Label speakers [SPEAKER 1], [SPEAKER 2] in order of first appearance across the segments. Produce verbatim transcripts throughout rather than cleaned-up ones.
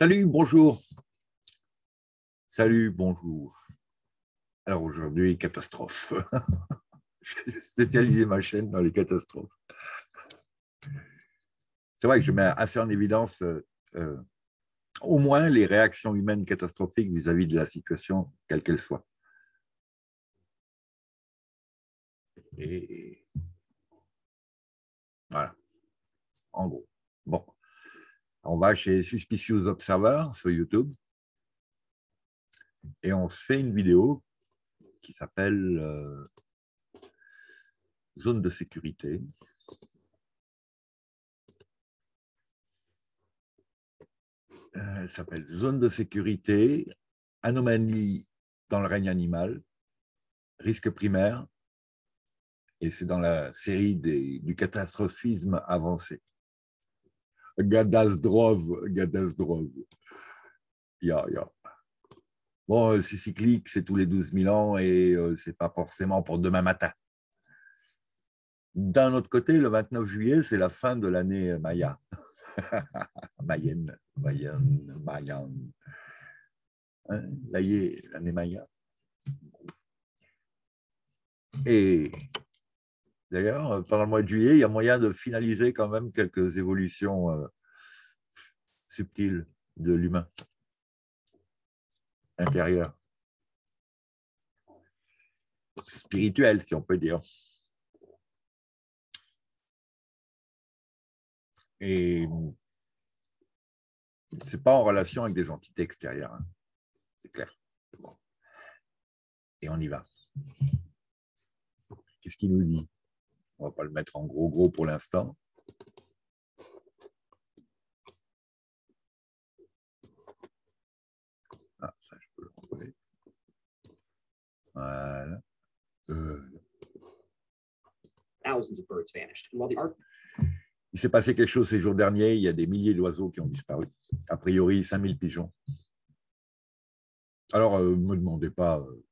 [SPEAKER 1] Salut, bonjour. Salut, bonjour. Alors aujourd'hui, catastrophe. J'ai spécialisé ma chaîne dans les catastrophes. C'est vrai que je mets assez en évidence euh, euh, au moins les réactions humaines catastrophiques vis-à-vis de la situation, quelle qu'elle soit. Et voilà, en gros. Bon, on va chez Suspicious Observer sur YouTube et on fait une vidéo qui s'appelle euh, Zone de sécurité. Elle s'appelle Zone de sécurité, anomalie dans le règne animal, risque primaire, et c'est dans la série des, du catastrophisme avancé. Gadasdrov, Gadasdrov. Yeah, yeah. Bon, c'est cyclique, c'est tous les douze mille ans et euh, c'est pas forcément pour demain matin. D'un autre côté, le vingt-neuf juillet, c'est la fin de l'année Maya. Mayenne, Mayenne, Mayenne. Hein, là y est, l'année Maya. Et d'ailleurs, pendant le mois de juillet, il y a moyen de finaliser quand même quelques évolutions euh, subtiles de l'humain intérieur. Spirituel, si on peut dire. Et ce n'est pas en relation avec des entités extérieures, hein. C'est clair. Bon. Et on y va. Qu'est-ce qu'il nous dit? On ne va pas le mettre en gros gros pour l'instant. Ah, ça, je peux le renvoyer. Voilà. Euh... Il s'est passé quelque chose ces jours derniers. Il y a des milliers d'oiseaux qui ont disparu. A priori, cinq mille pigeons. Alors, ne euh, me demandez pas. Euh...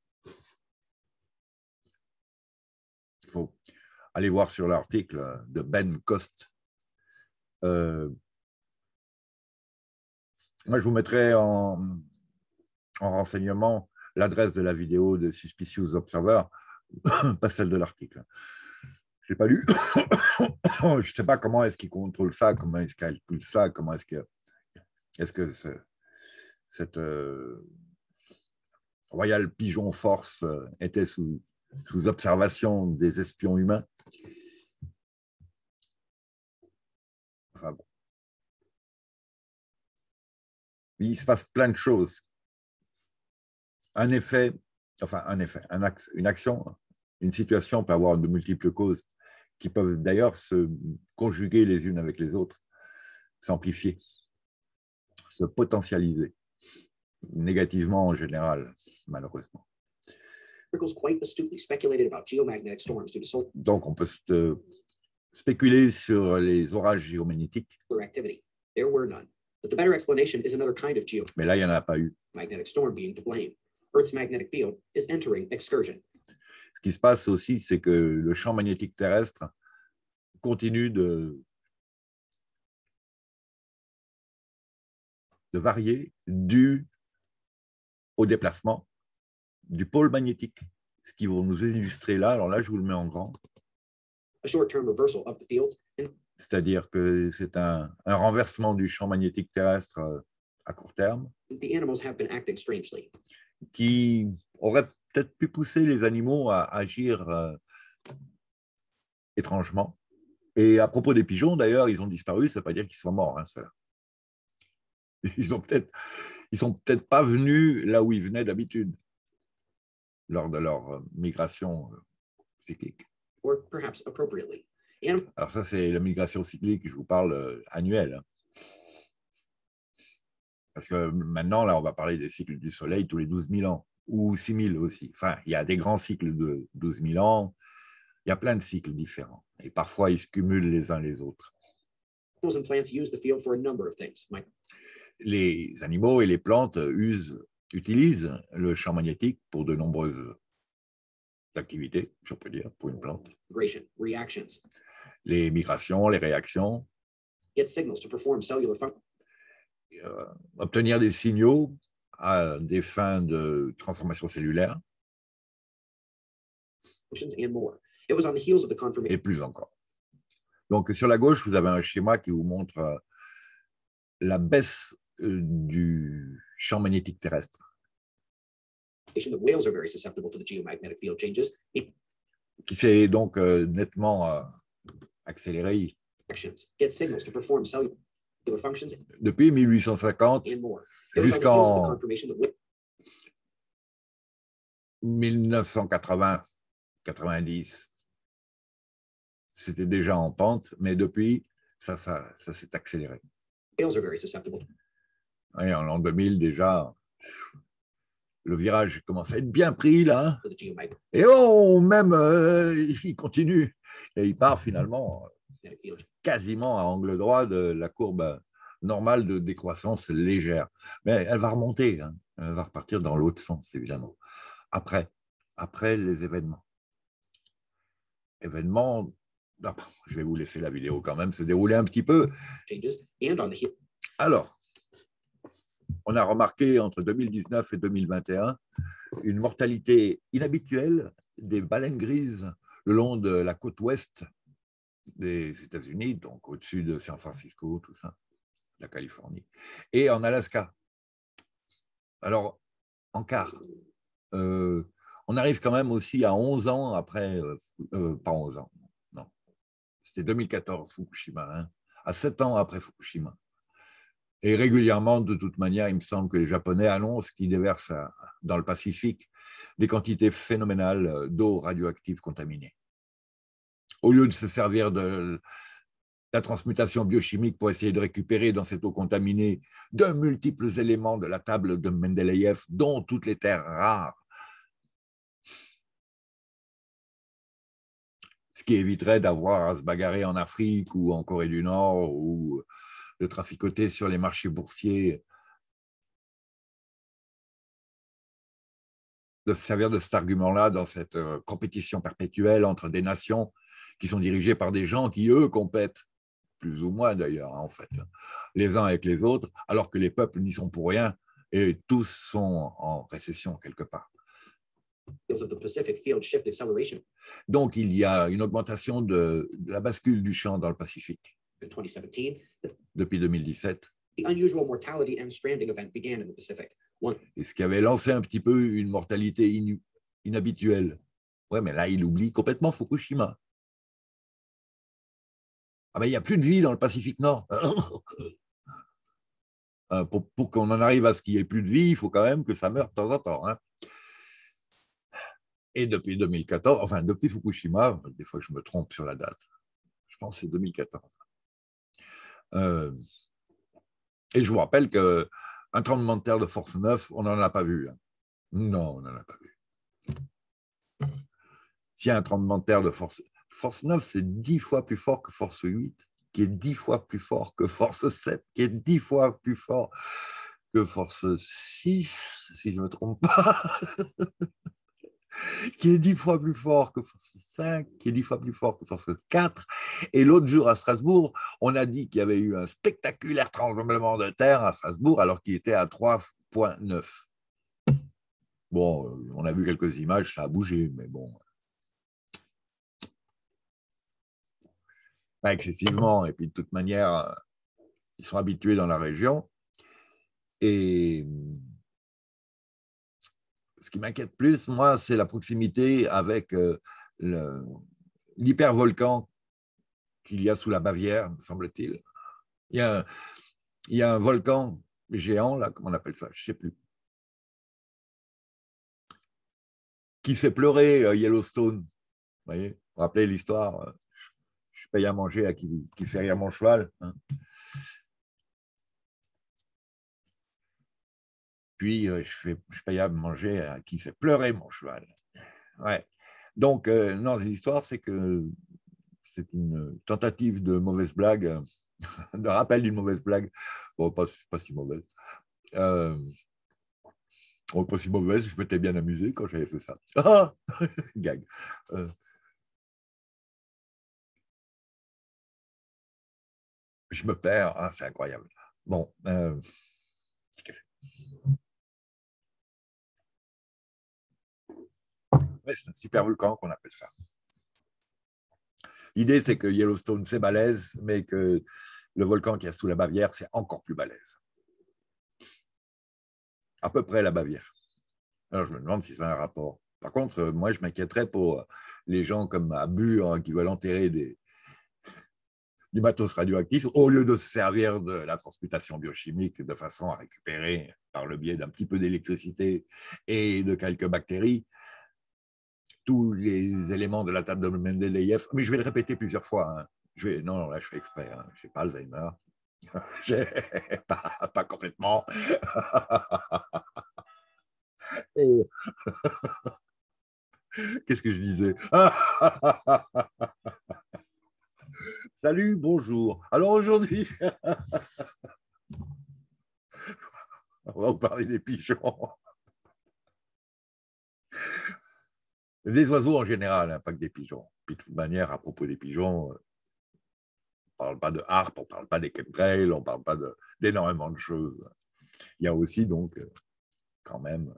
[SPEAKER 1] Il faut aller voir sur l'article de Ben Coste. Euh... Moi, je vous mettrai en, en renseignement l'adresse de la vidéo de Suspicious Observer, pas celle de l'article. Je n'ai pas lu. Je ne sais pas comment est-ce qu'il contrôle ça, comment est-ce qu'il calcule ça, comment est-ce que, est-ce que ce, cette euh, Royal Pigeon Force était sous, sous observation des espions humains. Enfin bon. Il se passe plein de choses. Un effet, enfin un effet, un axe, une action, une situation peut avoir de multiples causes qui peuvent d'ailleurs se conjuguer les unes avec les autres, s'amplifier, se potentialiser, négativement en général, malheureusement. Donc, on peut se spéculer sur les orages géomagnétiques. Mais là, il n'y en a pas eu. Ce qui se passe aussi, c'est que le champ magnétique terrestre continue de, de varier dû au déplacement du pôle magnétique. Ce qui va nous illustrer là, alors là, je vous le mets en grand. C'est-à-dire que c'est un, un renversement du champ magnétique terrestre à court terme qui aurait peut-être pu pousser les animaux à agir euh, étrangement. Et à propos des pigeons, d'ailleurs, ils ont disparu, ça ne veut pas dire qu'ils sont morts, hein, ceux-là. Ils ont peut-être, ils sont peut-être pas venus là où ils venaient d'habitude lors de leur migration cyclique. Alors ça, c'est la migration cyclique, je vous parle euh, annuelle. Hein. Parce que maintenant, là, on va parler des cycles du Soleil tous les douze mille ans, ou six mille aussi. Enfin, il y a des grands cycles de douze mille ans, il y a plein de cycles différents. Et parfois, ils se cumulent les uns les autres. Les animaux et les plantes usent, utilisent le champ magnétique pour de nombreuses activités, si on peut dire, pour une plante. Les migrations, les réactions. euh, obtenir des signaux à des fins de transformation cellulaire.
[SPEAKER 2] And more. It was on the heels of the
[SPEAKER 1] Et
[SPEAKER 2] confirmation
[SPEAKER 1] plus encore. Donc, sur la gauche, vous avez un schéma qui vous montre euh, la baisse euh, du champ magnétique terrestre,
[SPEAKER 2] that whales are very susceptible to the geomagnetic field changes. It
[SPEAKER 1] qui s'est donc euh, nettement euh, accéléré
[SPEAKER 2] actions get signals to perform cellular functions
[SPEAKER 1] depuis mille huit cent cinquante
[SPEAKER 2] and more. It was on the heels of the
[SPEAKER 1] jusqu'en
[SPEAKER 2] confirmation that whales
[SPEAKER 1] mille neuf cent quatre-vingts quatre-vingt-dix. C'était déjà en pente, mais depuis, ça, ça, ça s'est accéléré.
[SPEAKER 2] are very susceptible
[SPEAKER 1] Et en l'an deux mille, déjà, le virage commence à être bien pris, là.
[SPEAKER 2] to the geomagnetic
[SPEAKER 1] Et oh, même, euh, il continue. Et il part finalement
[SPEAKER 2] field.
[SPEAKER 1] quasiment à angle droit de la courbe normale de décroissance légère. Mais elle va remonter, hein. Elle va repartir dans l'autre sens, évidemment. Après, après les événements. Événements, ah, je vais vous laisser la vidéo quand même se dérouler un petit peu.
[SPEAKER 2] Changes and on the heel
[SPEAKER 1] Alors, on a remarqué entre deux mille dix-neuf et deux mille vingt et un une mortalité inhabituelle des baleines grises le long de la côte ouest des États-Unis, donc au-dessus de San Francisco, tout ça, la Californie, et en Alaska. Alors, en quart, euh, on arrive quand même aussi à onze ans après, euh, euh, pas onze ans, non, c'était deux mille quatorze, Fukushima, hein, à sept ans après Fukushima. Et régulièrement, de toute manière, il me semble que les Japonais annoncent qu'ils déversent dans le Pacifique des quantités phénoménales d'eau radioactive contaminée. Au lieu de se servir de la transmutation biochimique pour essayer de récupérer dans cette eau contaminée de multiples éléments de la table de Mendeleïev, dont toutes les terres rares, ce qui éviterait d'avoir à se bagarrer en Afrique ou en Corée du Nord ou de traficoter sur les marchés boursiers, de se servir de cet argument-là dans cette compétition perpétuelle entre des nations qui sont dirigées par des gens qui, eux, compètent, plus ou moins d'ailleurs, en fait, les uns avec les autres, alors que les peuples n'y sont pour rien et tous sont en récession quelque part.
[SPEAKER 2] of the Pacific field shift acceleration
[SPEAKER 1] Donc, il y a une augmentation de, de la bascule du champ dans le Pacifique
[SPEAKER 2] in twenty seventeen.
[SPEAKER 1] depuis deux mille dix-sept.
[SPEAKER 2] The unusual mortality and stranding event began in the Pacific. One,
[SPEAKER 1] Et ce qui avait lancé un petit peu une mortalité inu, inhabituelle. Ouais, mais là, il oublie complètement Fukushima. Ah ben, il n'y a plus de vie dans le Pacifique Nord. pour pour qu'on en arrive à ce qu'il n'y ait plus de vie, il faut quand même que ça meure de temps en temps, hein. Et depuis deux mille quatorze, enfin depuis Fukushima, des fois je me trompe sur la date, je pense que c'est deux mille quatorze. Euh, et je vous rappelle qu'un tremblement de terre de force neuf, on n'en a pas vu. Hein. Non, on n'en a pas vu. S'il y a un tremblement de terre de force, force neuf, c'est dix fois plus fort que force huit, qui est dix fois plus fort que force sept, qui est dix fois plus fort que force six, si je ne me trompe pas. qui est dix fois plus fort que force cinq, qui est dix fois plus fort que force quatre. Et l'autre jour à Strasbourg, on a dit qu'il y avait eu un spectaculaire tremblement de terre à Strasbourg alors qu'il était à trois virgule neuf. Bon, on a vu quelques images, ça a bougé, mais bon. Pas excessivement. Et puis de toute manière, ils sont habitués dans la région. Et ce qui m'inquiète plus, moi, c'est la proximité avec le, l'hypervolcan qu'il y a sous la Bavière, me semble-t-il. Il y a, il y a un volcan géant, là, comment on appelle ça, je ne sais plus, qui fait pleurer Yellowstone. Vous voyez, vous vous rappelez l'histoire, je paye à manger à qui, qui fait rire mon cheval. Hein. Puis, je, fais, je paye à manger à qui fait pleurer mon cheval. Ouais. Donc, euh, non, l'histoire, c'est que c'est une tentative de mauvaise blague, de rappel d'une mauvaise blague. Bon, pas, pas si mauvaise. Euh, bon, pas si mauvaise, je m'étais bien amusé quand j'avais fait ça. Ah gag. Euh, je me perds, ah, c'est incroyable. Bon, euh, Petit café. Ouais, c'est un super volcan qu'on appelle ça. L'idée, c'est que Yellowstone, c'est balèze, mais que le volcan qui est sous la Bavière, c'est encore plus balèze. À peu près la Bavière. Alors, je me demande si c'est un rapport. Par contre, moi, je m'inquiéterais pour les gens comme à Bure hein, qui veulent enterrer des, du matos radioactif au lieu de se servir de la transmutation biochimique de façon à récupérer par le biais d'un petit peu d'électricité et de quelques bactéries tous les éléments de la table de Mendeleïev. Mais je vais le répéter plusieurs fois. Hein. Je vais, non, non, là, je fais exprès. Hein. Je n'ai pas Alzheimer. pas, pas complètement. Et... Qu'est-ce que je disais? Salut, bonjour. Alors aujourd'hui, on va vous parler des pigeons. Des oiseaux en général, hein, pas que des pigeons. Puis de toute manière, à propos des pigeons, on ne parle pas de harpe, on ne parle pas des chemtrails, on ne parle pas d'énormément de, de choses. Il y a aussi donc quand même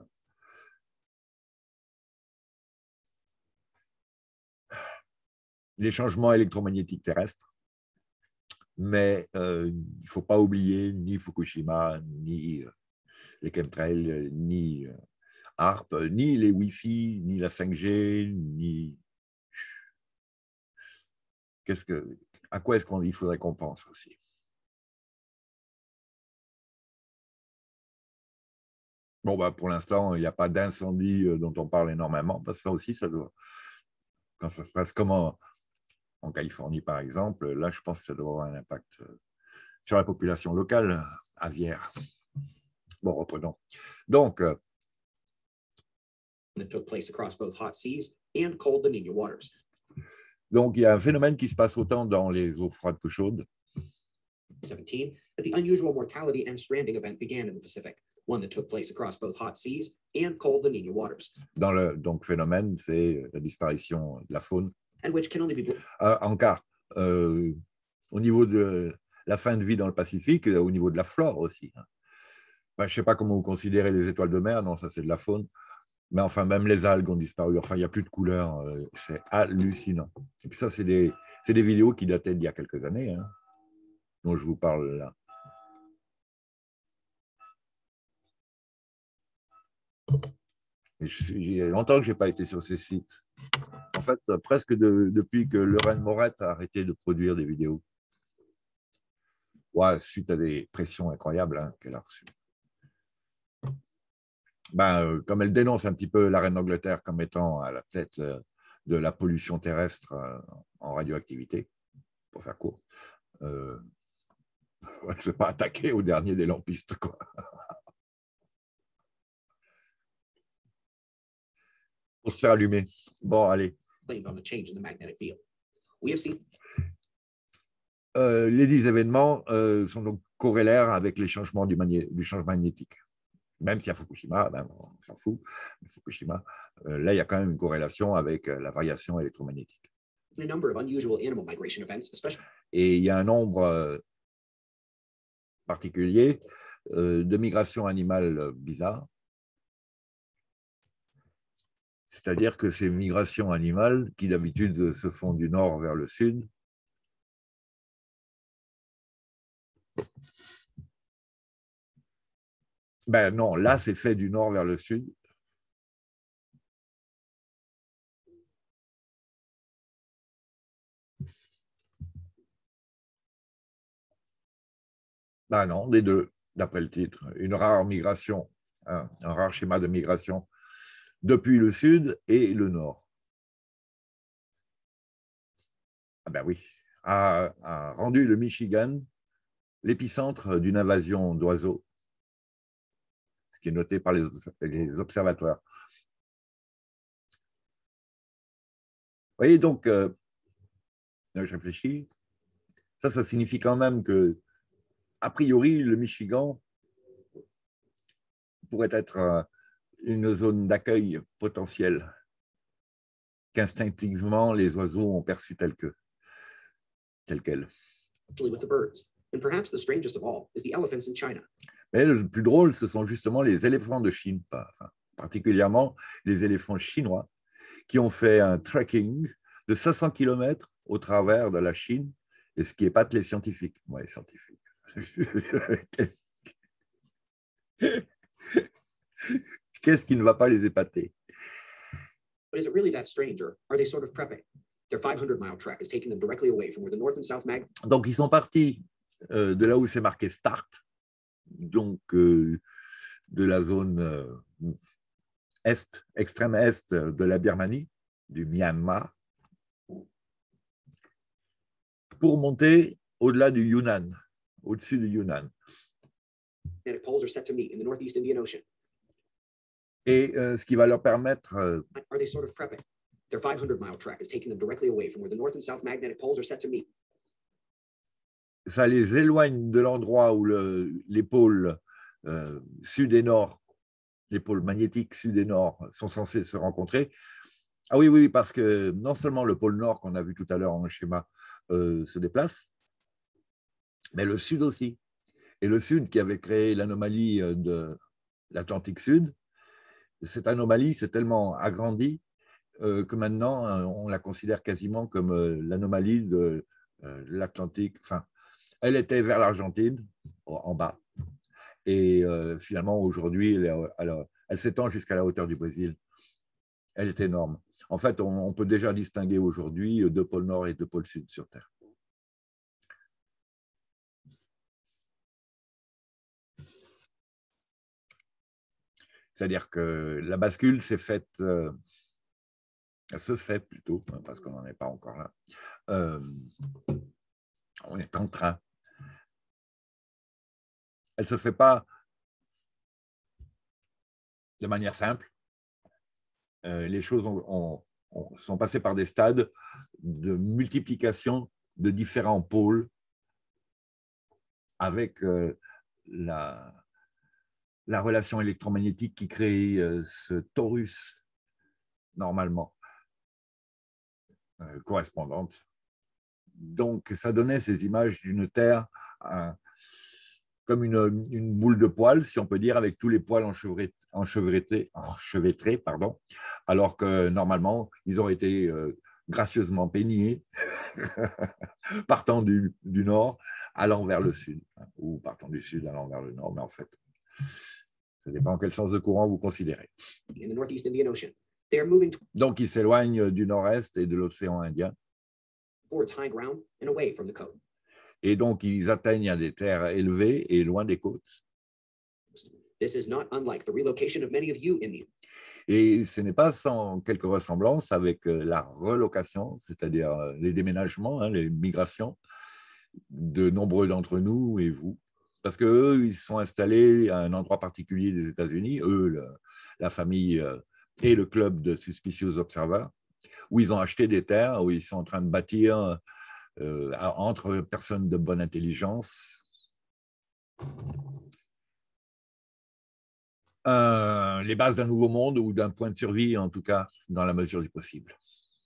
[SPEAKER 1] les changements électromagnétiques terrestres. Mais euh, il ne faut pas oublier ni Fukushima, ni euh, les chemtrails, ni euh, harpe, ni les Wi-Fi, ni la cinq G, ni... Qu'est-ce que... À quoi est-ce qu'il faudrait qu'on pense aussi? Bon, bah, pour l'instant, il n'y a pas d'incendie dont on parle énormément, parce que ça aussi, ça doit... Quand ça se passe comme en, en Californie, par exemple, là, je pense que ça doit avoir un impact sur la population locale aviaire. Bon, reprenons. Donc, euh,
[SPEAKER 2] that took place across both hot seas and cold La Nina waters.
[SPEAKER 1] Donc, il y a un phénomène qui se passe autant dans les eaux froides que chaudes.
[SPEAKER 2] seventeen, that the unusual mortality and stranding event began in the Pacific, one that took place across both hot seas and cold La Nina waters.
[SPEAKER 1] Dans le donc, phénomène, c'est la disparition de la faune.
[SPEAKER 2] And which can only be...
[SPEAKER 1] Euh, en cas, euh, au niveau de la fin de vie dans le Pacifique, au niveau de la flore aussi. Enfin, je ne sais pas comment vous considérez les étoiles de mer, non, ça c'est de la faune. Mais enfin, même les algues ont disparu. Enfin, il n'y a plus de couleurs. Euh, c'est hallucinant. Et puis ça, c'est des, c'est des vidéos qui dataient d'il y a quelques années, hein, dont je vous parle là. Il y a longtemps que je n'ai pas été sur ces sites. En fait, presque de, depuis que Lorraine Morette a arrêté de produire des vidéos. Ouais, suite à des pressions incroyables hein, qu'elle a reçues. Ben, euh, comme elle dénonce un petit peu la reine d'Angleterre comme étant à la tête euh, de la pollution terrestre euh, en radioactivité, pour faire court, euh, ouais, je ne vais pas attaquer au dernier des lampistes, quoi. Pour se faire allumer. Bon, allez. Euh, les dix événements euh, sont donc corrélaires avec les changements du, du champ magnétique. Même si à Fukushima, ben, on s'en fout, Fukushima, euh, là, il y a quand même une corrélation avec euh, la variation électromagnétique. Et il y a un nombre euh, particulier euh, de migrations animales bizarres. C'est-à-dire que ces migrations animales, qui d'habitude se font du nord vers le sud, ben non, là, c'est fait du nord vers le sud. Ben non, les deux, d'après le titre. Une rare migration, hein, un rare schéma de migration depuis le sud et le nord. Ah ben oui, a, a rendu le Michigan l'épicentre d'une invasion d'oiseaux, ce qui est noté par les, les observateurs. Vous voyez donc, euh, je réfléchis, ça, ça signifie quand même que, a priori, le Michigan pourrait être une zone d'accueil potentielle qu'instinctivement les oiseaux ont perçue telle que, telle qu'elle. Mais le plus drôle, ce sont justement les éléphants de Chine, enfin, particulièrement les éléphants chinois, qui ont fait un trekking de cinq cents kilomètres au travers de la Chine, et ce qui épate les scientifiques. Moi, les scientifiques. Qu'est-ce qui ne va pas les épater?
[SPEAKER 2] But is it really that strange, or are they sort of prepping? Their five hundred mile trek is taking them directly away from where the North and South Mag.
[SPEAKER 1] Donc, ils sont partis euh, de là où c'est marqué Start, donc euh, de la zone euh, est, extrême est de la Birmanie, du Myanmar, pour monter au-delà du Yunnan, au-dessus du Yunnan.
[SPEAKER 2] Magnetic poles are set to meet in the Northeast Indian Ocean.
[SPEAKER 1] Et euh, ce qui va leur permettre euh,
[SPEAKER 2] Are they sort of prepping? Their five hundred mile trek is taking them directly away from where the North and South magnetic poles are set to meet.
[SPEAKER 1] Ça les éloigne de l'endroit où le, les pôles euh, sud et nord, les pôles magnétiques sud et nord sont censés se rencontrer. Ah oui, oui, parce que non seulement le pôle nord qu'on a vu tout à l'heure en schéma euh, se déplace, mais le sud aussi. Et le sud qui avait créé l'anomalie de l'Atlantique Sud, cette anomalie s'est tellement agrandie euh, que maintenant on la considère quasiment comme euh, l'anomalie de euh, l'Atlantique. Enfin, elle était vers l'Argentine, en bas, et euh, finalement aujourd'hui, elle, elle, elle s'étend jusqu'à la hauteur du Brésil. Elle est énorme. En fait, on, on peut déjà distinguer aujourd'hui deux pôles nord et deux pôles sud sur Terre. C'est-à-dire que la bascule s'est faite, euh, elle se fait plutôt, parce qu'on n'en est pas encore là. Euh, on est en train. Elle ne se fait pas de manière simple. Euh, les choses ont, ont, ont, sont passées par des stades de multiplication de différents pôles avec euh, la, la relation électromagnétique qui crée euh, ce torus normalement euh, correspondante. Donc, ça donnait ces images d'une Terre euh, comme une, une boule de poils, si on peut dire, avec tous les poils enchevêtrés, enchevêtrés, enchevêtrés pardon, alors que normalement, ils ont été euh, gracieusement peignés, partant du, du nord, allant vers le sud, ou partant du sud, allant vers le nord, mais en fait, ça dépend quel sens de courant vous considérez.
[SPEAKER 2] In the Northeast Indian Ocean. They are moving
[SPEAKER 1] Donc, ils s'éloignent du nord-est et de l'océan Indien.
[SPEAKER 2] towards high ground and away from the coast.
[SPEAKER 1] Et donc, ils atteignent à des terres élevées et loin des côtes.
[SPEAKER 2] This is not unlike the relocation of many of you in the.
[SPEAKER 1] Et ce n'est pas sans quelques ressemblances avec la relocation, c'est-à-dire les déménagements, hein, les migrations de nombreux d'entre nous et vous. Parce qu'eux, ils sont installés à un endroit particulier des États-Unis, eux, le, la famille et le club de Suspicious Observer, où ils ont acheté des terres, où ils sont en train de bâtir euh, entre personnes de bonne intelligence euh, les bases d'un nouveau monde ou d'un point de survie, en tout cas, dans la mesure du possible.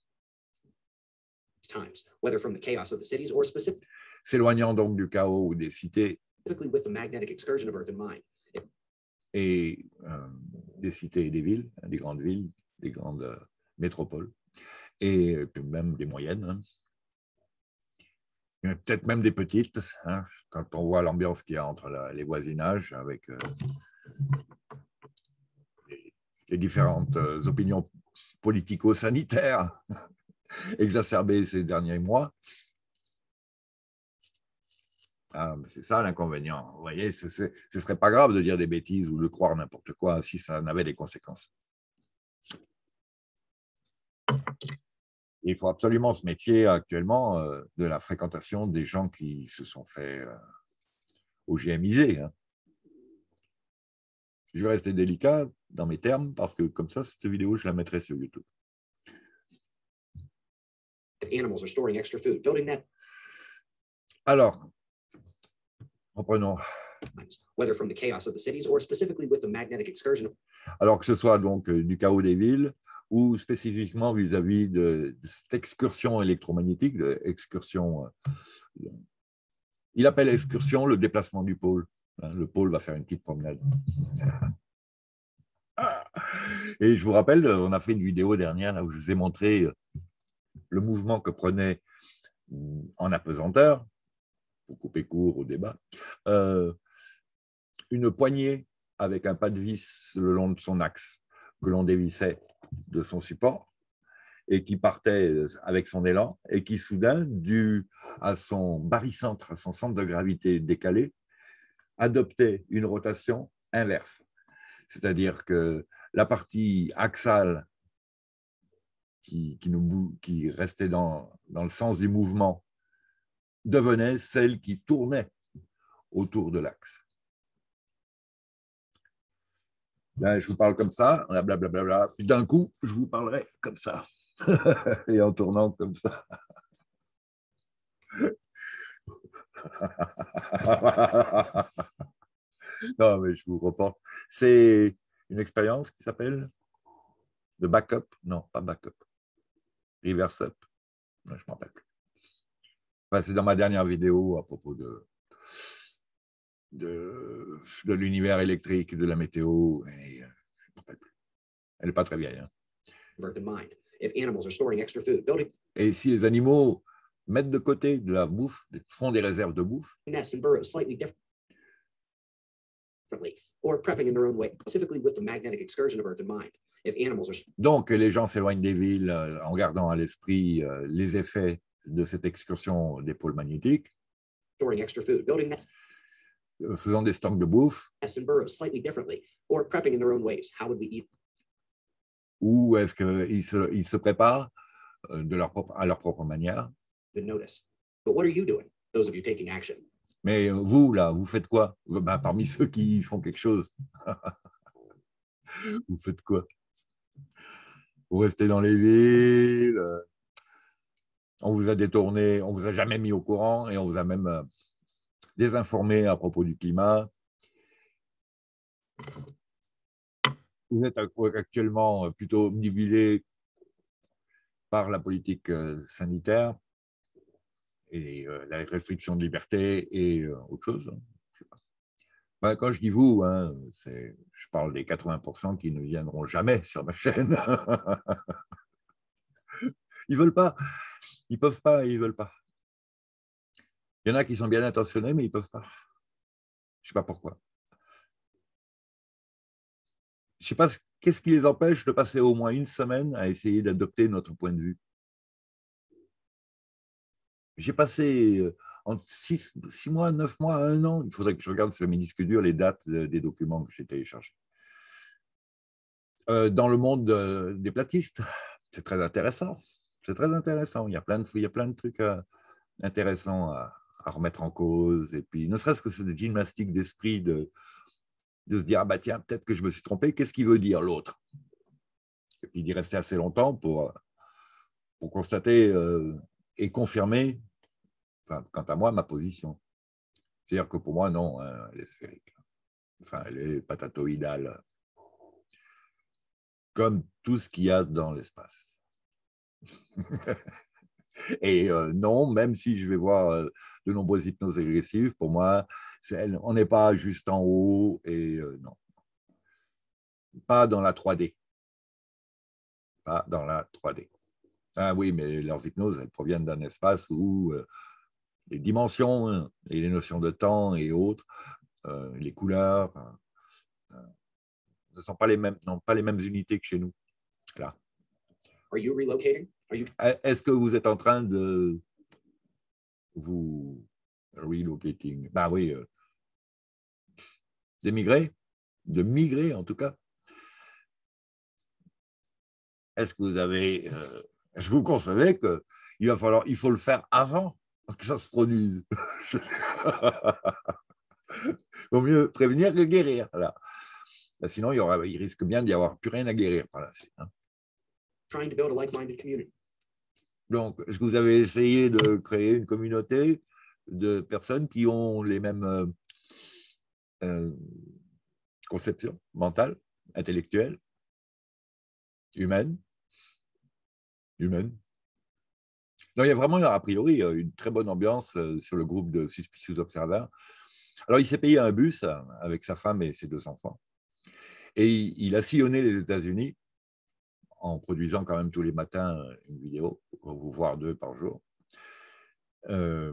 [SPEAKER 2] Times, whether from the chaos of the cities or specific.
[SPEAKER 1] S'éloignant donc du chaos des cités
[SPEAKER 2] With the magnetic excursion of Earth in mind.
[SPEAKER 1] Et euh, des cités et des villes, des grandes villes, des grandes euh, métropoles, et puis même des moyennes, hein. Peut-être même des petites, hein, quand on voit l'ambiance qu'il y a entre la, les voisinages avec euh, les, les différentes euh, opinions politico-sanitaires exacerbées ces derniers mois. Ah, c'est ça l'inconvénient. Vous voyez, ce ne serait pas grave de dire des bêtises ou de croire n'importe quoi si ça n'avait des conséquences. Il faut absolument se méfier actuellement euh, de la fréquentation des gens qui se sont fait euh, OGMiser. Hein. Je vais rester délicat dans mes termes parce que comme ça, cette vidéo, je la mettrai sur YouTube.
[SPEAKER 2] Animals are storing extra food, building that.
[SPEAKER 1] Alors, reprenons.
[SPEAKER 2] Whether from the chaos of the cities or specifically with the magnetic excursion.
[SPEAKER 1] Alors que ce soit donc du chaos des villes ou spécifiquement vis-à-vis de, de cette excursion électromagnétique, de excursion, euh, il appelle excursion le déplacement du pôle. Le pôle va faire une petite promenade. Et je vous rappelle, on a fait une vidéo dernière là où je vous ai montré le mouvement que prenait en apesanteur, pour couper court au débat, euh, une poignée avec un pas de vis le long de son axe que l'on dévissait de son support et qui partait avec son élan et qui soudain, dû à son barycentre, à son centre de gravité décalé, adoptait une rotation inverse. C'est-à-dire que la partie axale qui, qui, nous, qui restait dans, dans le sens du mouvement devenait celle qui tournait autour de l'axe. Là, je vous parle comme ça, blablabla, puis d'un coup, je vous parlerai comme ça, et en tournant comme ça. Non, mais je vous reporte. C'est une expérience qui s'appelle de backup. Non, pas backup. Reverse up. Je ne me rappelle plus. Enfin, c'est dans ma dernière vidéo à propos de, de, de l'univers électrique, de la météo. Et, euh, je ne me rappelle plus. Elle n'est pas très vieille. Hein. Et si les animaux mettent de côté de la bouffe, font des réserves de bouffe, donc les gens s'éloignent des villes en gardant à l'esprit les effets de cette excursion des pôles magnétiques, faisant des stocks de bouffe, ou est-ce qu'ils se, ils se préparent de leur propre, à leur propre manière. Mais vous, là, vous faites quoi? Ben, parmi ceux qui font quelque chose, vous faites quoi? Vous restez dans les villes, on vous a détourné, on vous a jamais mis au courant et on vous a même désinformé à propos du climat. Vous êtes actuellement plutôt omnibulé par la politique sanitaire et la restriction de liberté et autre chose. Je sais pas. Ben, quand je dis vous, hein, je parle des quatre-vingts pour cent qui ne viendront jamais sur ma chaîne. Ils ne veulent pas, ils ne peuvent pas, ils ne veulent pas. Il y en a qui sont bien intentionnés, mais ils ne peuvent pas. Je ne sais pas pourquoi. Je ne sais pas qu'est-ce qui les empêche de passer au moins une semaine à essayer d'adopter notre point de vue. J'ai passé en six, six mois, neuf mois, un an, il faudrait que je regarde sur le Minisque dur les dates des documents que j'ai téléchargés. Euh, dans le monde des platistes, c'est très intéressant. C'est très intéressant. Il y a plein de, il y a plein de trucs euh, intéressants à, à remettre en cause. Et puis, ne serait-ce que cette gymnastique d'esprit de, de se dire, ah bah tiens, peut-être que je me suis trompé, qu'est-ce qu'il veut dire l'autre? Et puis d'y rester assez longtemps pour, pour constater euh, et confirmer, enfin, quant à moi, ma position. C'est-à-dire que pour moi, non, hein, elle est sphérique. Enfin, elle est patatoïdale. Comme tout ce qu'il y a dans l'espace. Et euh, non, même si je vais voir euh, de nombreuses hypnoses régressives, pour moi, on n'est pas juste en haut et euh, non. Pas dans la trois D. Pas dans la trois D. Ah oui, mais leurs hypnoses, elles proviennent d'un espace où euh, les dimensions hein, et les notions de temps et autres, euh, les couleurs, euh, ne sont pas les mêmes, n'ont pas les mêmes unités que chez nous. Là.
[SPEAKER 2] Are you relocating? Are you...
[SPEAKER 1] Est-ce que vous êtes en train de vous relocating? Ben oui, euh, d'émigrer, de migrer en tout cas. Est-ce que vous avez, euh, est-ce que vous concevez qu'il va falloir, il faut le faire avant que ça se produise? Vaut mieux prévenir que guérir. Là. Ben, sinon, il, y aura, il risque bien d'y avoir plus rien à guérir par la suite. Hein.
[SPEAKER 2] Trying to build a like-minded community.
[SPEAKER 1] Donc, est-ce que vous avez essayé de créer une communauté de personnes qui ont les mêmes euh, euh, conceptions mentales, intellectuelles, humaines, humaines? Donc, il y a vraiment, a priori, une très bonne ambiance sur le groupe de Suspicious Observer. Alors, il s'est payé un bus avec sa femme et ses deux enfants. Et il a sillonné les États-Unis en produisant quand même tous les matins une vidéo, voire deux par jour. Euh,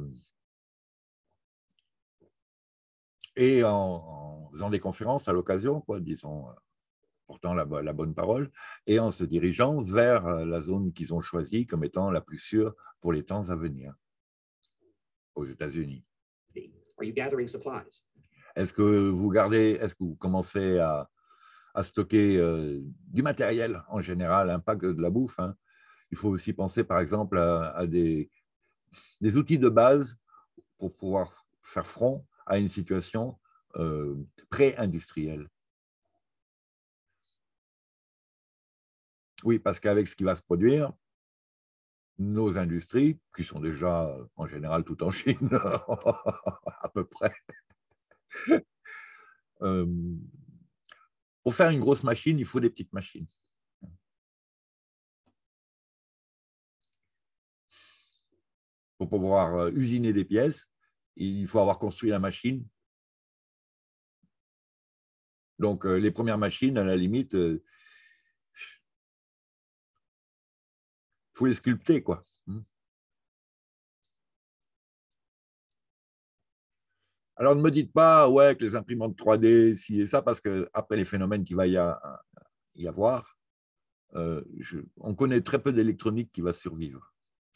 [SPEAKER 1] et en, en faisant des conférences à l'occasion, quoi, disons, portant la, la bonne parole, et en se dirigeant vers la zone qu'ils ont choisie comme étant la plus sûre pour les temps à venir, aux États-Unis.
[SPEAKER 2] Are you gathering supplies?
[SPEAKER 1] Est-ce que vous gardez, est-ce que vous commencez à, à stocker euh, du matériel en général, hein, pas que de la bouffe, hein. Il faut aussi penser par exemple à, à des, des outils de base pour pouvoir faire front à une situation euh, pré-industrielle. Oui, parce qu'avec ce qui va se produire, nos industries, qui sont déjà en général toutes en Chine, à peu près, euh, pour faire une grosse machine, il faut des petites machines. Pour pouvoir usiner des pièces, il faut avoir construit la machine. Donc, les premières machines, à la limite, il faut les sculpter, quoi. Alors, ne me dites pas, ouais, que les imprimantes trois D, ci et ça, parce qu'après les phénomènes qu'il va y, a, y avoir, euh, je, on connaît très peu d'électronique qui va survivre.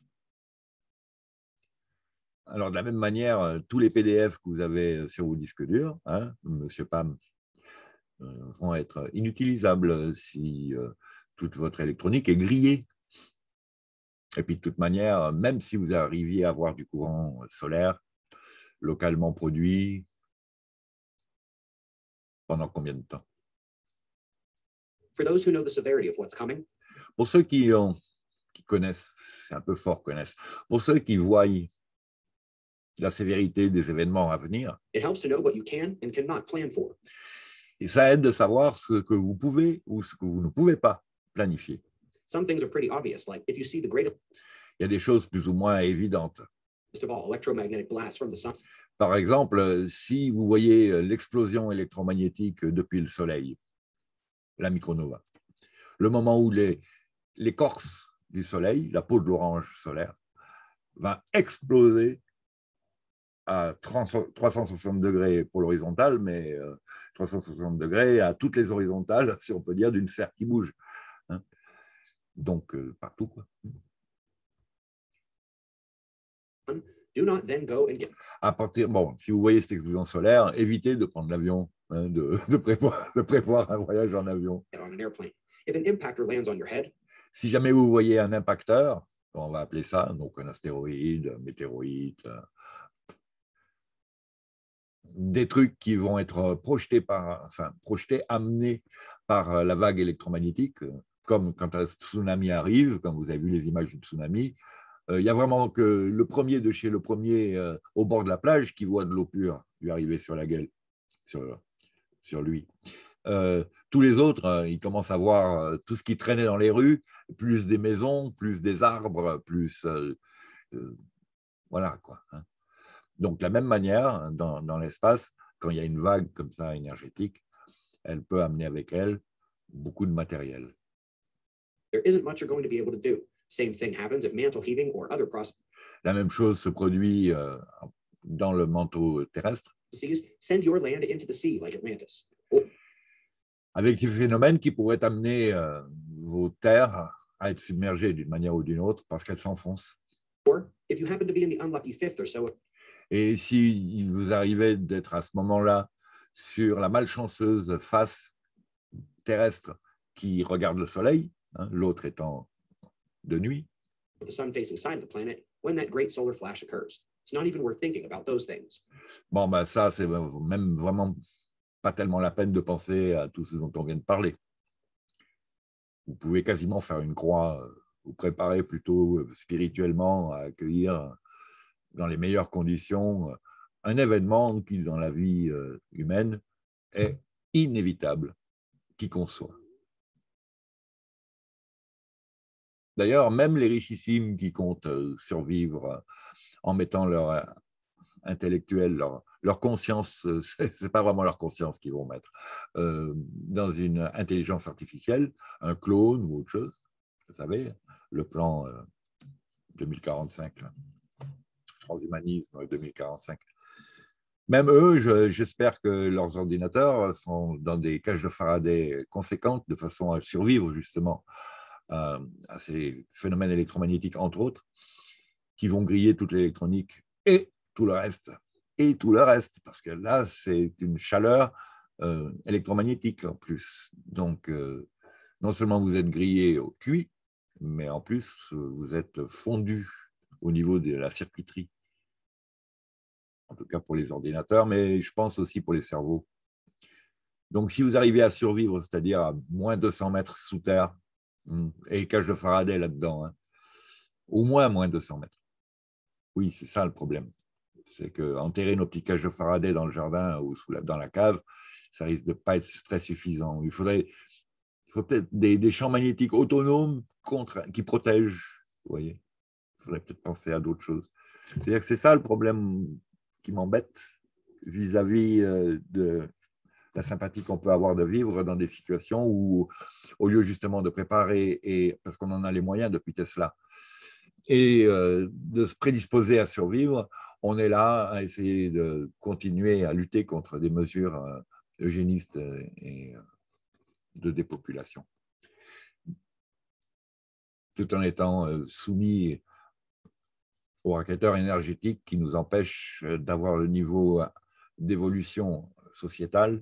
[SPEAKER 1] Alors, de la même manière, tous les P D F que vous avez sur vos disques durs, hein, Monsieur Pam, euh, vont être inutilisables si euh, toute votre électronique est grillée. Et puis, de toute manière, même si vous arriviez à avoir du courant solaire localement produit, pendant combien de temps?
[SPEAKER 2] For those who know the severity of what's coming,
[SPEAKER 1] pour ceux qui, ont, qui connaissent, c'est un peu fort connaissent, pour ceux qui voient la sévérité des événements à venir,
[SPEAKER 2] it helps to know what you can and cannot plan for.
[SPEAKER 1] Et ça aide de savoir ce que vous pouvez ou ce que vous ne pouvez pas planifier.
[SPEAKER 2] Some things are pretty obvious, like if you see the great
[SPEAKER 1] Il y a des choses plus ou moins évidentes.
[SPEAKER 2] of all electromagnetic blasts from the sun.
[SPEAKER 1] Par exemple, si vous voyez l'explosion électromagnétique depuis le Soleil, la micronova, le moment où les, l'écorce du Soleil, la peau de l'orange solaire, va exploser à trois cent soixante degrés pour l'horizontale, mais trois cent soixante degrés à toutes les horizontales, si on peut dire, d'une sphère qui bouge. Hein. Donc, euh, partout, quoi.
[SPEAKER 2] Do not then go and get...
[SPEAKER 1] À partir, bon, si vous voyez cette explosion solaire, évitez de prendre l'avion, hein, de, de, prévoir, de prévoir un voyage en avion.
[SPEAKER 2] On an airplane. If an impactor lands on your head,
[SPEAKER 1] si jamais vous voyez un impacteur, on va appeler ça, donc un astéroïde, un météorite, des trucs qui vont être projetés par, enfin, projetés, amenés par la vague électromagnétique, comme quand un tsunami arrive, comme vous avez vu les images du tsunami, il y a vraiment que le premier de chez le premier euh, au bord de la plage qui voit de l'eau pure lui arriver sur la gueule, sur, sur lui. Euh, tous les autres, euh, ils commencent à voir euh, tout ce qui traînait dans les rues, plus des maisons, plus des arbres, plus... Euh, euh, voilà, quoi. Hein. Donc, de la même manière, dans, dans l'espace, quand il y a une vague comme ça énergétique, elle peut amener avec elle beaucoup de matériel.
[SPEAKER 2] There isn't much you're going to be able to do. Same thing happens if mantle heaving or other processes.
[SPEAKER 1] La même chose se produit euh, dans le manteau terrestre.
[SPEAKER 2] Send your land into the sea like Atlantis.
[SPEAKER 1] Avec des phénomènes qui pourraient amener euh, vos terres à être submergées d'une manière ou d'une autre parce qu'elles s'enfoncent.
[SPEAKER 2] If you happen to be in the unlucky fifth or so.
[SPEAKER 1] Et si vous arrivez d'être à ce moment-là sur la malchanceuse face terrestre qui regarde le soleil, hein, l'autre étant de nuit.
[SPEAKER 2] The sun facing side of the planet when that great solar flash occurs. It's not even worth thinking about those things.
[SPEAKER 1] Bon, ben ça, c'est même vraiment pas tellement la peine de penser à tout ce dont on vient de parler. Vous pouvez quasiment faire une croix, vous préparer plutôt spirituellement à accueillir dans les meilleures conditions un événement qui, dans la vie humaine, est inévitable, qui qu'on soit. D'ailleurs, même les richissimes qui comptent survivre en mettant leur, intellectuelle, leur, leur conscience, ce n'est pas vraiment leur conscience qu'ils vont mettre, euh, dans une intelligence artificielle, un clone ou autre chose. Vous savez, le plan euh, deux mille quarante-cinq, là, transhumanisme deux mille quarante-cinq. Même eux, je, j'espère que leurs ordinateurs sont dans des cages de Faraday conséquentes de façon à survivre justement à, à ces phénomènes électromagnétiques, entre autres, qui vont griller toute l'électronique et tout le reste. Et tout le reste, parce que là, c'est une chaleur euh, électromagnétique en plus. Donc, euh, non seulement vous êtes grillé au cuit, mais en plus, vous êtes fondu au niveau de la circuiterie. En tout cas pour les ordinateurs, mais je pense aussi pour les cerveaux. Donc, si vous arrivez à survivre, c'est-à-dire à moins de deux cents mètres sous terre, et cage de Faraday là-dedans, hein, au moins moins de deux cents mètres. Oui, c'est ça le problème. C'est qu'enterrer nos petites cages de Faraday dans le jardin ou sous la, dans la cave, ça risque de ne pas être très suffisant. Il faudrait, il faut peut-être des, des champs magnétiques autonomes contre, qui protègent. Vous voyez, il faudrait peut-être penser à d'autres choses. C'est-à-dire que c'est ça le problème qui m'embête vis-à-vis de la sympathie qu'on peut avoir de vivre dans des situations où, au lieu justement de préparer, et, parce qu'on en a les moyens depuis Tesla, et euh, de se prédisposer à survivre, on est là à essayer de continuer à lutter contre des mesures euh, eugénistes et euh, de dépopulation, tout en étant euh, soumis aux racketteurs énergétiques qui nous empêchent d'avoir le niveau d'évolution sociétale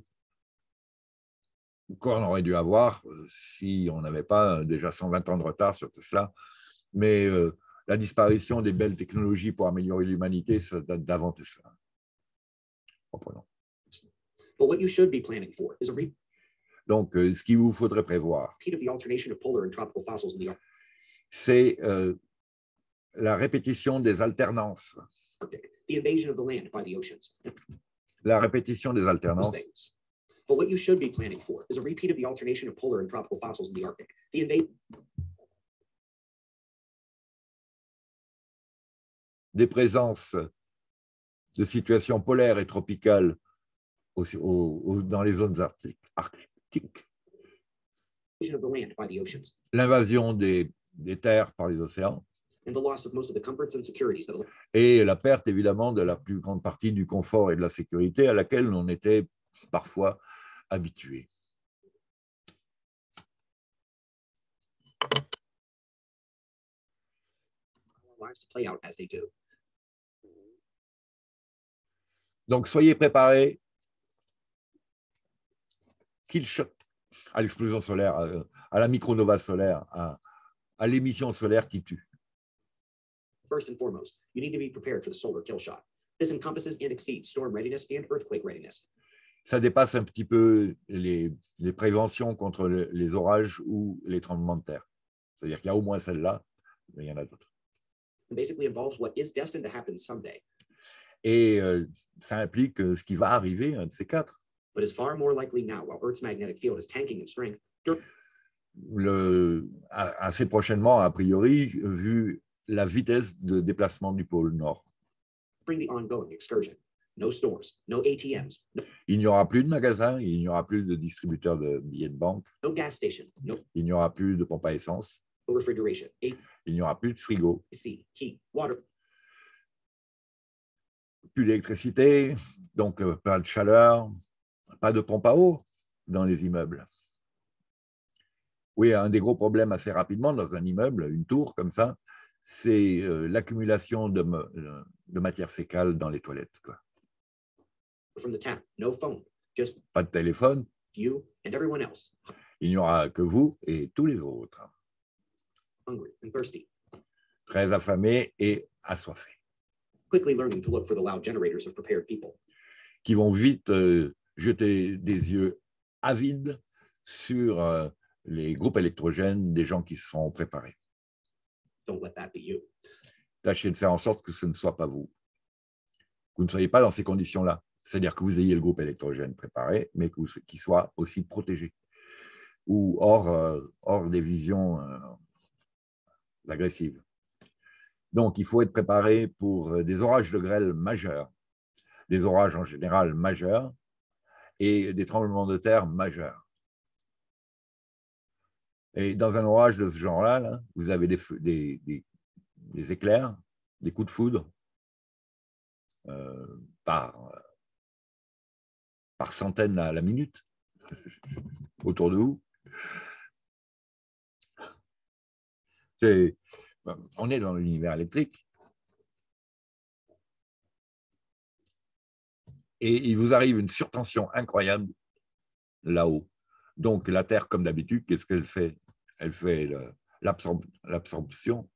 [SPEAKER 1] qu'on aurait dû avoir si on n'avait pas déjà cent vingt ans de retard sur Tesla. Mais euh, la disparition des belles technologies pour améliorer l'humanité, ça date d'avant Tesla. Reprenons.
[SPEAKER 2] But what you should be planning for is a repeat
[SPEAKER 1] Donc, euh, ce qu'il vous faudrait prévoir,
[SPEAKER 2] of the alternation of polar and tropical fossils in the
[SPEAKER 1] c'est euh, la répétition des alternances.
[SPEAKER 2] Arctic, the invasion of the land by the oceans.
[SPEAKER 1] La répétition des
[SPEAKER 2] Those
[SPEAKER 1] alternances.
[SPEAKER 2] things. But what you should be planning for is a repeat of the alternation of polar and tropical fossils in the Arctic, the invasion
[SPEAKER 1] des présences de situations polaires et tropicales au, au, au, dans les zones arctiques. arctiques.
[SPEAKER 2] of the land by the oceans,
[SPEAKER 1] L'invasion des, des terres par les océans
[SPEAKER 2] and the loss of most of the comforts and securities that
[SPEAKER 1] et la perte évidemment de la plus grande partie du confort et de la sécurité à laquelle on était parfois habitué.
[SPEAKER 2] lives to play out as they do.
[SPEAKER 1] Donc soyez préparés qu'il shot à l'explosion solaire, à, à la micronova solaire, à, à l'émission solaire qui tue.
[SPEAKER 2] First and foremost, you need to be prepared for the solar kill shot. This encompasses and exceeds storm readiness and earthquake readiness.
[SPEAKER 1] Ça dépasse un petit peu les, les préventions contre le, les orages ou les tremblements de terre. C'est-à-dire qu'il y a au moins celle-là, mais il y en a d'autres.
[SPEAKER 2] And basically involves what is destined to happen someday.
[SPEAKER 1] Et euh, ça implique ce qui va arriver, un de ces quatre.
[SPEAKER 2] But is far more likely now while Earth's magnetic field is tanking in strength.
[SPEAKER 1] Le, assez prochainement, a priori, vu la vitesse de déplacement du pôle Nord.
[SPEAKER 2] Bring the ongoing excursion. No stores, no A T Ms. No,
[SPEAKER 1] il n'y aura plus de magasins, il n'y aura plus de distributeurs de billets de banque,
[SPEAKER 2] no gas station, no,
[SPEAKER 1] il n'y aura plus de pompe à essence,
[SPEAKER 2] no refrigeration,
[SPEAKER 1] il n'y aura plus de frigo,
[SPEAKER 2] A C, heat, water.
[SPEAKER 1] Plus d'électricité, donc pas de chaleur, pas de pompe à eau dans les immeubles. Oui, un des gros problèmes assez rapidement dans un immeuble, une tour comme ça, c'est euh, l'accumulation de, de matière fécale dans les toilettes, quoi.
[SPEAKER 2] From the tap, no phone, just
[SPEAKER 1] pas de téléphone,
[SPEAKER 2] you and everyone else,
[SPEAKER 1] il n'y aura que vous et tous les autres,
[SPEAKER 2] hungry and thirsty,
[SPEAKER 1] très affamés et assoiffés,
[SPEAKER 2] quickly learning to look for the loud generators of prepared people.
[SPEAKER 1] qui vont vite euh, jeter des yeux avides sur euh, les groupes électrogènes des gens qui se sont préparés.
[SPEAKER 2] Don't let that be you.
[SPEAKER 1] Tâchez de faire en sorte que ce ne soit pas vous. Vous ne soyez pas dans ces conditions-là. C'est-à-dire que vous ayez le groupe électrogène préparé, mais qu'il soit aussi protégé ou hors, euh, hors des visions euh, agressives. Donc, il faut être préparé pour des orages de grêle majeurs des orages en général majeurs et des tremblements de terre majeurs. Et dans un orage de ce genre-là, là, vous avez des, des, des, des éclairs, des coups de foudre euh, par, par centaines à la minute autour de vous. C'est, on est dans l'univers électrique. Et il vous arrive une surtension incroyable là-haut. Donc, la Terre, comme d'habitude, qu'est-ce qu'elle fait? Elle fait l'absorption.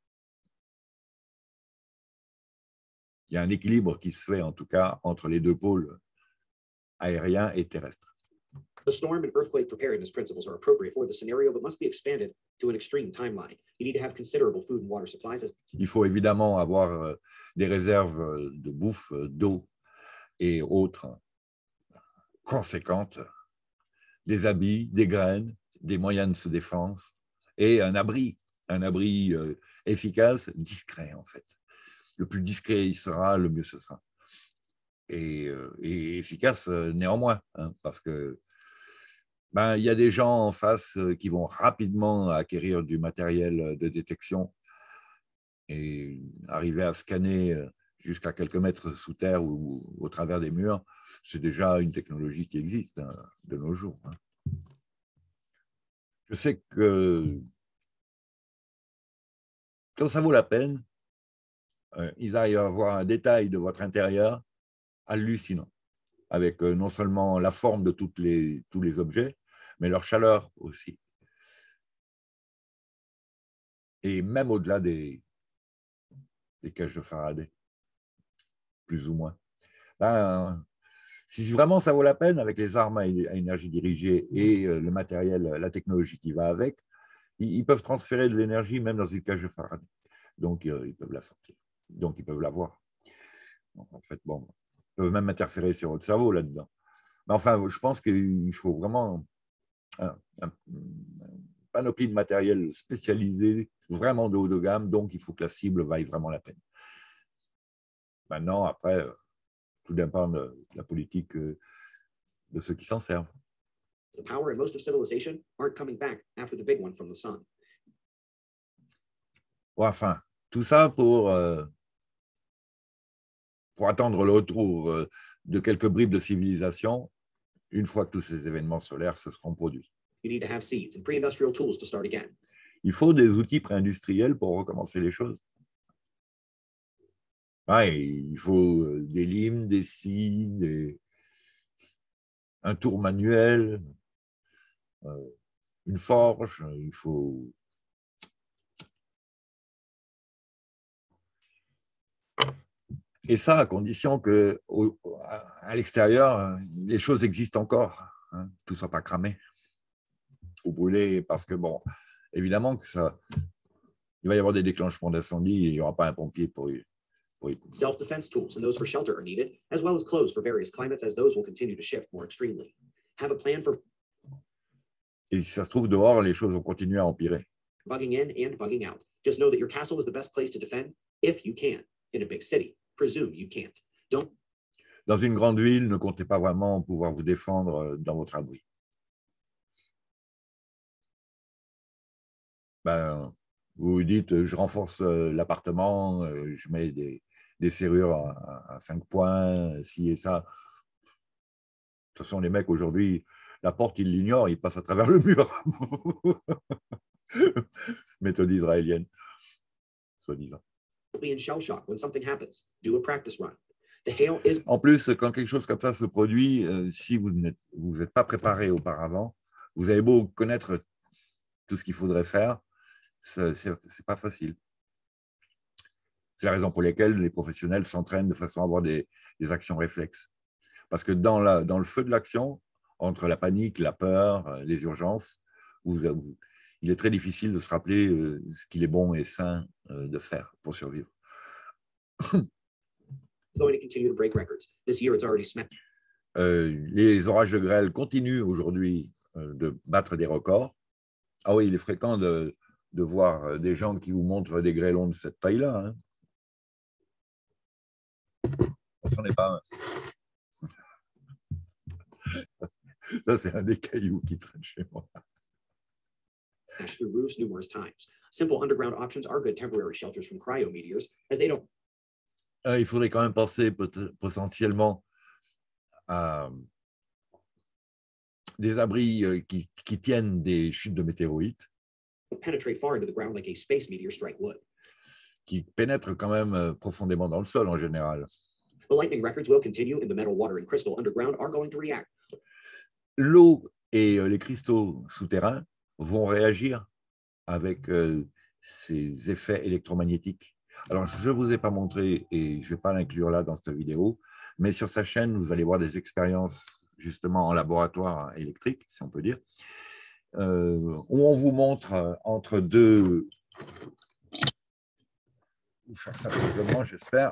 [SPEAKER 1] Il y a un équilibre qui se fait, en tout cas, entre les deux pôles aériens et terrestres.
[SPEAKER 2] The storm and earthquake preparedness principles are appropriate for the scenario, but must be expanded to an extreme timeline. You need to have considerable food and water supplies.
[SPEAKER 1] Il faut évidemment avoir des réserves de bouffe, d'eau et autres conséquentes, des habits, des graines, des moyens de se défendre et un abri, un abri efficace, discret en fait. Le plus discret il sera, le mieux ce sera. Et, et efficace néanmoins, hein, parce que ben, il y a des gens en face qui vont rapidement acquérir du matériel de détection et arriver à scanner jusqu'à quelques mètres sous terre ou au travers des murs. C'est déjà une technologie qui existe hein, de nos jours. Hein. Je sais que quand ça vaut la peine, euh, ils arrivent à voir un détail de votre intérieur hallucinant, avec euh, non seulement la forme de toutes les, tous les objets, mais leur chaleur aussi. Et même au-delà des, des cages de Faraday, plus ou moins. Ben, si vraiment ça vaut la peine, avec les armes à énergie dirigée et euh, le matériel, la technologie qui va avec, ils, ils peuvent transférer de l'énergie même dans une cage de Faraday. Donc, euh, ils peuvent la sortir. Donc, ils peuvent la voir. Donc, en fait, bon, ils peuvent même interférer sur votre cerveau là-dedans. Mais enfin, je pense qu'il faut vraiment un, un, un panoplie de matériel spécialisé, vraiment de haut de gamme, donc il faut que la cible vaille vraiment la peine. Maintenant, après, tout dépend de la politique de ceux qui s'en servent.
[SPEAKER 2] The power and most of civilization aren't coming back after the big one from the sun.
[SPEAKER 1] Enfin, tout ça pour, euh, pour attendre le retour euh, de quelques bribes de civilisation une fois que tous ces événements solaires se seront produits.
[SPEAKER 2] You need to have seeds and pre-industrial tools to start again.
[SPEAKER 1] Il faut des outils pré-industriels pour recommencer les choses. Ouais, il faut des limes, des scies, des... un tour manuel, euh, une forge, il faut... Et ça, à condition que au, à l'extérieur, les choses existent encore, hein, tout ne soit pas cramé ou brûlé, parce que, bon, évidemment que ça, il va y avoir des déclenchements d'incendie et il n'y aura pas un pompier pour y, pour y...
[SPEAKER 2] Self-defense tools and those for shelter are needed, as well as clothes for various climates, as those will continue to shift more extremely. Have a plan for...
[SPEAKER 1] Et si ça se trouve, dehors, les choses vont continuer à empirer.
[SPEAKER 2] Bugging in and bugging out. Just know that your castle is the best place to defend if you can. In a big city, presume you can't. Don't...
[SPEAKER 1] Dans une grande ville, ne comptez pas vraiment pouvoir vous défendre dans votre abri. Ben, vous vous dites, je renforce l'appartement, je mets des, des serrures à, à cinq points, ci et ça. De toute façon, les mecs, aujourd'hui, la porte, ils l'ignorent, ils passent à travers le mur. Méthode israélienne, soi-disant. En plus, quand quelque chose comme ça se produit, euh, si vous n'êtes vous n'êtes pas préparé auparavant, vous avez beau connaître tout ce qu'il faudrait faire, ce n'est pas facile. C'est la raison pour laquelle les professionnels s'entraînent de façon à avoir des, des actions réflexes. Parce que dans, la, dans le feu de l'action, entre la panique, la peur, les urgences, vous, vous, il est très difficile de se rappeler euh, ce qu'il est bon et sain euh, de faire pour survivre. Euh, les orages de grêle continuent aujourd'hui euh, de battre des records. Ah oui, il est fréquent de, de voir des gens qui vous montrent des grêlons de cette taille-là. Hein. c'en est pas un. Ça, c'est un des cailloux qui traîne chez moi.
[SPEAKER 2] Smashed through roofs numerous times. Simple underground options are good temporary shelters from cryometeors, as they don't.
[SPEAKER 1] Euh, il faudrait quand même penser pot- potentiellement à des abris euh, qui, qui tiennent des chutes de météorites,
[SPEAKER 2] penetrate far into the ground like a space meteor strike would.
[SPEAKER 1] qui pénètrent quand même euh, profondément dans le sol en général.
[SPEAKER 2] The lightning records will continue, and the metal, water, and crystal underground are going to react.
[SPEAKER 1] L'eau et euh, les cristaux souterrains vont réagir avec euh, ces effets électromagnétiques. Alors, je ne vous ai pas montré, et je ne vais pas l'inclure là dans cette vidéo, mais sur sa chaîne, vous allez voir des expériences justement en laboratoire électrique, si on peut dire, euh, où on vous montre entre deux... Je vais faire ça simplement, j'espère.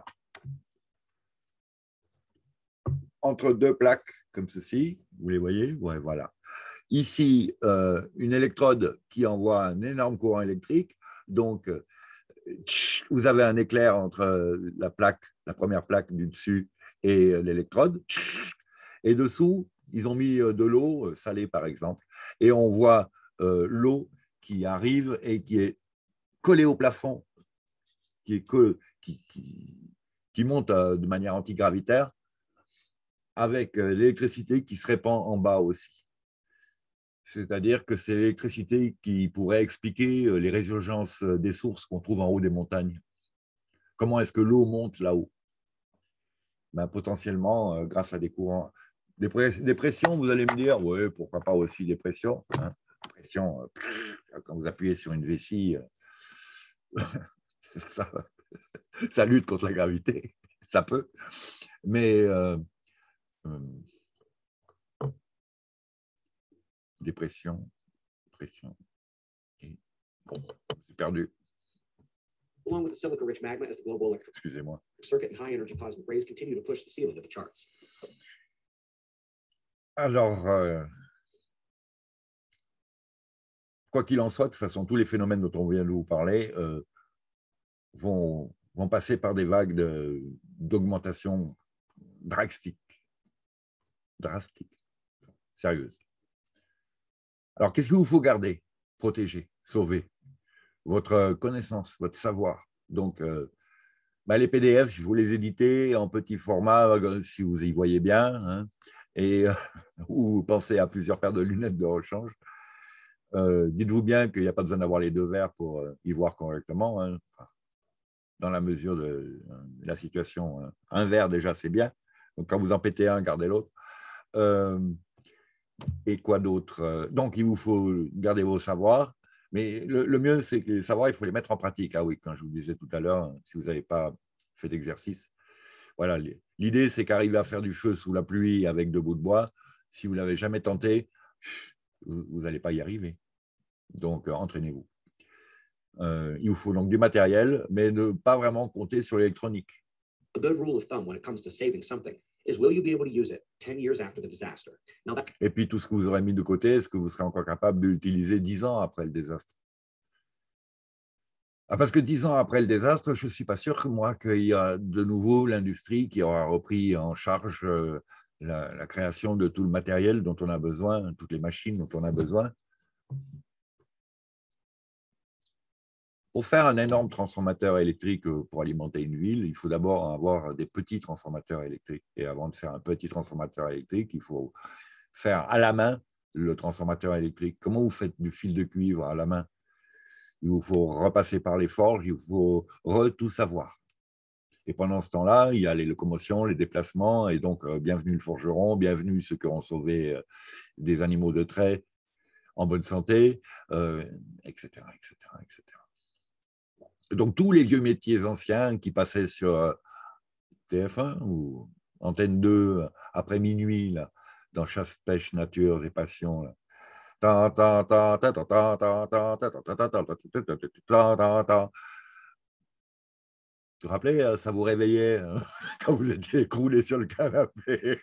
[SPEAKER 1] Entre deux plaques comme ceci, vous les voyez? Ouais, voilà. Ici, euh, une électrode qui envoie un énorme courant électrique. Donc, euh, vous avez un éclair entre la plaque, la première plaque du dessus et l'électrode. Et dessous, ils ont mis de l'eau salée, par exemple. Et on voit euh, l'eau qui arrive et qui est collée au plafond, qui, est que, qui, qui, qui monte euh, de manière antigravitaire, avec l'électricité qui se répand en bas aussi. C'est-à-dire que c'est l'électricité qui pourrait expliquer les résurgences des sources qu'on trouve en haut des montagnes. Comment est-ce que l'eau monte là-haut? Ben, potentiellement, euh, grâce à des courants. Des, press des pressions, vous allez me dire, oui, pourquoi pas aussi des pressions. Hein? Pression, euh, quand vous appuyez sur une vessie, euh, ça, ça lutte contre la gravité. Ça peut. Mais euh, euh, des pressions, pressions. Et, bon, j'ai perdu.
[SPEAKER 2] Along with the silica-rich magma as the global electric
[SPEAKER 1] Excusez-moi.
[SPEAKER 2] circuit and high-energy cosmic rays continue to push the ceiling of the charts.
[SPEAKER 1] Alors, euh, quoi qu'il en soit, de toute façon, tous les phénomènes dont on vient de vous parler euh, vont, vont passer par des vagues d'augmentation drastique, drastique, sérieuse. Alors, qu'est-ce qu'il vous faut garder, protéger, sauver? Votre connaissance, votre savoir. Donc, euh, bah, les P D F, il faut les éditer en petit format, euh, si vous y voyez bien, hein, et, euh, ou pensez à plusieurs paires de lunettes de rechange. Euh, dites-vous bien qu'il n'y a pas besoin d'avoir les deux verres pour euh, y voir correctement, hein, dans la mesure de, de la situation. Hein. Un verre, déjà, c'est bien. Donc, quand vous en pétez un, gardez l'autre. Euh, et quoi d'autre? Donc, il vous faut garder vos savoirs. Mais le, le mieux, c'est que les savoirs, il faut les mettre en pratique. Ah oui, quand je vous disais tout à l'heure, si vous n'avez pas fait d'exercice. Voilà, l'idée, c'est qu'arriver à faire du feu sous la pluie avec deux bouts de bois, si vous ne l'avez jamais tenté, vous n'allez pas y arriver. Donc, euh, entraînez-vous. Euh, il vous faut donc du matériel, mais ne pas vraiment compter sur l'électronique.
[SPEAKER 2] A good rule of thumb when it comes to saving something is will you be able to use it ten years after the disaster? Now that...
[SPEAKER 1] Et puis, tout ce que vous aurez mis de côté, est-ce que vous serez encore capable de l'utiliser dix ans après le désastre? Ah, parce que dix ans après le désastre, je ne suis pas sûr que moi qu'il y a de nouveau l'industrie qui aura repris en charge euh, la, la création de tout le matériel dont on a besoin, toutes les machines dont on a besoin. Pour faire un énorme transformateur électrique pour alimenter une ville, il faut d'abord avoir des petits transformateurs électriques. Et avant de faire un petit transformateur électrique, il faut faire à la main le transformateur électrique. Comment vous faites du fil de cuivre à la main? Il vous faut repasser par les forges, il faut re tout savoir. Et pendant ce temps-là, il y a les locomotions, les déplacements, et donc euh, bienvenue le forgeron, bienvenue ceux qui ont sauvé euh, des animaux de trait en bonne santé, euh, et cetera, et cetera, et cetera. Donc, tous les vieux métiers anciens qui passaient sur T F un ou Antenne deux après minuit, là, dans Chasse, Pêche, Nature et Passion. Là. Vous vous rappelez, ça vous réveillait quand vous étiez écroulé sur le canapé.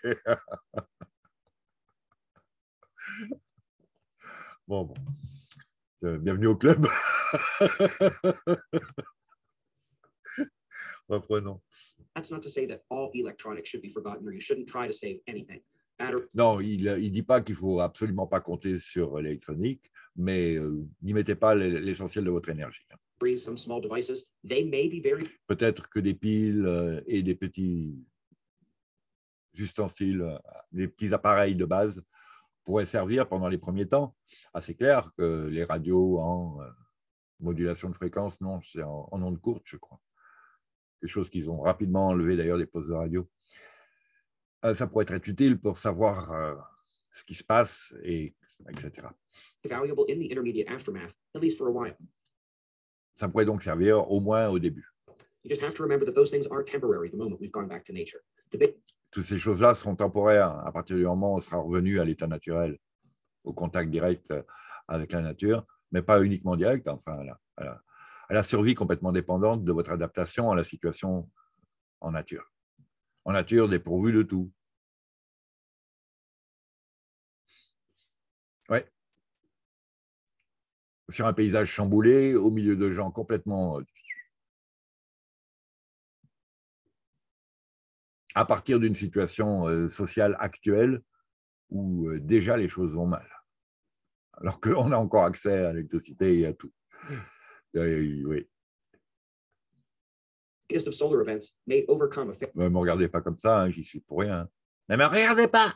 [SPEAKER 1] Bon, bon. Bienvenue au club. Reprenons.
[SPEAKER 2] That's not to say that all electronics should be forgotten or you shouldn't try to save anything. Matter
[SPEAKER 1] Non, il ne dit pas qu'il ne faut absolument pas compter sur l'électronique, mais euh, n'y mettez pas l'essentiel de votre énergie.
[SPEAKER 2] batteries, some small devices, they may be very
[SPEAKER 1] Peut-être que des piles euh, et des petits ustensiles, euh, des petits appareils de base pourraient servir pendant les premiers temps. Ah, c'est clair que les radios en euh, modulation de fréquence, non, c'est en, en ondes courtes, je crois. Quelque chose qu'ils ont rapidement enlevé d'ailleurs des postes de radio. Euh, ça pourrait être utile pour savoir euh, ce qui se passe, et, et cetera.
[SPEAKER 2] valuable in the intermediate aftermath, at least for a while.
[SPEAKER 1] Ça pourrait donc servir au moins au début.
[SPEAKER 2] You just have to remember that those things are temporary the moment we've gone back to nature. The big
[SPEAKER 1] Toutes ces choses-là seront temporaires à partir du moment où on sera revenu à l'état naturel, au contact direct avec la nature, mais pas uniquement direct, enfin, à la, à la, à la survie complètement dépendante de votre adaptation à la situation en nature. En nature, dépourvue de tout. Oui. Sur un paysage chamboulé, au milieu de gens complètement... à partir d'une situation euh, sociale actuelle où euh, déjà les choses vont mal. Alors qu'on a encore accès à l'électricité et à tout. Euh, oui.
[SPEAKER 2] biggest of solar events may overcome a
[SPEAKER 1] Ne me regardez pas comme ça, hein, j'y suis pour rien. Ne me regardez pas.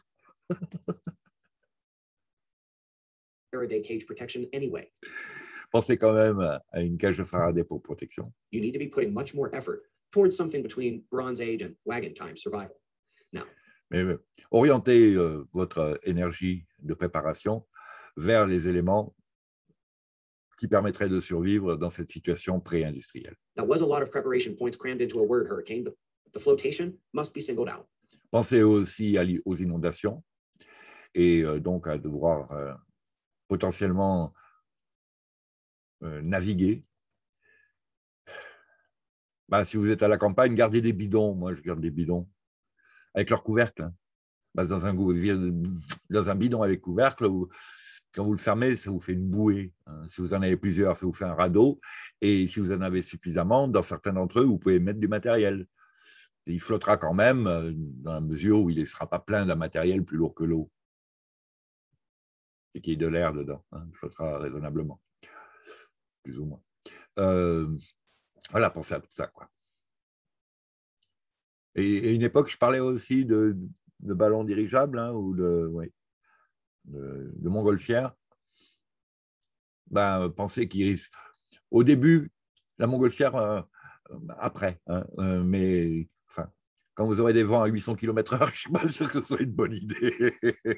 [SPEAKER 2] Faraday cage protection anyway.
[SPEAKER 1] Pensez quand même à une cage de Faraday pour protection.
[SPEAKER 2] You need to be putting much more effort towards something between Bronze Age and Wagon Time survival. Now,
[SPEAKER 1] Mais euh, orientez euh, votre énergie de préparation vers les éléments qui permettraient de survivre dans cette situation pré-industrielle.
[SPEAKER 2] that was a lot of preparation points crammed into a word hurricane, but the flotation must be singled out.
[SPEAKER 1] Pensez aussi à, aux inondations et euh, donc à devoir euh, potentiellement euh, naviguer. Bah, si vous êtes à la campagne, gardez des bidons. Moi, je garde des bidons avec leur couvercle. Hein. Bah, dans, un, dans un bidon avec couvercle, vous, quand vous le fermez, ça vous fait une bouée. Hein. Si vous en avez plusieurs, ça vous fait un radeau. Et si vous en avez suffisamment, dans certains d'entre eux, vous pouvez mettre du matériel. Et il flottera quand même dans la mesure où il ne sera pas plein d'un matériel plus lourd que l'eau. Et qu'il y ait de l'air dedans. Hein. Il flottera raisonnablement. Plus ou moins. Euh, voilà, pensez à tout ça, quoi. Et à une époque, je parlais aussi de, de ballons dirigeables hein, ou de, oui, de, de montgolfières. Ben, pensez qu'ils risquent. Au début, la montgolfière, euh, après, hein, euh, mais enfin, quand vous aurez des vents à huit cents kilomètres heure, je ne suis pas sûr que ce soit une bonne idée.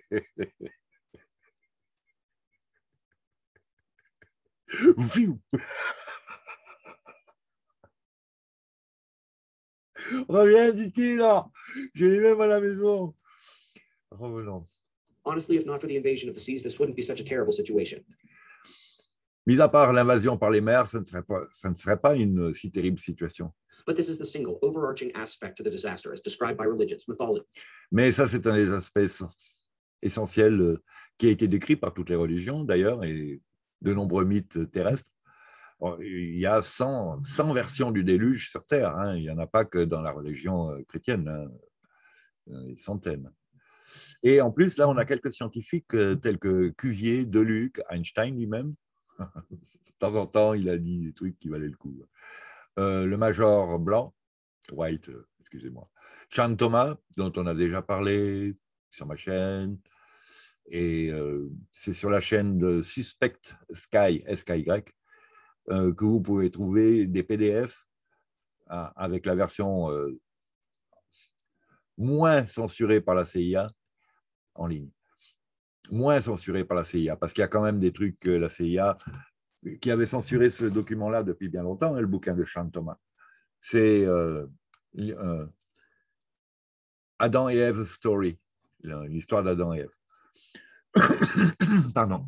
[SPEAKER 1] Reviens, dit-il, là. Je l'ai même à la maison. Revenons.
[SPEAKER 2] Honestly, if not for the invasion of the seas, this wouldn't be such a terrible situation.
[SPEAKER 1] Mis à part l'invasion par les mers, ça ne serait pas, ça ne serait pas une si terrible situation.
[SPEAKER 2] But this is the single overarching aspect to the disaster as described by religious mythology.
[SPEAKER 1] Mais ça, c'est un des aspects essentiels qui a été décrit par toutes les religions, d'ailleurs, et de nombreux mythes terrestres. Il y a cent, cent versions du déluge sur Terre. Hein. Il n'y en a pas que dans la religion chrétienne. Hein. Des centaines. Et en plus, là, on a quelques scientifiques tels que Cuvier, Deluc, Einstein lui-même. De temps en temps, il a dit des trucs qui valaient le coup. Euh, le major Blanc, White, excusez-moi. Chan Thomas, dont on a déjà parlé sur ma chaîne. Et euh, c'est sur la chaîne de Suspect Sky, S K Y, euh, que vous pouvez trouver des P D F hein, avec la version euh, moins censurée par la C I A en ligne. Moins censurée par la C I A, parce qu'il y a quand même des trucs que la C I A qui avait censuré ce document-là depuis bien longtemps, hein, le bouquin de Chan Thomas. C'est euh, euh, Adam et Eve Story, l'histoire d'Adam et Ève. Pardon.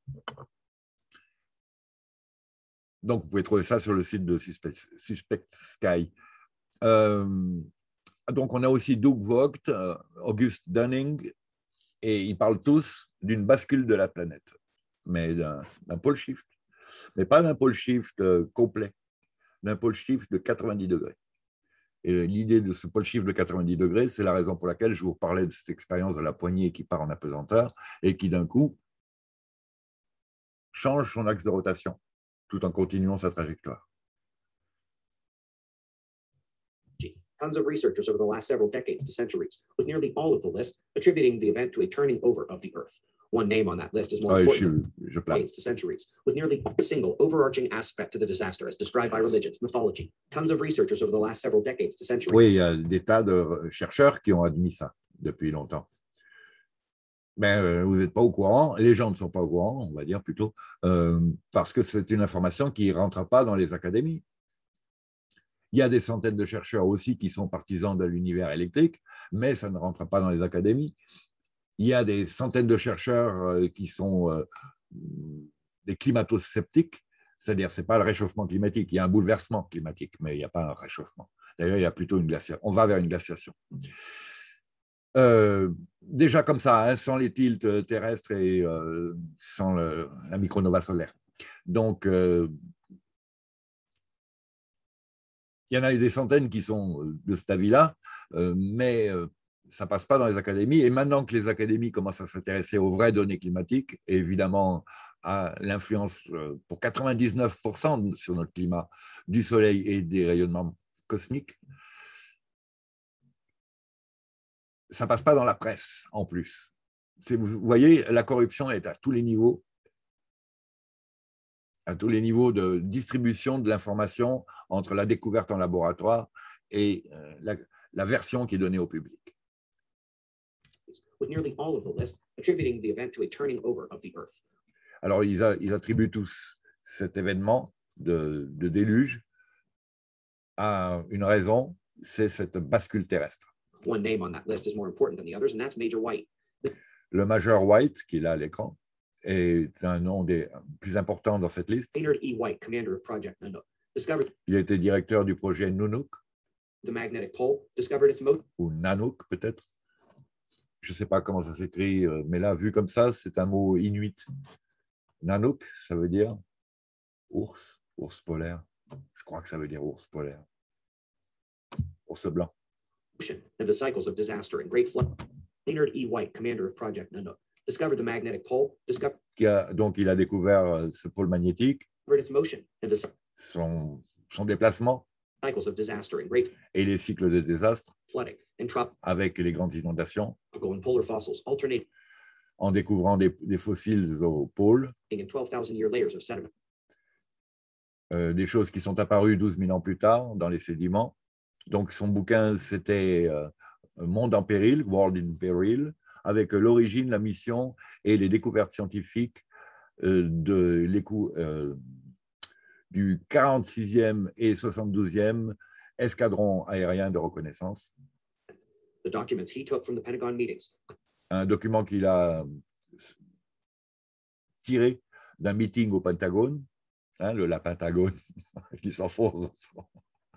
[SPEAKER 1] Donc, vous pouvez trouver ça sur le site de Suspect, Suspect Sky. Euh, donc, on a aussi Doug Vogt, euh, August Dunning, et ils parlent tous d'une bascule de la planète, mais d'un pole shift, mais pas d'un pole shift euh, complet, d'un pole shift de quatre-vingt-dix degrés. Et l'idée de ce pôle shift de quatre-vingt-dix degrés, c'est la raison pour laquelle je vous parlais de cette expérience de la poignée qui part en apesanteur et qui d'un coup change son axe de rotation tout en continuant sa trajectoire.
[SPEAKER 2] Tons of researchers over the last several decades to centuries, with nearly all of the list attributing the event to a turning over of the Earth. One name on that list is more
[SPEAKER 1] Ah,
[SPEAKER 2] important
[SPEAKER 1] je, je
[SPEAKER 2] than decades to centuries, with nearly a single overarching aspect to the disaster as described by religions, mythology. Tons of researchers over the last several decades to centuries.
[SPEAKER 1] Oui, il y a des tas de chercheurs qui ont admis ça depuis longtemps. Mais euh, vous n'êtes pas au courant, les gens ne sont pas au courant, on va dire plutôt, euh, parce que c'est une information qui ne rentre pas dans les académies. Il y a des centaines de chercheurs aussi qui sont partisans de l'univers électrique, mais ça ne rentre pas dans les académies. Il y a des centaines de chercheurs qui sont euh, des climato-sceptiques, c'est-à-dire ce n'est pas le réchauffement climatique, il y a un bouleversement climatique, mais il n'y a pas un réchauffement. D'ailleurs, il y a plutôt une glaciation. On va vers une glaciation. Euh, déjà comme ça, hein, sans les tilts terrestres et euh, sans le, la micronova solaire. Donc, euh, il y en a des centaines qui sont de cet avis-là, euh, mais euh, ça ne passe pas dans les académies. Et maintenant que les académies commencent à s'intéresser aux vraies données climatiques, et évidemment à l'influence euh, pour quatre-vingt-dix-neuf pour cent sur notre climat du Soleil et des rayonnements cosmiques, ça ne passe pas dans la presse en plus. Vous voyez, la corruption est à tous les niveaux, à tous les niveaux de distribution de l'information entre la découverte en laboratoire et euh, la, la version qui est donnée au public.
[SPEAKER 2] With nearly all of the list attributing the event to a turning over of the Earth.
[SPEAKER 1] Alors, ils, a, ils attribuent tous cet événement de, de déluge à une raison, c'est cette bascule terrestre.
[SPEAKER 2] One name on that list is more important than the others, and that's Major White.
[SPEAKER 1] Le Major White, qui est là à l'écran, est un nom des plus importants dans cette liste.
[SPEAKER 2] Maynard E. White, commander of Project Nanook, discovered
[SPEAKER 1] Il a été directeur du projet Nanook,
[SPEAKER 2] the magnetic pole, discovered its motion.
[SPEAKER 1] ou Nanook peut-être. Je ne sais pas comment ça s'écrit, mais là, vu comme ça, c'est un mot inuit. Nanook, ça veut dire ours, ours polaire. Je crois que ça veut dire ours polaire. Ours blanc.
[SPEAKER 2] And the cycles of disaster and great flood. Maynard E. White, commander of Project Nanook, discovered the magnetic pole, discovered
[SPEAKER 1] Qui a, donc, il a découvert ce pôle magnétique,
[SPEAKER 2] its motion and the
[SPEAKER 1] son, son déplacement
[SPEAKER 2] cycles of disaster and great
[SPEAKER 1] et les cycles de désastre
[SPEAKER 2] flooding and tropical
[SPEAKER 1] avec les grandes inondations,
[SPEAKER 2] and polar fossils alternating
[SPEAKER 1] en découvrant des, des fossiles au pôle,
[SPEAKER 2] in twelve thousand year layers of sediment.
[SPEAKER 1] euh, des choses qui sont apparues douze mille ans plus tard dans les sédiments. Donc, son bouquin, c'était euh, Monde en péril, World in Peril, avec l'origine, la mission et les découvertes scientifiques euh, de euh, du quarante-sixième et soixante-douzième escadron aérien de reconnaissance.
[SPEAKER 2] The documents he took from the Pentagon meetings.
[SPEAKER 1] Un document qu'il a tiré d'un meeting au Pentagone, hein, le la Pentagone qui s'enfonce dans son,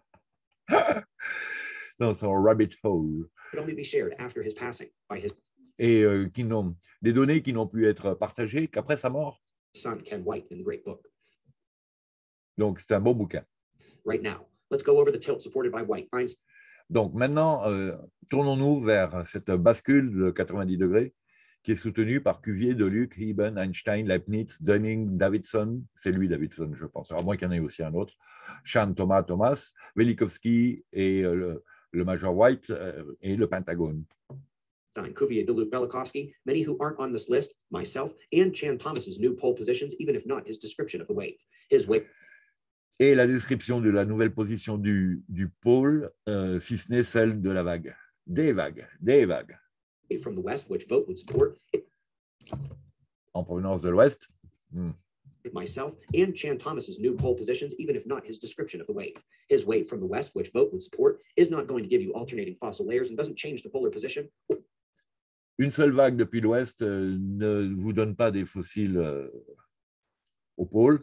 [SPEAKER 1] dans son rabbit hole.
[SPEAKER 2] Could only be shared after his passing by his
[SPEAKER 1] Et euh, qui n'ont des données qui n'ont pu être partagées qu'après sa mort.
[SPEAKER 2] son Ken White in the great book.
[SPEAKER 1] Donc c'est un beau bouquin.
[SPEAKER 2] Right now, let's go over the tilt supported by White. Einstein.
[SPEAKER 1] Donc maintenant, euh, tournons-nous vers cette bascule de quatre-vingt-dix degrés qui est soutenue par Cuvier, Deluc, Eben, Einstein, Leibniz, Dunning, Davidson, c'est lui Davidson je pense, à moins qu'il y en ait aussi un autre, Chan, Thomas, Thomas, Velikovsky et euh, le, le Major White euh, et le Pentagone.
[SPEAKER 2] Cuvier, Deluc, Velikovsky, many who aren't on this list, myself, and Chan Thomas's new pole positions, even if not his description of the wave. His wave.
[SPEAKER 1] Et la description de la nouvelle position du, du pôle, euh, si ce n'est celle de la vague. Des vagues, des vagues.
[SPEAKER 2] From the west, which vote would support
[SPEAKER 1] en provenance de l'ouest. Hmm.
[SPEAKER 2] Myself and Chan Thomas's new pole positions, even if not his description of the wave. His wave from the west, which vote would support, is not going to give you alternating fossil layers and doesn't change the polar position.
[SPEAKER 1] Une seule vague depuis l'ouest euh, ne vous donne pas des fossiles euh, au pôle.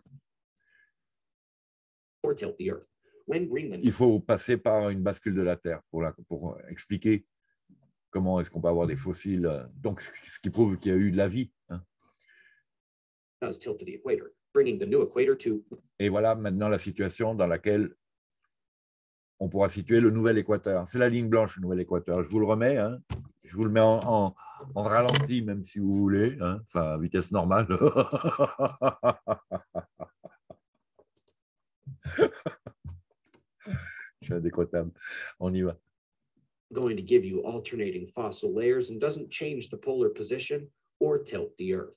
[SPEAKER 2] Or tilt the Earth. When Greenland...
[SPEAKER 1] Il faut passer par une bascule de la Terre pour, la, pour expliquer comment est-ce qu'on peut avoir des fossiles. Euh, donc, ce qui prouve qu'il y a eu de la vie. Hein.
[SPEAKER 2] Does tilt to the equator, bringing the new equator to...
[SPEAKER 1] Et voilà maintenant la situation dans laquelle on pourra situer le nouvel équateur. C'est la ligne blanche, le nouvel équateur. Je vous le remets, hein. Je vous le mets en, en, en ralenti, même si vous voulez, hein. Enfin, à vitesse normale. Je suis indécrottable. On y va.
[SPEAKER 2] Going to give you alternating fossil layers and doesn't change the polar position or tilt the Earth.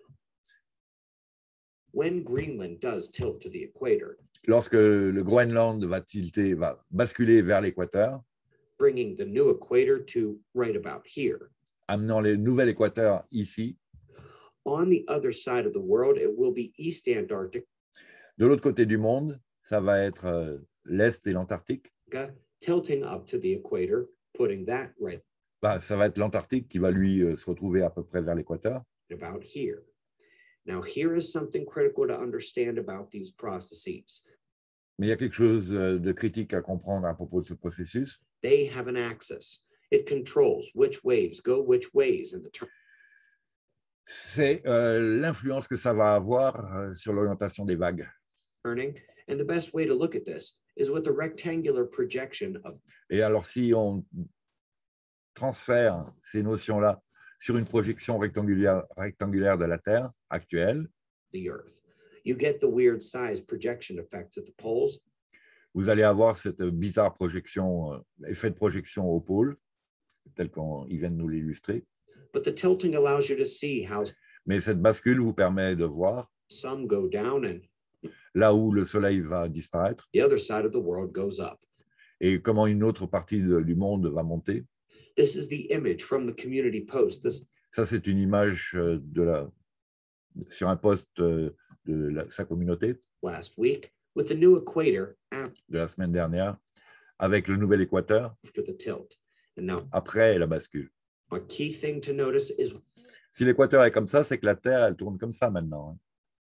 [SPEAKER 2] When Greenland does tilt to the equator,
[SPEAKER 1] lorsque le Groenland va tilter, va basculer vers l'équateur,
[SPEAKER 2] bringing the new equator to right about here.
[SPEAKER 1] Amenant le nouvel équateur ici.
[SPEAKER 2] On the other side of the world, it will be East Antarctic.
[SPEAKER 1] De l'autre côté du monde, ça va être euh, l'Est et l'Antarctique.
[SPEAKER 2] Tilting up to the equator, putting that right.
[SPEAKER 1] Bah, ça va être l'Antarctique qui va lui euh, se retrouver à peu près vers l'équateur.
[SPEAKER 2] About here. Now, here is something critical to understand about these processes.
[SPEAKER 1] Mais il y a quelque chose de critique à comprendre à propos de ce processus.
[SPEAKER 2] They have an axis. It controls which waves go which ways in the turn.
[SPEAKER 1] C'est euh, l'influence que ça va avoir euh, sur l'orientation des vagues.
[SPEAKER 2] Turning, and the best way to look at this is with a rectangular projection of.
[SPEAKER 1] Et alors, si on transfère ces notions-là sur une projection rectangulaire, rectangulaire de la Terre actuelle,
[SPEAKER 2] the Earth, you get the weird size projection effects at the poles.
[SPEAKER 1] Vous allez avoir cette bizarre projection, euh, effet de projection au pôle, tel qu'ils viennent nous l'illustrer.
[SPEAKER 2] But the tilting allows you to see how.
[SPEAKER 1] Mais cette bascule vous permet de voir
[SPEAKER 2] some go down and
[SPEAKER 1] là où le soleil va disparaître
[SPEAKER 2] the other side of the world goes up.
[SPEAKER 1] Et comment une autre partie de, du monde va monter.
[SPEAKER 2] This is the image from the community post. This...
[SPEAKER 1] Ça, c'est une image de la, sur un post de la, sa communauté.
[SPEAKER 2] Last week, with the new equator after,
[SPEAKER 1] de la semaine dernière, avec le nouvel équateur
[SPEAKER 2] after the tilt. And now,
[SPEAKER 1] après la bascule.
[SPEAKER 2] A key thing to notice is...
[SPEAKER 1] Si l'équateur est comme ça, c'est que la Terre, elle tourne comme ça maintenant.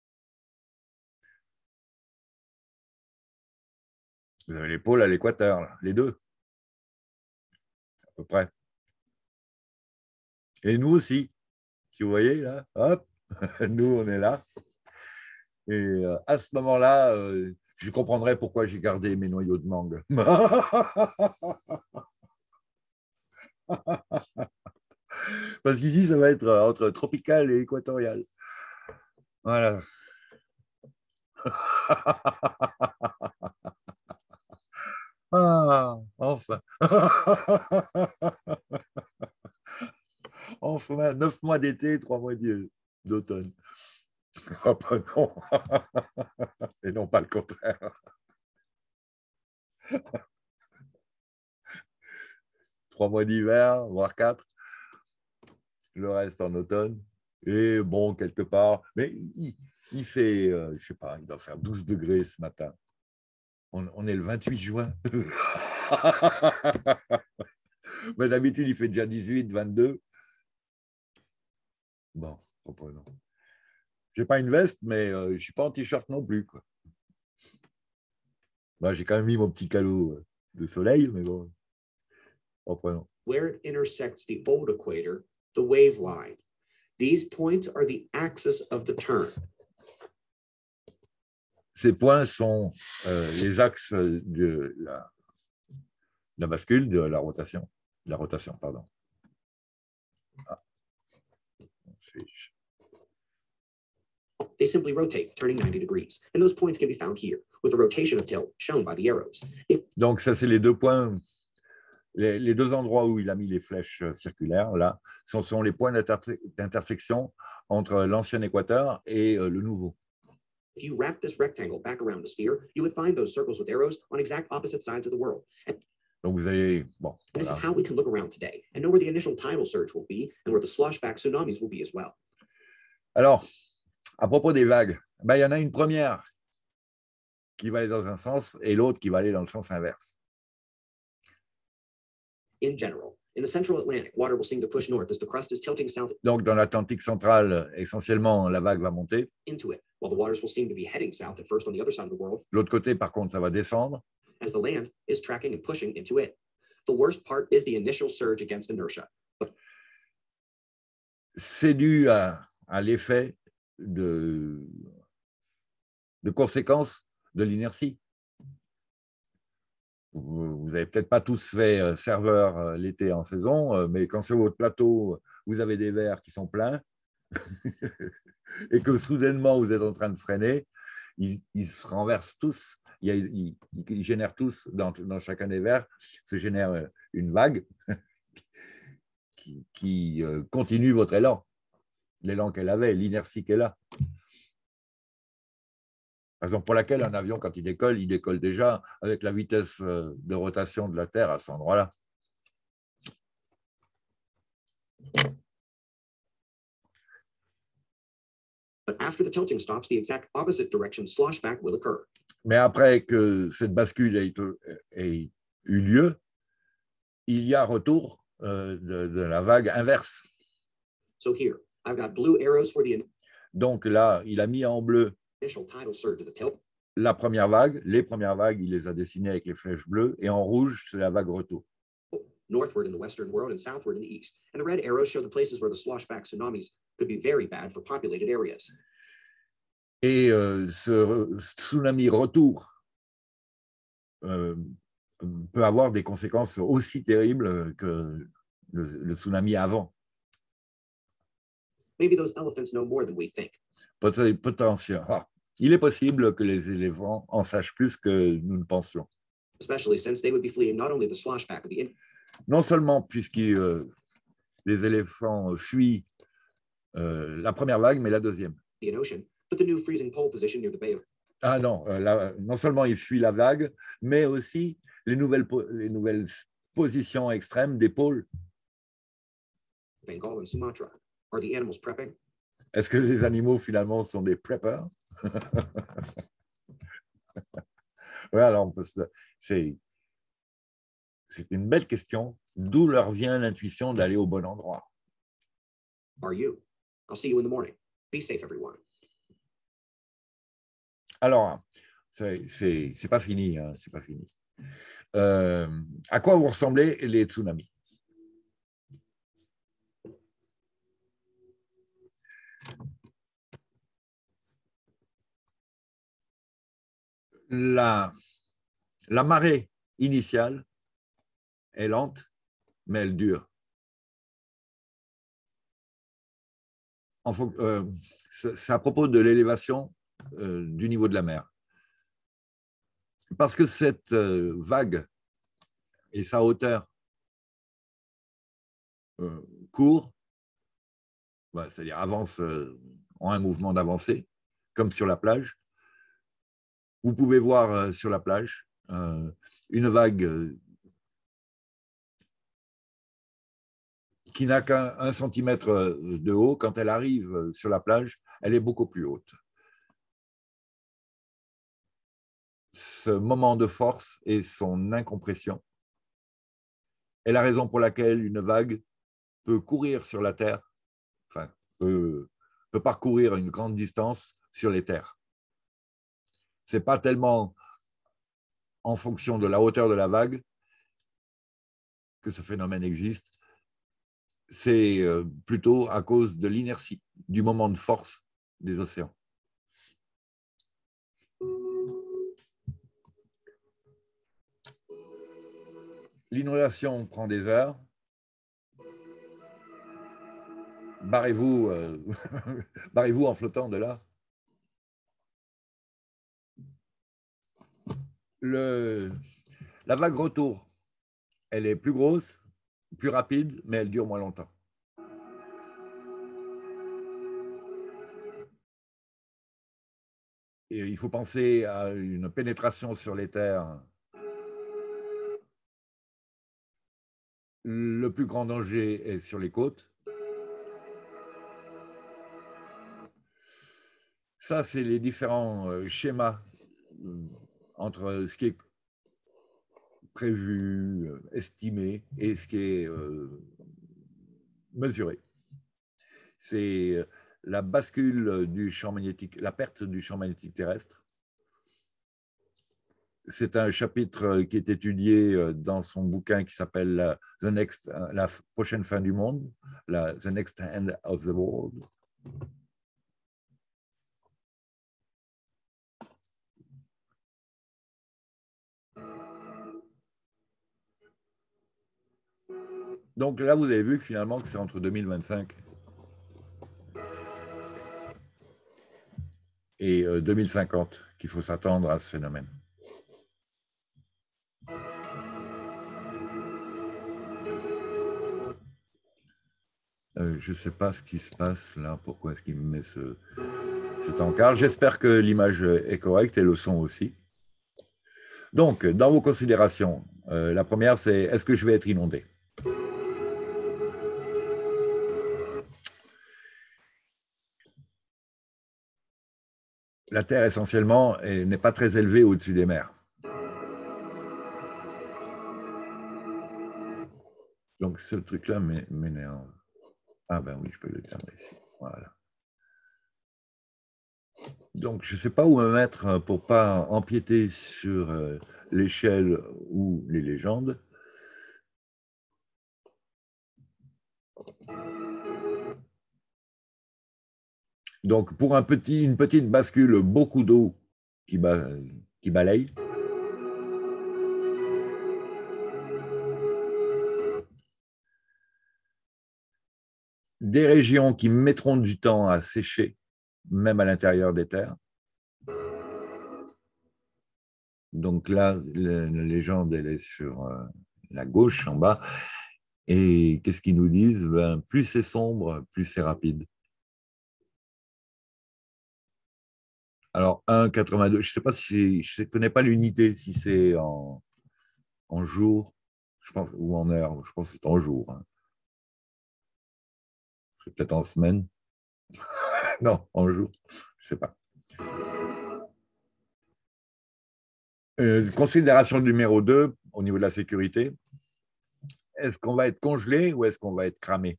[SPEAKER 1] Vous avez les pôles à l'équateur, les deux, à peu près. Et nous aussi, si vous voyez, là, hop, nous, on est là. Et euh, à ce moment-là, euh, je comprendrai pourquoi j'ai gardé mes noyaux de mangue. Parce qu'ici, ça va être entre tropical et équatorial. Voilà. Ah, enfin. Enfin, neuf mois d'été, trois mois d'automne. Ah ben non. Et non pas le contraire. Trois mois d'hiver, voire quatre. Le reste en automne. Et bon, quelque part, mais il, il fait, euh, je sais pas, il doit faire douze degrés ce matin. On, on est le vingt-huit juin. Mais d'habitude, il fait déjà dix-huit, vingt-deux. Bon, reprenons. Je n'ai pas une veste, mais euh, je ne suis pas en t-shirt non plus, quoi. Ben, j'ai quand même mis mon petit calot de soleil, mais bon, reprenons.
[SPEAKER 2] Where it intersects the old equator, the wave line. These points are the axis of the turn.
[SPEAKER 1] Ces points sont euh, les axes de la, de la bascule, de la rotation, de la rotation, pardon. Ah.
[SPEAKER 2] They simply rotate, turning ninety degrees, and those points can be found here, with the rotation of tilt shown by the arrows. If...
[SPEAKER 1] Donc, ça, c'est les deux points, les, les deux endroits où il a mis les flèches circulaires, là, ce sont les points d'intersection entre l'ancien équateur et euh, le nouveau.
[SPEAKER 2] If you wrap this rectangle back around the sphere, you would find those circles with arrows on exact opposite sides of the world. And
[SPEAKER 1] donc, vous allez, bon,
[SPEAKER 2] this
[SPEAKER 1] voilà.
[SPEAKER 2] is how we can look around today and know where the initial tidal surge will be and where the sloshback tsunamis will be as well.
[SPEAKER 1] Alors, à propos des vagues, ben, il y en a une première qui va aller dans un sens et l'autre qui va aller dans le sens inverse.
[SPEAKER 2] In general, in the central Atlantic, water will seem to push north as the crust is tilting south.
[SPEAKER 1] Donc, dans l'Atlantique central, essentiellement, la vague va monter.
[SPEAKER 2] Into it, while the waters will seem to be heading south at first on the other side of the world.
[SPEAKER 1] L'autre côté, par contre, ça va descendre.
[SPEAKER 2] As the land is tracking and pushing into it. The worst part is the initial surge against inertia. But...
[SPEAKER 1] C'est dû à, à l'effet de, de conséquences de l'inertie. vous n'avez peut-être pas tous fait euh, serveur euh, l'été en saison, euh, mais quand sur votre plateau, vous avez des verres qui sont pleins et que soudainement vous êtes en train de freiner, ils, ils se renversent tous, ils, ils, ils génèrent tous, dans, dans chacun des verres, se génère une vague qui, qui euh, continue votre élan, l'élan qu'elle avait, l'inertie qu'elle a. Raison pour laquelle un avion, quand il décolle, il décolle déjà avec la vitesse de rotation de la Terre à cet endroit-là.
[SPEAKER 2] But after the tilting stops, the exact opposite direction sloshback will occur.
[SPEAKER 1] Mais après que cette bascule ait, ait eu lieu, il y a retour euh, de, de la vague inverse.
[SPEAKER 2] So here, I've got blue arrows for the
[SPEAKER 1] Donc là, il a mis en bleu
[SPEAKER 2] initial tidal surge of the tilt.
[SPEAKER 1] la première vague, les premières vagues, il les a dessinées avec les flèches bleues, et en rouge, c'est la vague retour.
[SPEAKER 2] Northward in the western world and southward in the east. And the red arrows show the places where the sloshback tsunamis could be very bad for populated areas.
[SPEAKER 1] Et euh, ce tsunami retour euh, peut avoir des conséquences aussi terribles que le, le tsunami avant.
[SPEAKER 2] Maybe those elephants know more than we think.
[SPEAKER 1] Potentiel. Ah, il est possible que les éléphants en sachent plus que nous ne pensions.
[SPEAKER 2] Especially since they would be fleeing not only the sloshback of the
[SPEAKER 1] Non seulement puisque euh, les éléphants fuient euh, la première vague, mais la deuxième.
[SPEAKER 2] Indian Ocean, but the new freezing pole position near the Bay of
[SPEAKER 1] Ah non, euh, la, non seulement ils fuient la vague, mais aussi les nouvelles, les nouvelles positions extrêmes des pôles.
[SPEAKER 2] Bengal and Sumatra. Are the animals prepping?
[SPEAKER 1] Est-ce que les animaux finalement sont des preppers? Ouais, alors c'est c'est une belle question. D'où leur vient l'intuition d'aller au bon endroit?
[SPEAKER 2] Are you? I'll see you in the morning. Be safe, everyone.
[SPEAKER 1] Alors, c'est c'est pas fini, hein, c'est pas fini. Euh, à quoi vous ressemblez les tsunamis? La, la marée initiale est lente, mais elle dure. Euh, c'est à propos de l'élévation euh, du niveau de la mer. Parce que cette euh, vague et sa hauteur euh, court, bah, c'est-à-dire avance euh, en un mouvement d'avancée, comme sur la plage. Vous pouvez voir euh, sur la plage euh, une vague euh, qui n'a qu'un centimètre de haut. Quand elle arrive sur la plage, elle est beaucoup plus haute. Ce moment de force et son incompression est la raison pour laquelle une vague peut courir sur la terre, enfin, peut, peut parcourir une grande distance sur les terres. Ce n'est pas tellement en fonction de la hauteur de la vague que ce phénomène existe, c'est plutôt à cause de l'inertie, du moment de force des océans. L'inondation prend des heures. Barrez-vous euh, barrez-vous en flottant de là. Le, la vague retour, elle est plus grosse, plus rapide, mais elle dure moins longtemps. Et il faut penser à une pénétration sur les terres. Le plus grand danger est sur les côtes. Ça, c'est les différents schémas entre ce qui est prévu, estimé, et ce qui est euh, mesuré. C'est la bascule du champ magnétique, la perte du champ magnétique terrestre. C'est un chapitre qui est étudié dans son bouquin qui s'appelle The Next, la prochaine fin du monde, la, The Next End of the World. Donc là, vous avez vu que finalement, que c'est entre deux mille vingt-cinq et deux mille cinquante qu'il faut s'attendre à ce phénomène. Euh, je ne sais pas ce qui se passe là, pourquoi est-ce qu'il me met ce, cet encart. J'espère que l'image est correcte et le son aussi. Donc, dans vos considérations, euh, la première, c'est est-ce que je vais être inondé? La Terre, essentiellement, n'est pas très élevée au-dessus des mers. Donc, ce truc-là m'énerve. Ah ben oui, je peux le l'éteindre ici. Voilà. Donc, je ne sais pas où me mettre pour ne pas empiéter sur euh, l'échelle ou les légendes. Donc, pour un petit, une petite bascule, beaucoup d'eau qui, ba, qui balaye. Des régions qui mettront du temps à sécher, même à l'intérieur des terres. Donc là, la légende, elle est sur euh, la gauche, en bas. Et qu'est-ce qu'ils nous disent? Ben, plus c'est sombre, plus c'est rapide. Alors, un virgule quatre-vingt-deux, je ne sais pas si je ne connais pas l'unité, si c'est en, en jour, je pense, ou en heure, je pense que c'est en jour. Hein. C'est peut-être en semaine. Non, en jour, je ne sais pas. Euh, considération numéro deux, au niveau de la sécurité, est-ce qu'on va être congelé ou est-ce qu'on va être cramé?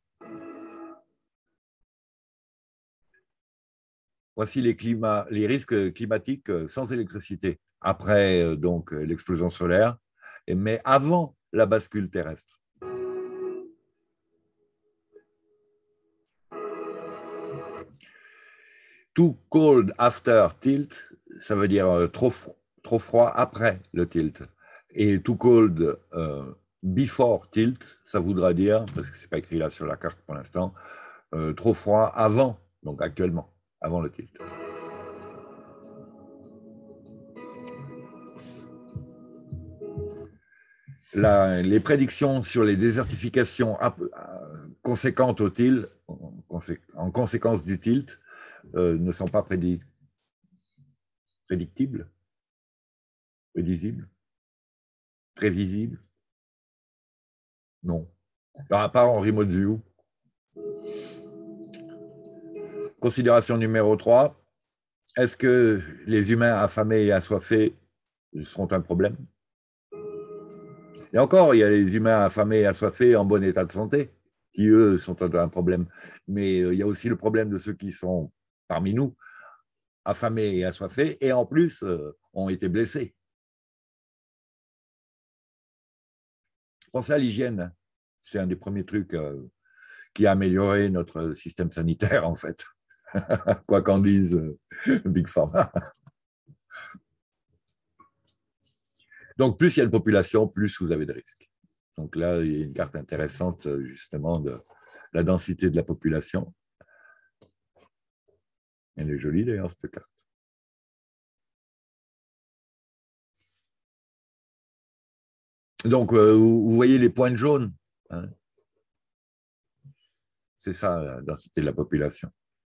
[SPEAKER 1] Voici les, climats, les risques climatiques sans électricité, après donc l'explosion solaire, mais avant la bascule terrestre. Too cold after tilt, ça veut dire trop, trop froid après le tilt. Et too cold euh, before tilt, ça voudra dire, parce que ce n'est pas écrit là sur la carte pour l'instant, euh, trop froid avant, donc actuellement, avant le tilt. La, les prédictions sur les désertifications conséquentes au tilt, en conséquence du tilt, euh, ne sont pas prédit, prédictibles, prédisibles, prévisibles. Non. À part en remote view. Considération numéro trois. Est-ce que les humains affamés et assoiffés seront un problème? Et encore, il y a les humains affamés et assoiffés en bon état de santé, qui, eux, sont un problème. Mais il y a aussi le problème de ceux qui sont parmi nous, affamés et assoiffés, et en plus, euh, ont été blessés. Pensez à l'hygiène. C'est un des premiers trucs euh, qui a amélioré notre système sanitaire, en fait. Quoi qu'en dise euh, Big Pharma. Donc, plus il y a de population, plus vous avez de risques. Donc là, il y a une carte intéressante, justement, de la densité de la population. Elle est jolie, d'ailleurs, cette carte. Donc, euh, vous voyez les points jaunes. Hein, c'est ça, la densité de la population.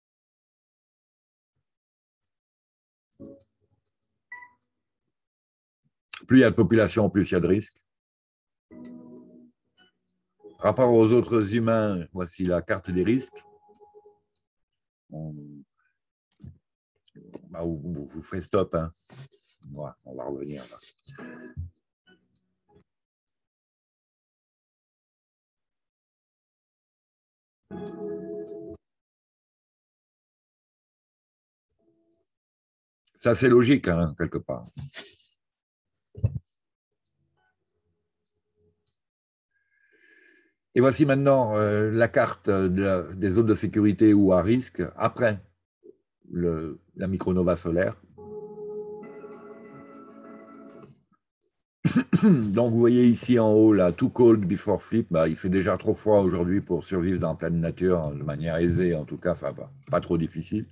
[SPEAKER 1] Plus il y a de population, plus il y a de risques. Rapport aux autres humains, voici la carte des risques. On, bah, vous, vous ferez stop. Hein. Voilà, on va revenir là. Ça, c'est logique, hein, quelque part. Et voici maintenant euh, la carte de la, des zones de sécurité ou à risque après le, la micronova solaire. Donc, vous voyez ici en haut, là, too cold before flip. Bah, il fait déjà trop froid aujourd'hui pour survivre dans la pleine nature, de manière aisée, en tout cas, enfin, pas, pas trop difficile.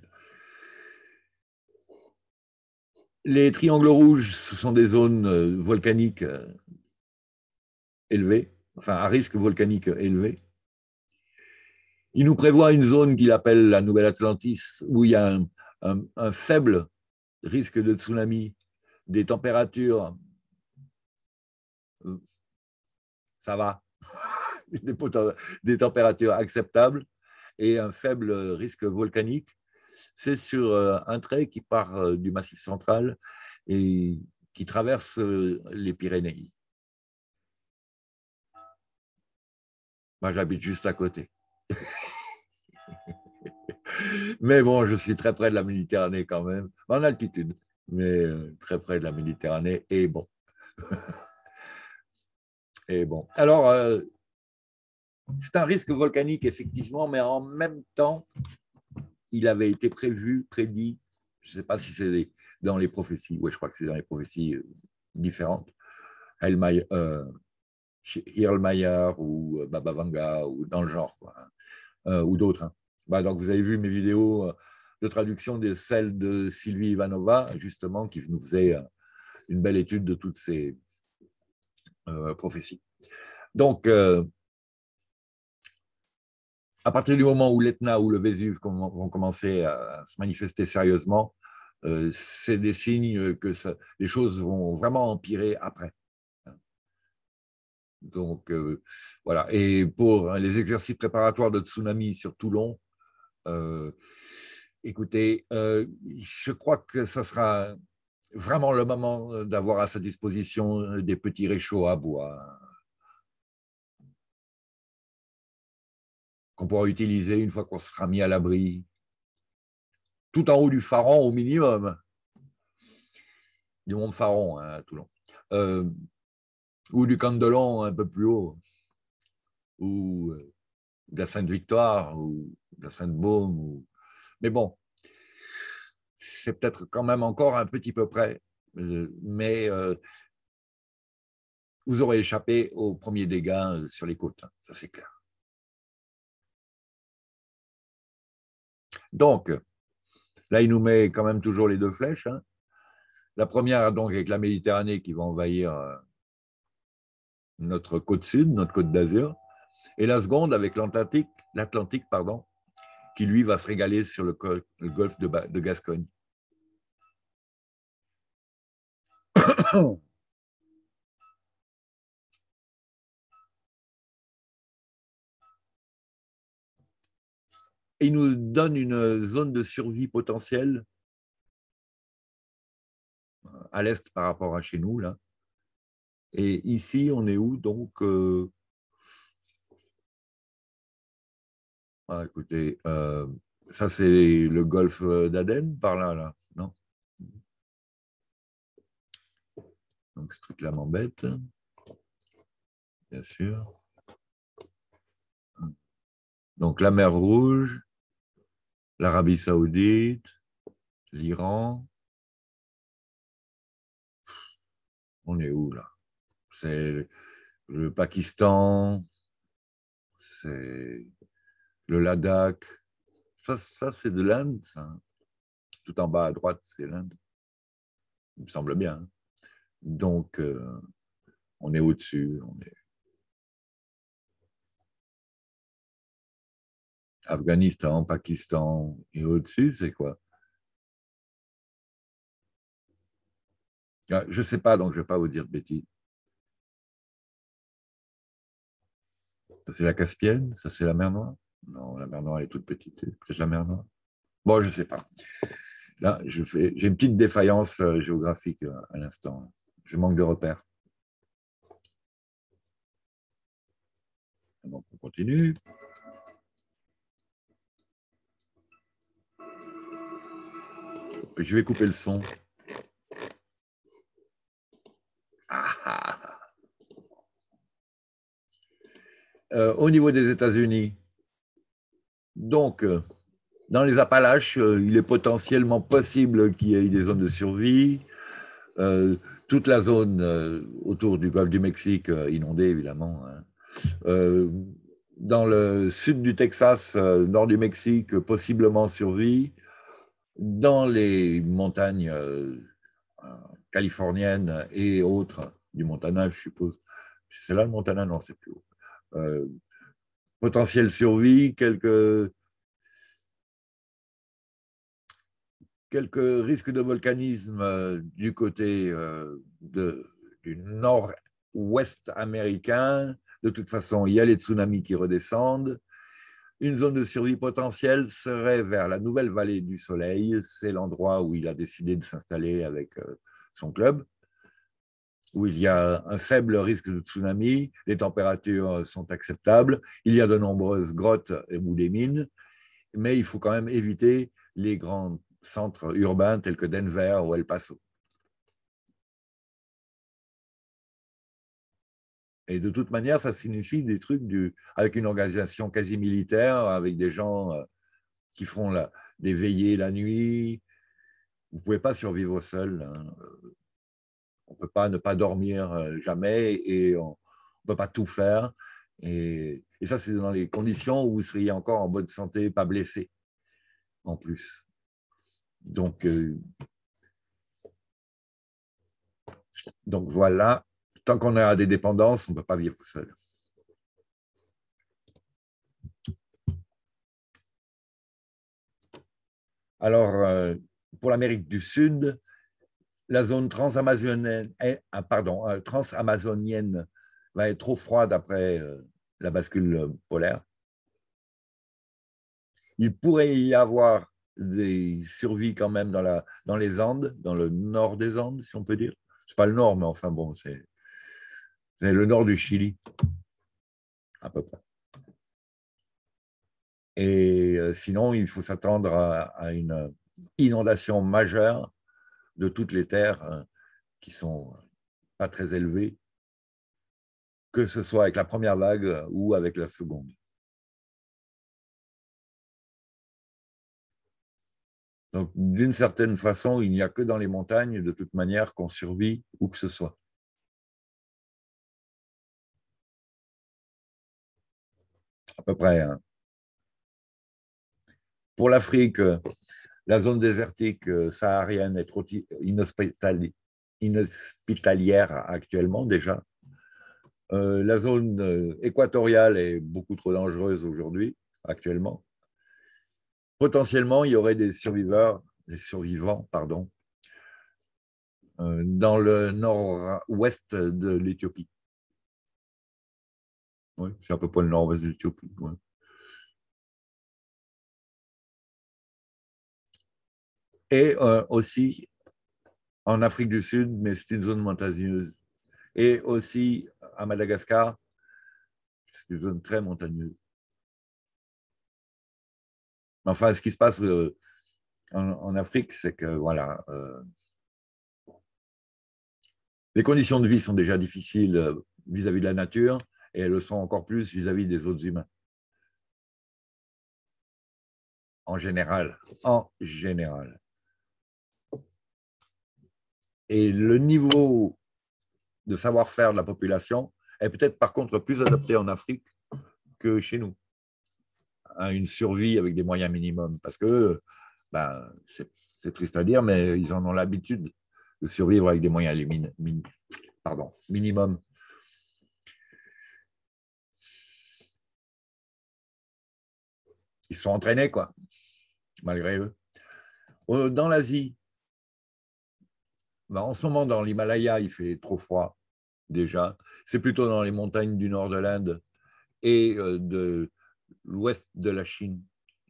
[SPEAKER 1] Les triangles rouges, ce sont des zones euh, volcaniques euh, élevées, enfin, à risque volcanique élevé. Il nous prévoit une zone qu'il appelle la Nouvelle Atlantis, où il y a un, un, un faible risque de tsunami, des températures, euh, ça va, des, des températures acceptables et un faible risque volcanique. C'est sur euh, un trait qui part euh, du Massif central et qui traverse euh, les Pyrénées. Moi, j'habite juste à côté. Mais bon, je suis très près de la Méditerranée quand même, en altitude, mais euh, très près de la Méditerranée. Et bon. Et bon. Alors, euh, c'est un risque volcanique, effectivement, mais en même temps, il avait été prévu, prédit, je ne sais pas si c'est dans les prophéties, oui, je crois que c'est dans les prophéties euh, différentes, Hellmeyer, euh, Hirlmeyer ou Baba Vanga, ou dans le genre, quoi, hein, euh, ou d'autres. Hein. Bah, donc, vous avez vu mes vidéos de traduction de celles de Sylvie Ivanova, justement, qui nous faisait une belle étude de toutes ces euh, prophéties. Donc, euh, à partir du moment où l'Etna ou le Vésuve vont commencer à se manifester sérieusement, euh, c'est des signes que ça, les choses vont vraiment empirer après. Donc, euh, voilà. Et pour les exercices préparatoires de tsunami sur Toulon, euh, écoutez, euh, je crois que ça sera vraiment le moment d'avoir à sa disposition des petits réchauds à bois qu'on pourra utiliser une fois qu'on sera mis à l'abri, tout en haut du Pharon au minimum, du mont Pharon hein, à Toulon, euh, ou du Candelon un peu plus haut, ou euh, de la Sainte-Victoire, ou de la Sainte-Baume. Ou... Mais bon, c'est peut-être quand même encore un petit peu près, euh, mais euh, vous aurez échappé aux premiers dégâts sur les côtes, hein, ça c'est clair. Donc, là, il nous met quand même toujours les deux flèches. Hein. La première, donc, avec la Méditerranée qui va envahir euh, notre côte sud, notre côte d'Azur. Et la seconde, avec l'Atlantique, l'Atlantique, pardon, qui lui va se régaler sur le, le golfe de, de Gascogne. Et il nous donne une zone de survie potentielle à l'est par rapport à chez nous, là. Et ici, on est où? Donc, euh... ah, écoutez, euh, ça c'est le golfe d'Aden, par là, là, non? Donc, ce truc-là m'embête, bien sûr. Donc, la mer Rouge, l'Arabie Saoudite, l'Iran. On est où, là? C'est le Pakistan, c'est le Ladakh. Ça, ça c'est de l'Inde, ça. Tout en bas à droite, c'est l'Inde. Il me semble bien. Hein. Donc, euh, on est au-dessus. On est... Afghanistan, Pakistan. Et au-dessus, c'est quoi? Ah, je ne sais pas, donc je ne vais pas vous dire de bêtises. Ça, c'est la Caspienne? Ça, c'est la mer Noire? Non, la mer Noire elle est toute petite. C'est peut-être la mer Noire. Bon, je ne sais pas. Là, je fais, j'ai une petite défaillance euh, géographique euh, à l'instant. Je manque de repères. Donc, on continue. Je vais couper le son. Ah, ah. Euh, au niveau des États-Unis, donc, euh, dans les Appalaches, euh, il est potentiellement possible qu'il y ait des zones de survie. Euh, toute la zone euh, autour du golfe du Mexique euh, inondée, évidemment. Hein. Euh, dans le sud du Texas, euh, nord du Mexique, possiblement survie. Dans les montagnes euh, californiennes et autres, du Montana, je suppose. C'est là le Montana? Non, c'est plus haut. Euh, potentiel survie, quelques, quelques risques de volcanisme euh, du côté euh, de, du nord-ouest américain. De toute façon, il y a les tsunamis qui redescendent. Une zone de survie potentielle serait vers la nouvelle vallée du Soleil. C'est l'endroit où il a décidé de s'installer avec euh, son club, où il y a un faible risque de tsunami, les températures sont acceptables, il y a de nombreuses grottes ou des mines, mais il faut quand même éviter les grands centres urbains tels que Denver ou El Paso. Et de toute manière, ça signifie des trucs du, avec une organisation quasi militaire, avec des gens euh, qui font la, des veillées la nuit. Vous ne pouvez pas survivre seul. Hein. On ne peut pas ne pas dormir euh, jamais et on ne peut pas tout faire. Et, et ça, c'est dans les conditions où vous seriez encore en bonne santé, pas blessé, en plus. Donc, euh, donc voilà, tant qu'on a des dépendances, on ne peut pas vivre seul. Alors, euh, pour l'Amérique du Sud, la zone transamazonienne, ah, pardon, euh, transamazonienne va être trop froide après euh, la bascule polaire. Il pourrait y avoir des survies quand même dans, la, dans les Andes, dans le nord des Andes, si on peut dire. C'est pas le nord, mais enfin bon, c'est le nord du Chili, à peu près. Et euh, sinon, il faut s'attendre à, à une inondation majeure de toutes les terres hein, qui sont pas très élevées, que ce soit avec la première vague ou avec la seconde. Donc, d'une certaine façon, il n'y a que dans les montagnes, de toute manière, qu'on survit où que ce soit. À peu près. Hein. Pour l'Afrique, la zone désertique saharienne est trop inhospitalière actuellement déjà. Euh, la zone équatoriale est beaucoup trop dangereuse aujourd'hui, actuellement. Potentiellement, il y aurait des survivants, des survivants, pardon, euh, dans le nord-ouest de l'Éthiopie. Oui, c'est à peu près le nord-ouest de l'Éthiopie. Ouais. Et euh, aussi en Afrique du Sud, mais c'est une zone montagneuse. Et aussi à Madagascar, c'est une zone très montagneuse. Enfin, ce qui se passe euh, en, en, Afrique, c'est que voilà, euh, les conditions de vie sont déjà difficiles vis-à-vis -vis de la nature et elles le sont encore plus vis-à-vis -vis des autres humains. En général, en général. Et le niveau de savoir-faire de la population est peut-être par contre plus adapté en Afrique que chez nous, à une survie avec des moyens minimums. Parce que, ben, c'est triste à dire, mais ils en ont l'habitude de survivre avec des moyens min, min, pardon, minimum. Ils sont entraînés, quoi, malgré eux. Dans l'Asie, ben, en ce moment, dans l'Himalaya, il fait trop froid, déjà. C'est plutôt dans les montagnes du nord de l'Inde et de l'ouest de la Chine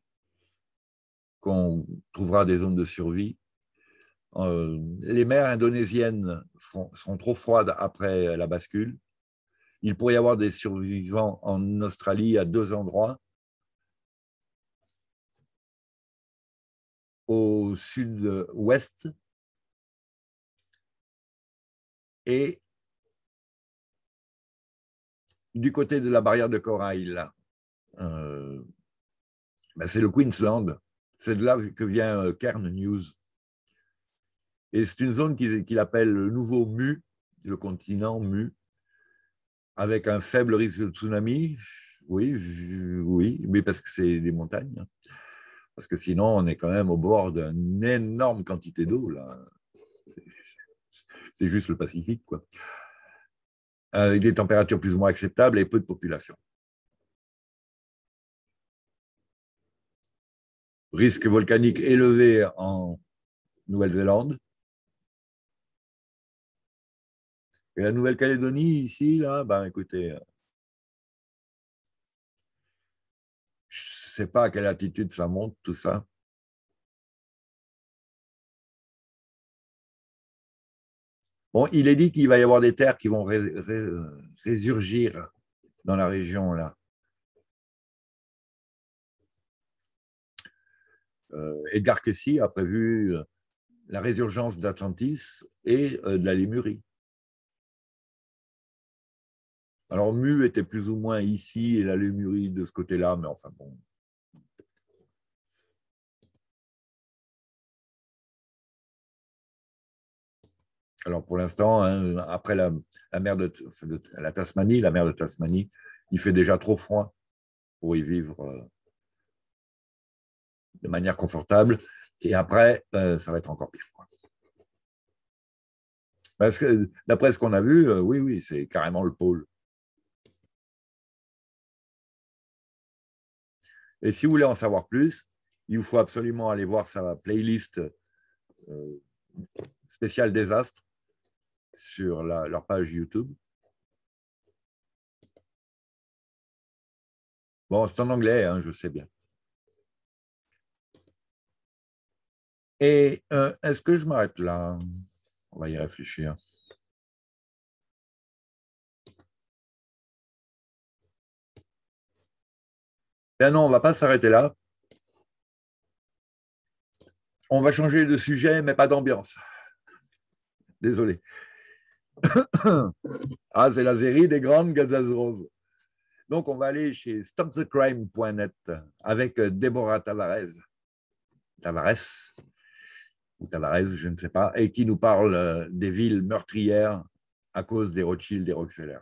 [SPEAKER 1] qu'on trouvera des zones de survie. Euh, les mers indonésiennes seront, seront trop froides après la bascule. Il pourrait y avoir des survivants en Australie à deux endroits. Au sud-ouest et du côté de la barrière de corail, là. Euh, ben c'est le Queensland. C'est de là que vient Cairn News. Et c'est une zone qu'il qu'il appelle le nouveau Mu, le continent Mu, avec un faible risque de tsunami. Oui, oui, mais parce que c'est des montagnes. Parce que sinon, on est quand même au bord d'une énorme quantité d'eau, là. C'est juste le Pacifique, quoi. Avec des températures plus ou moins acceptables et peu de population. Risque volcanique élevé en Nouvelle-Zélande. Et la Nouvelle-Calédonie, ici, là, ben écoutez, je ne sais pas à quelle altitude ça monte, tout ça. Bon, il est dit qu'il va y avoir des terres qui vont ré ré résurgir dans la région, là. Euh, Edgar Cayce a prévu la résurgence d'Atlantis et euh, de la Lémurie. Alors, Mu était plus ou moins ici et la Lémurie de ce côté-là, mais enfin bon. Alors, pour l'instant, hein, après la, la mer de, de la Tasmanie, la mer de Tasmanie, il fait déjà trop froid pour y vivre euh, de manière confortable. Et après, euh, ça va être encore pire. Parce que d'après ce qu'on a vu, euh, oui, oui, c'est carrément le pôle. Et si vous voulez en savoir plus, il vous faut absolument aller voir sa playlist euh, spéciale désastre sur la, leur page YouTube. Bon, c'est en anglais, hein, je sais bien. Et euh, est-ce que je m'arrête là? On va y réfléchir. Ben non, on ne va pas s'arrêter là. On va changer de sujet, mais pas d'ambiance. Désolé. Ah, c'est la série des grandes catastrophes. Donc, on va aller chez stop the crime point net avec Déborah Tavares. Tavares, ou Tavares, je ne sais pas, et qui nous parle des villes meurtrières à cause des Rothschild et Rockefeller.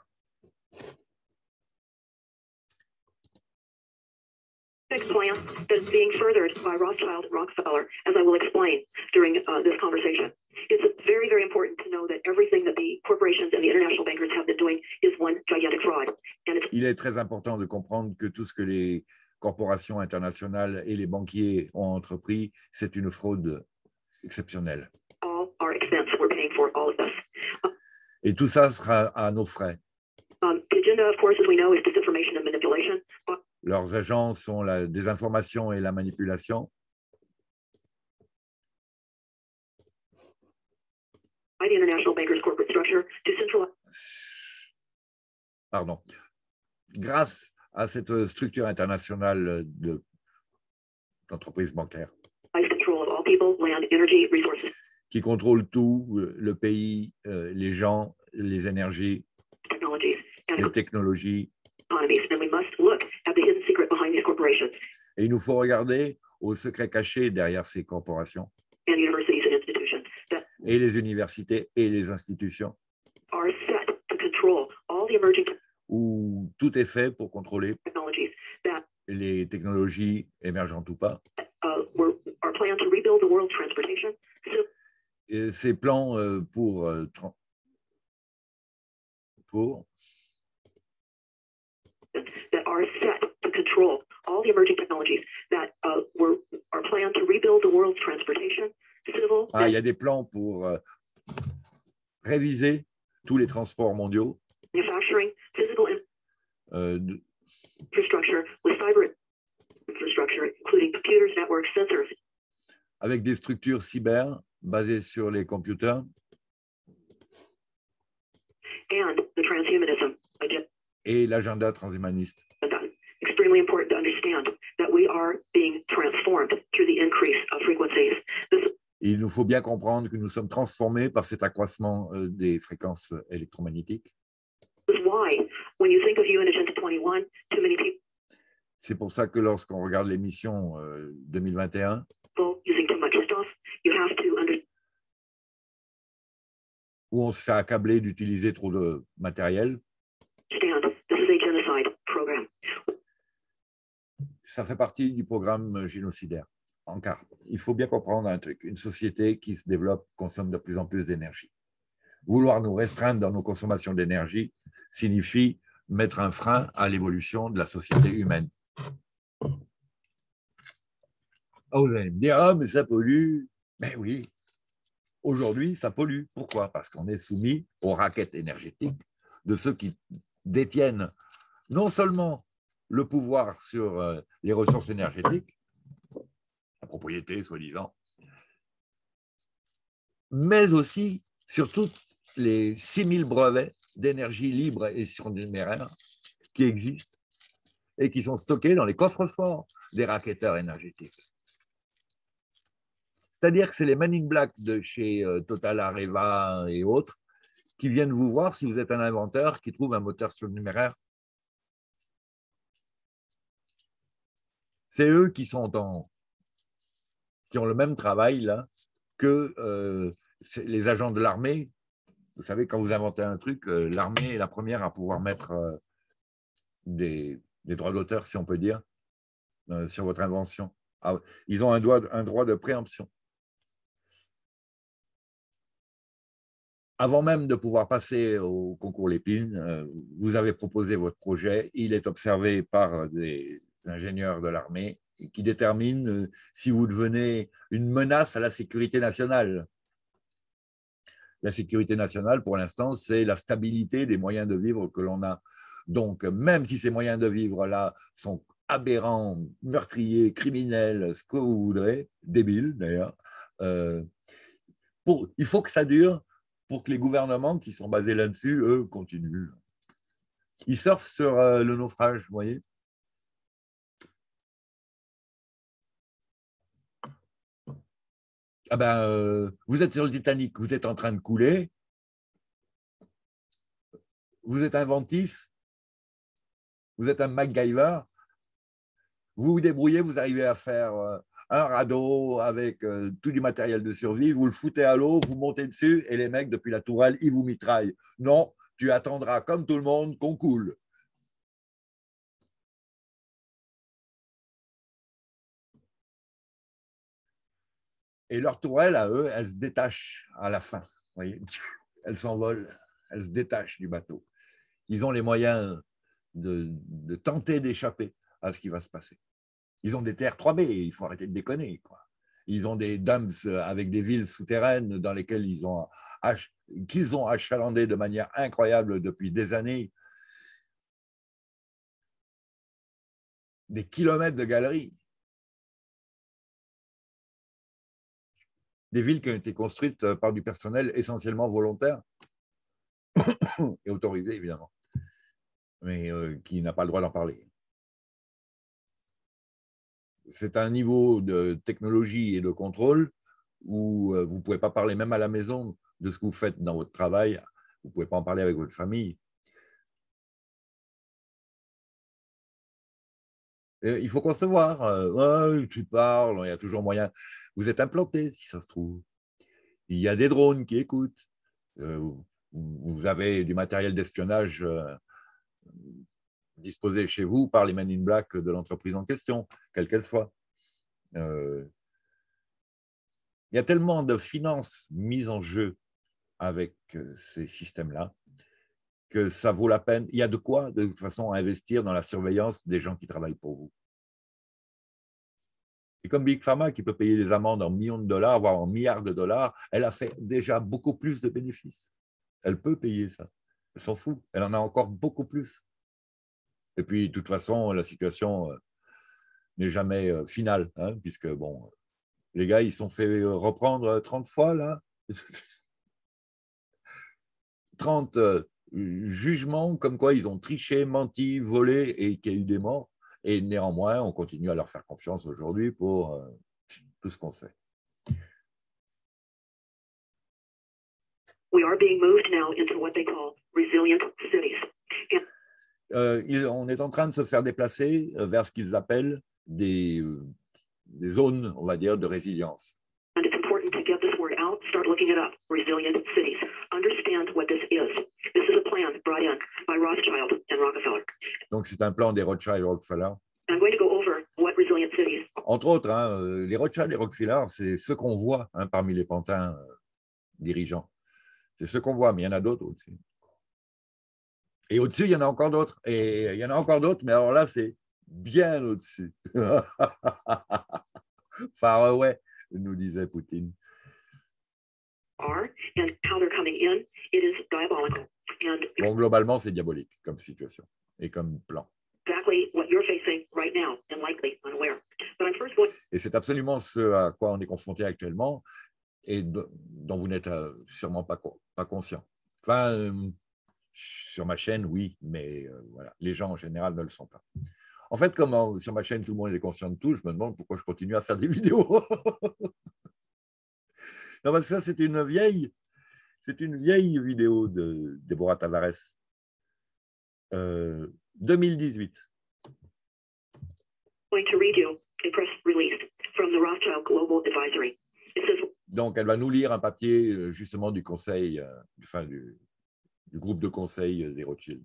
[SPEAKER 2] Plan that's being furthered by Rothschild and Rockefeller, as I will explain during uh, this conversation. It's very, very important to know that everything that the corporations and the international bankers have been doing is one gigantic fraud. And it's
[SPEAKER 1] Il est très important de comprendre que tout ce que les corporations internationales et les banquiers ont entrepris, c'est une fraude exceptionnelle.
[SPEAKER 2] all our expense. We're paying for all of this.
[SPEAKER 1] Et tout ça sera à nos frais.
[SPEAKER 2] Um, the agenda, of course, as we know, is disinformation and manipulation. But
[SPEAKER 1] Leurs agents sont la désinformation et la manipulation.
[SPEAKER 2] by the international bankers' corporate structure to centralize
[SPEAKER 1] Pardon. Grâce à cette structure internationale de- d'entreprises bancaires
[SPEAKER 2] control of all people, land, energy, resources,
[SPEAKER 1] qui contrôle tout, le pays, euh, les gens, les énergies,
[SPEAKER 2] technologies, and
[SPEAKER 1] les technologies.
[SPEAKER 2] economies. And we must look at the hidden secret behind these corporations
[SPEAKER 1] Et il nous faut regarder aux secrets cachés derrière ces corporations
[SPEAKER 2] and universities and institutions that
[SPEAKER 1] et les universités et les institutions
[SPEAKER 2] are set to control all the emerging
[SPEAKER 1] où tout est fait pour contrôler
[SPEAKER 2] technologies that
[SPEAKER 1] les technologies émergentes ou pas.
[SPEAKER 2] uh, were are planned to rebuild the world transportation system
[SPEAKER 1] Et ces plans euh, pour, euh, tran- pour
[SPEAKER 2] that are set to control all the emerging technologies that uh, were are planned to rebuild the world's transportation, civil,
[SPEAKER 1] ah, il y a des plans pour euh, réviser tous les transports mondiaux,
[SPEAKER 2] manufacturing, physical
[SPEAKER 1] euh, de-
[SPEAKER 2] infrastructure with cyber infrastructure, including computers, networks, sensors,
[SPEAKER 1] avec des structures cyber basées sur les computers
[SPEAKER 2] and the transhumanism agenda.
[SPEAKER 1] et l'agenda transhumaniste.
[SPEAKER 2] Extremely important to understand that we are being transformed through the increase of frequencies. This
[SPEAKER 1] Et il nous faut bien comprendre que nous sommes transformés par cet accroissement euh, des fréquences électromagnétiques.
[SPEAKER 2] is why, when you think of U N Agenda twenty-one, too many
[SPEAKER 1] C'est pour ça que lorsqu'on regarde l'émission euh, deux mille vingt et un,
[SPEAKER 2] people using too much stuff, you have to understand
[SPEAKER 1] où on se fait accabler d'utiliser trop de matériel.
[SPEAKER 2] Stand. This is a genocide program.
[SPEAKER 1] Ça fait partie du programme génocidaire. En cas, il faut bien comprendre un truc. Une société qui se développe consomme de plus en plus d'énergie. Vouloir nous restreindre dans nos consommations d'énergie signifie mettre un frein à l'évolution de la société humaine. Oh, vous allez me dire, ah, mais ça pollue. Mais oui, aujourd'hui, ça pollue. Pourquoi? Parce qu'on est soumis aux raquettes énergétiques de ceux qui détiennent non seulement le pouvoir sur euh, les ressources énergétiques, la propriété, soi-disant, mais aussi sur tous les six mille brevets d'énergie libre et surnuméraire qui existent et qui sont stockés dans les coffres forts des racketteurs énergétiques. C'est-à-dire que c'est les Men in Black de chez euh, Total, Areva et autres qui viennent vous voir si vous êtes un inventeur qui trouve un moteur surnuméraire. C'est eux qui sont en, qui ont le même travail là que euh, les agents de l'armée. Vous savez, quand vous inventez un truc, euh, l'armée est la première à pouvoir mettre euh, des, des droits d'auteur, si on peut dire, euh, sur votre invention. Ah, ils ont un droit, un droit de préemption. Avant même de pouvoir passer au concours Lépine, euh, vous avez proposé votre projet, il est observé par des ingénieurs de l'armée qui déterminent euh, si vous devenez une menace à la sécurité nationale. La sécurité nationale, pour l'instant, c'est la stabilité des moyens de vivre que l'on a. Donc, même si ces moyens de vivre-là sont aberrants, meurtriers, criminels, ce que vous voudrez, débiles d'ailleurs, euh, pour, il faut que ça dure pour que les gouvernements qui sont basés là-dessus, eux, continuent. Ils surfent sur euh, le naufrage, vous voyez. Ah ben, euh, vous êtes sur le Titanic, vous êtes en train de couler, vous êtes inventif, vous êtes un MacGyver, vous vous débrouillez, vous arrivez à faire euh, un radeau avec euh, tout du matériel de survie, vous le foutez à l'eau, vous montez dessus et les mecs, depuis la tourelle, ils vous mitraillent. Non, tu attendras comme tout le monde qu'on coule. Et leur tourelle, à eux, elle se détache à la fin. Vous voyez, elle s'envole, elle se détache du bateau. Ils ont les moyens de, de tenter d'échapper à ce qui va se passer. Ils ont des terres trois B, il faut arrêter de déconner, quoi. Ils ont des dumps avec des villes souterraines dans lesquelles ils ont, qu'ils ont achalandé de manière incroyable depuis des années. Des kilomètres de galeries. Des villes qui ont été construites par du personnel essentiellement volontaire et autorisé, évidemment, mais euh, qui n'a pas le droit d'en parler. C'est un niveau de technologie et de contrôle où euh, vous ne pouvez pas parler même à la maison de ce que vous faites dans votre travail, vous ne pouvez pas en parler avec votre famille. Et il faut concevoir, euh, ouais, tu parles, il y a toujours moyen. Vous êtes implanté, si ça se trouve. Il y a des drones qui écoutent. Euh, vous avez du matériel d'espionnage euh, disposé chez vous par les Men in Black de l'entreprise en question, quelle qu'elle soit. Euh, il y a tellement de finances mises en jeu avec ces systèmes-là que ça vaut la peine. Il y a de quoi, de toute façon, investir dans la surveillance des gens qui travaillent pour vous. C'est comme Big Pharma qui peut payer des amendes en millions de dollars, voire en milliards de dollars. Elle a fait déjà beaucoup plus de bénéfices. Elle peut payer ça. Elle s'en fout. Elle en a encore beaucoup plus. Et puis, de toute façon, la situation n'est jamais finale, hein, puisque, bon, les gars, ils sont fait reprendre trente fois, là. trente euh, jugements comme quoi ils ont triché, menti, volé et qu'il y a eu des morts. Et néanmoins, on continue à leur faire confiance aujourd'hui pour euh, tout ce qu'on sait.
[SPEAKER 2] We are being moved now into what they call resilient cities. And
[SPEAKER 1] euh, on est en train de se faire déplacer vers ce qu'ils appellent des, euh, des zones, on va dire, de résilience.
[SPEAKER 2] it's important to get this word out, start looking it up. Resilient cities. Understand what this is. This is a plan brought in by Rothschild and Rockefeller.
[SPEAKER 1] Donc, c'est un plan des Rothschild et Rockefeller.
[SPEAKER 2] I'm going to go over what resilient cities.
[SPEAKER 1] Entre autres, hein, les Rothschild et Rockefeller, c'est ceux qu'on voit hein, parmi les pantins euh, dirigeants. C'est ceux qu'on voit, mais il y en a d'autres au-dessus. Et au-dessus, il y en a encore d'autres. Et il y en a encore d'autres, mais alors là, c'est bien au-dessus. Far away, nous disait Poutine.
[SPEAKER 2] Are and how they're coming in, it is diabolical. And
[SPEAKER 1] Bon, globalement, c'est diabolique comme situation et comme plan.
[SPEAKER 2] exactly what you're facing right now and likely unaware. But I'm first going
[SPEAKER 1] Et c'est absolument ce à quoi on est confronté actuellement et de- dont vous n'êtes euh, sûrement pas, co- pas conscient. Enfin, euh, sur ma chaîne, oui, mais euh, voilà, les gens en général ne le sont pas. En fait, comme en- sur ma chaîne, tout le monde est conscient de tout, je me demande pourquoi je continue à faire des vidéos. Non, parce que ça, c'est une vieille, c'est une vieille vidéo de Deborah Tavares, euh, deux mille dix-huit.
[SPEAKER 2] going to read you a press release from the Rothschild Global Advisory. It says,
[SPEAKER 1] Donc, elle va nous lire un papier euh, justement du conseil, euh, enfin, du, du groupe de conseil euh, des Rothschild.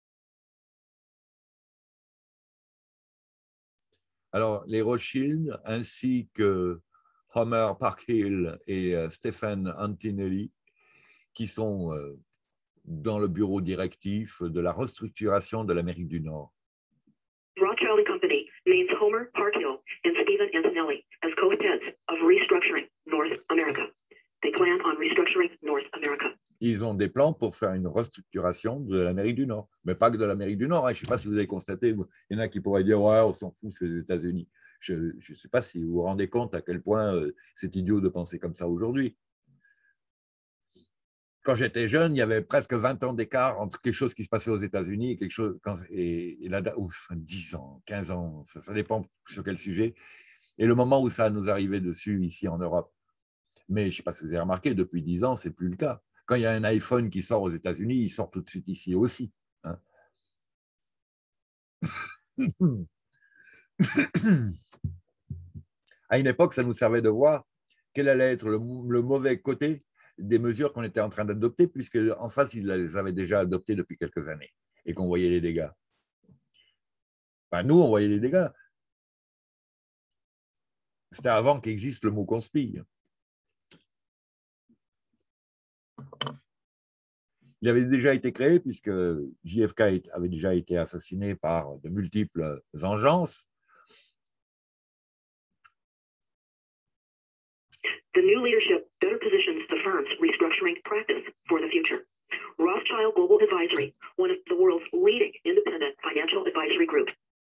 [SPEAKER 1] Alors, les Rothschild, ainsi que Homer Parkhill et euh, Stephen Antinelli, qui sont euh, dans le bureau directif de la restructuration de l'Amérique du Nord.
[SPEAKER 2] Rothschild and Company names Homer Parkhill and Stephen Antonelli as co-heads of restructuring North America. They plan on restructuring North America.
[SPEAKER 1] Ils ont des plans pour faire une restructuration de l'Amérique du Nord, mais pas que de l'Amérique du Nord. Hein. Je ne sais pas si vous avez constaté, il y en a qui pourraient dire « ouais, on s'en fout, c'est les États-Unis ». Je ne sais pas si vous vous rendez compte à quel point euh, c'est idiot de penser comme ça aujourd'hui. Quand j'étais jeune, il y avait presque vingt ans d'écart entre quelque chose qui se passait aux États-Unis et quelque chose, quand, et, et là, ouf, dix ans, quinze ans, ça, ça dépend sur quel sujet, et le moment où ça nous arrivait dessus ici en Europe. Mais je ne sais pas si vous avez remarqué, depuis dix ans, ce n'est plus le cas. Quand il y a un iPhone qui sort aux États-Unis, il sort tout de suite ici aussi. Hein. À une époque, ça nous servait de voir quel allait être le, le mauvais côté des mesures qu'on était en train d'adopter, puisque en face, ils les avaient déjà adoptées depuis quelques années et qu'on voyait les dégâts. Enfin, nous, on voyait les dégâts. C'était avant qu'existe le mot conspire. Il avait déjà été créé, puisque J F K avait déjà été assassiné par de multiples engences.
[SPEAKER 2] The new leadership better positions the firm's restructuring practice for the future. Rothschild Global Advisory, one of the world's leading independent financial advisory groups,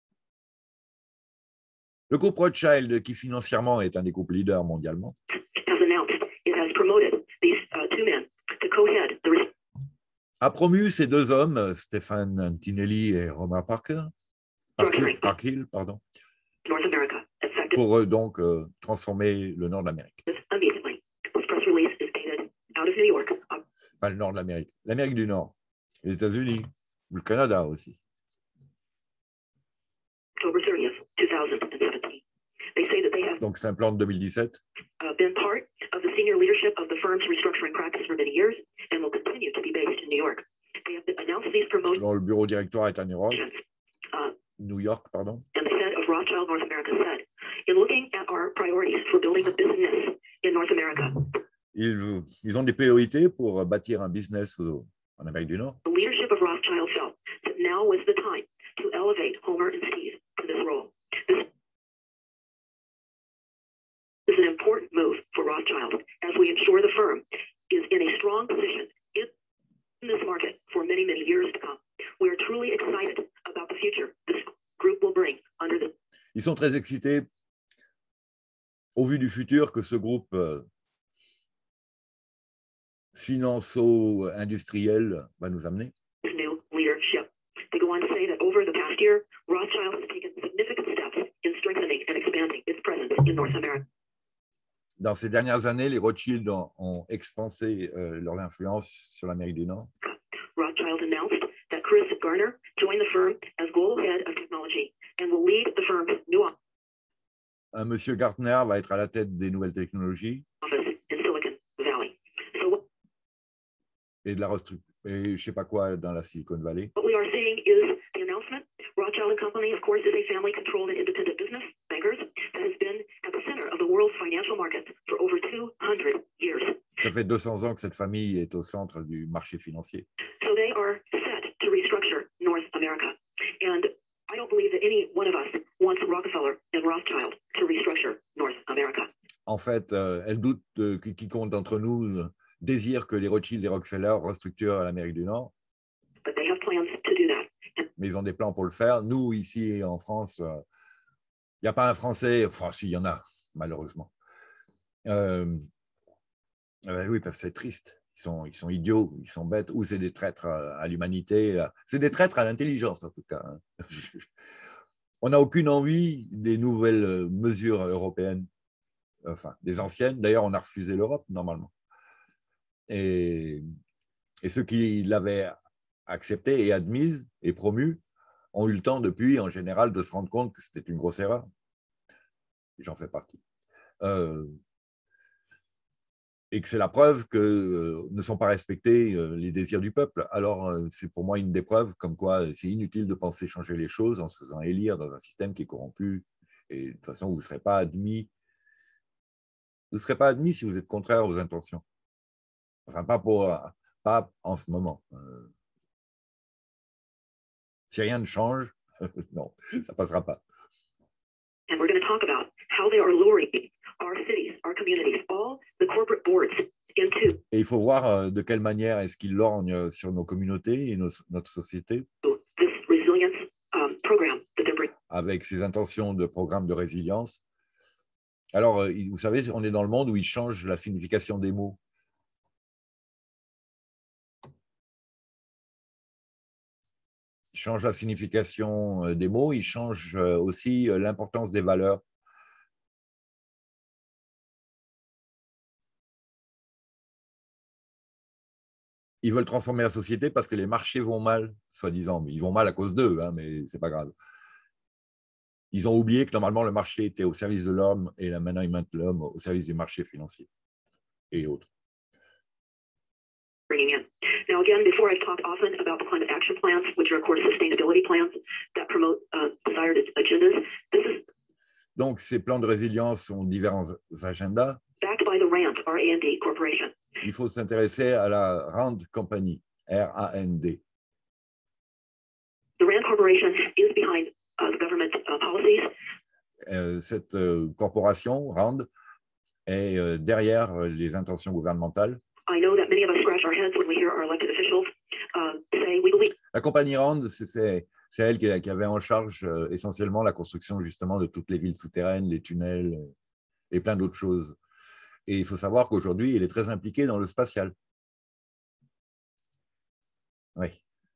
[SPEAKER 1] Le groupe Rothschild, qui financièrement est un des groupes leaders mondialement,
[SPEAKER 2] has announced it has promoted these uh, two men to co-head the res-
[SPEAKER 1] a promu ces deux hommes, Stephen Antinelli et Homer Parker, Parkhill, Parkhill, pardon,
[SPEAKER 2] North America, effective
[SPEAKER 1] pour euh, donc euh, transformer le nord de l'Amérique.
[SPEAKER 2] immediately. This press release is dated out of New York, uh,
[SPEAKER 1] Enfin, le nord de l'Amérique. L'Amérique du Nord, les États-Unis, le Canada aussi.
[SPEAKER 2] October thirtieth, two thousand seventeen. They say that they have
[SPEAKER 1] Donc, c'est un plan de deux mille dix-sept.
[SPEAKER 2] uh, been part of the senior leadership of the firm's restructuring practice for many years and will continue to be based in New York. They have announced these promotions,
[SPEAKER 1] Dont le bureau directoire est à New York,
[SPEAKER 2] uh,
[SPEAKER 1] New York, pardon.
[SPEAKER 2] and the head of Rothschild North America said, in looking at our priorities for building a business in North America,
[SPEAKER 1] Ils, ils ont des priorités pour bâtir un business au- en Amérique du Nord.
[SPEAKER 2] the leadership of Rothschild felt that now was the time to elevate Homer and Steve to this role. This is an important move for Rothschild as we ensure the firm is in a strong position in this market for many, many years to come. We are truly excited about the future this group will bring under the
[SPEAKER 1] Ils sont très excités au vu du futur que ce groupe euh, finanço-industriel va nous amener.
[SPEAKER 2] new leadership. They go on to say that over the past year, Rothschild has taken significant steps in strengthening and expanding its presence in North America.
[SPEAKER 1] Dans ces dernières années, les Rothschild ont, ont expansé euh, leur influence sur l'Amérique du Nord.
[SPEAKER 2] Rothschild announced that Chris Garner joined the firm as global head of technology and will lead the firm's new
[SPEAKER 1] Un monsieur Gartner va être à la tête des nouvelles technologies
[SPEAKER 2] office in
[SPEAKER 1] et de la restructuration, et je ne sais pas quoi dans la Silicon Valley.
[SPEAKER 2] What we are seeing is the announcement. Rothschild and Company, of course, is a family-controlled and independent business bankers that has been at the center of the world's financial markets for over two hundred years.
[SPEAKER 1] Ça fait deux cents ans que cette famille est au centre du marché financier.
[SPEAKER 2] So they are set to restructure North America. And I don't believe that any one of us wants Rockefeller and Rothschild to restructure North America.
[SPEAKER 1] En fait, euh, elle doute euh, que quiconque d'entre nous euh, désire que les Rothschild et Rockefeller restructurent l'Amérique du Nord.
[SPEAKER 2] But they have plans to do that.
[SPEAKER 1] Mais ils ont des plans pour le faire. Nous, ici en France, il euh, n'y a pas un Français, enfin, si, il y en a, malheureusement. Euh, euh, oui, parce que c'est triste. Ils sont, ils sont idiots, ils sont bêtes, ou c'est des traîtres à, à l'humanité. C'est des traîtres à l'intelligence, en tout cas. Hein. On n'a aucune envie des nouvelles mesures européennes, enfin, des anciennes. D'ailleurs, on a refusé l'Europe, normalement. Et, et ceux qui l'avaient acceptée et admise et promue ont eu le temps depuis, en général, de se rendre compte que c'était une grosse erreur. J'en fais partie. Euh, et que c'est la preuve que euh, ne sont pas respectés euh, les désirs du peuple. Alors, euh, c'est pour moi une des preuves comme quoi c'est inutile de penser changer les choses en se faisant élire dans un système qui est corrompu. Et de toute façon, vous ne serez pas admis. Vous ne serez pas admis si vous êtes contraire aux intentions. Enfin, pas, pour, pas en ce moment. Euh, si rien ne change, non, ça ne passera pas.
[SPEAKER 2] And we're going to talk about how they are luring our cities, our communities, all the corporate boards into.
[SPEAKER 1] Et il faut voir de quelle manière est-ce qu'ils lorgnent sur nos communautés et nos, notre société.
[SPEAKER 2] This resilience um, program that they're bringing.
[SPEAKER 1] Avec ces intentions de programme de résilience. Alors, vous savez, on est dans le monde où ils changent la signification des mots. Ils changent la signification des mots, ils changent aussi l'importance des valeurs. Ils veulent transformer la société parce que les marchés vont mal, soi-disant. Mais ils vont mal à cause d'eux, hein, mais ce n'est pas grave. Ils ont oublié que normalement, le marché était au service de l'homme et là, maintenant, ils mettent l'homme au service du marché financier et autres.
[SPEAKER 2] Now, again, before I've talked often about the climate action plans, which are, of course, sustainability plans that promote uh, desired agendas, this is
[SPEAKER 1] donc, ces plans de résilience ont divers agendas.
[SPEAKER 2] Backed by the RAND, R A N D Corporation.
[SPEAKER 1] Il faut s'intéresser à la RAND Company, R A N D.
[SPEAKER 2] The RAND Corporation is behind uh, the government uh, policies.
[SPEAKER 1] Euh, cette euh, corporation, RAND, est euh, derrière les intentions gouvernementales.
[SPEAKER 2] I know that many of us scratch our heads when we hear our elected officials uh, say we believe.
[SPEAKER 1] La compagnie RAND, c'est elle qui, qui avait en charge euh, essentiellement la construction justement de toutes les villes souterraines, les tunnels euh, et plein d'autres choses. Et il faut savoir qu'aujourd'hui, elle est très impliquée dans le spatial. Oui.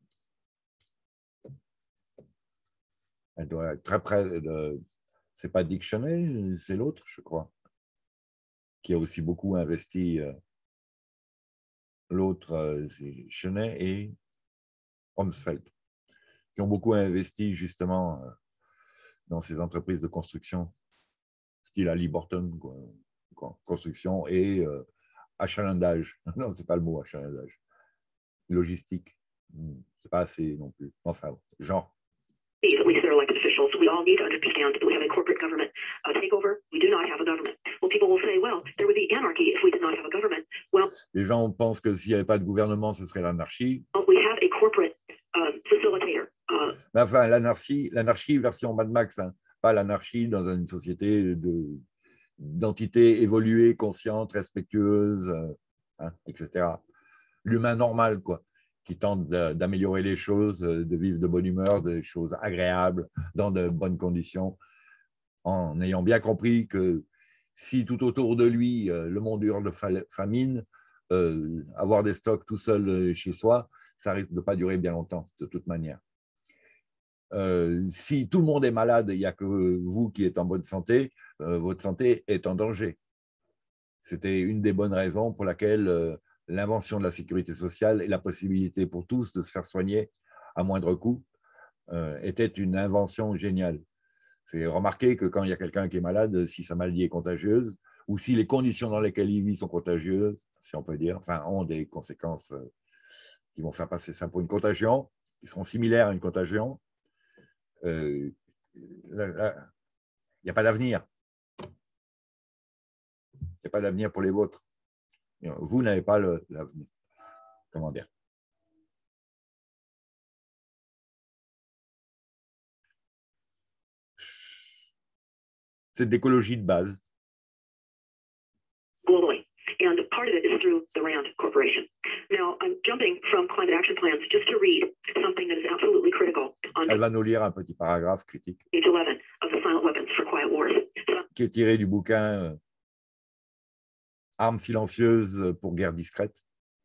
[SPEAKER 1] Elle doit être très près de... Ce n'est pas Dick Cheney, c'est l'autre, je crois, qui a aussi beaucoup investi. Euh, L'autre, euh, c'est Cheney et Rumsfeld, qui ont beaucoup investi justement euh, dans ces entreprises de construction, style Halliburton, quoi, quoi, construction et euh, achalandage. Non, ce n'est pas le mot achalandage. Logistique, ce n'est pas assez non plus. Enfin, genre.
[SPEAKER 2] At least they're elected officials. We all need to understand that we have a corporate government uh, takeover. We do not have a government. Well, people will say, well, there would be anarchy if we did not have a government. Well,
[SPEAKER 1] les gens pensent que s'il n'y avait pas de gouvernement, ce serait l'anarchie.
[SPEAKER 2] Well, we have a corporate uh, facilitator. Uh,
[SPEAKER 1] Mais enfin, l'anarchie, l'anarchie version Mad Max, hein, pas l'anarchie dans une société de d'entités évoluées, conscientes, respectueuses, hein, et cetera. L'humain normal, quoi, qui tente d'améliorer les choses, de vivre de bonne humeur, des choses agréables, dans de bonnes conditions, en ayant bien compris que si tout autour de lui, le monde hurle de famine, euh, avoir des stocks tout seul chez soi, ça risque de ne pas durer bien longtemps, de toute manière. Euh, si tout le monde est malade, il n'y a que vous qui êtes en bonne santé, euh, votre santé est en danger. C'était une des bonnes raisons pour laquelle euh, l'invention de la sécurité sociale et la possibilité pour tous de se faire soigner à moindre coût euh, était une invention géniale. C'est remarquer que quand il y a quelqu'un qui est malade, si sa maladie est contagieuse, ou si les conditions dans lesquelles il vit sont contagieuses, si on peut dire, enfin, ont des conséquences qui vont faire passer ça pour une contagion, qui seront similaires à une contagion, euh, il n'y a pas d'avenir. Il n'y a pas d'avenir pour les vôtres. Vous n'avez pas l'avenir. Comment dire? C'est de l'écologie de base.
[SPEAKER 2] Globally, and part of it is through the RAND Corporation. Now, I'm jumping from climate action plans just to read something that is absolutely critical on
[SPEAKER 1] Elle va nous lire un petit paragraphe critique
[SPEAKER 2] page eleven of the Silent Weapons for Quiet Wars.
[SPEAKER 1] qui est tiré du bouquin Armes silencieuses pour guerre discrète.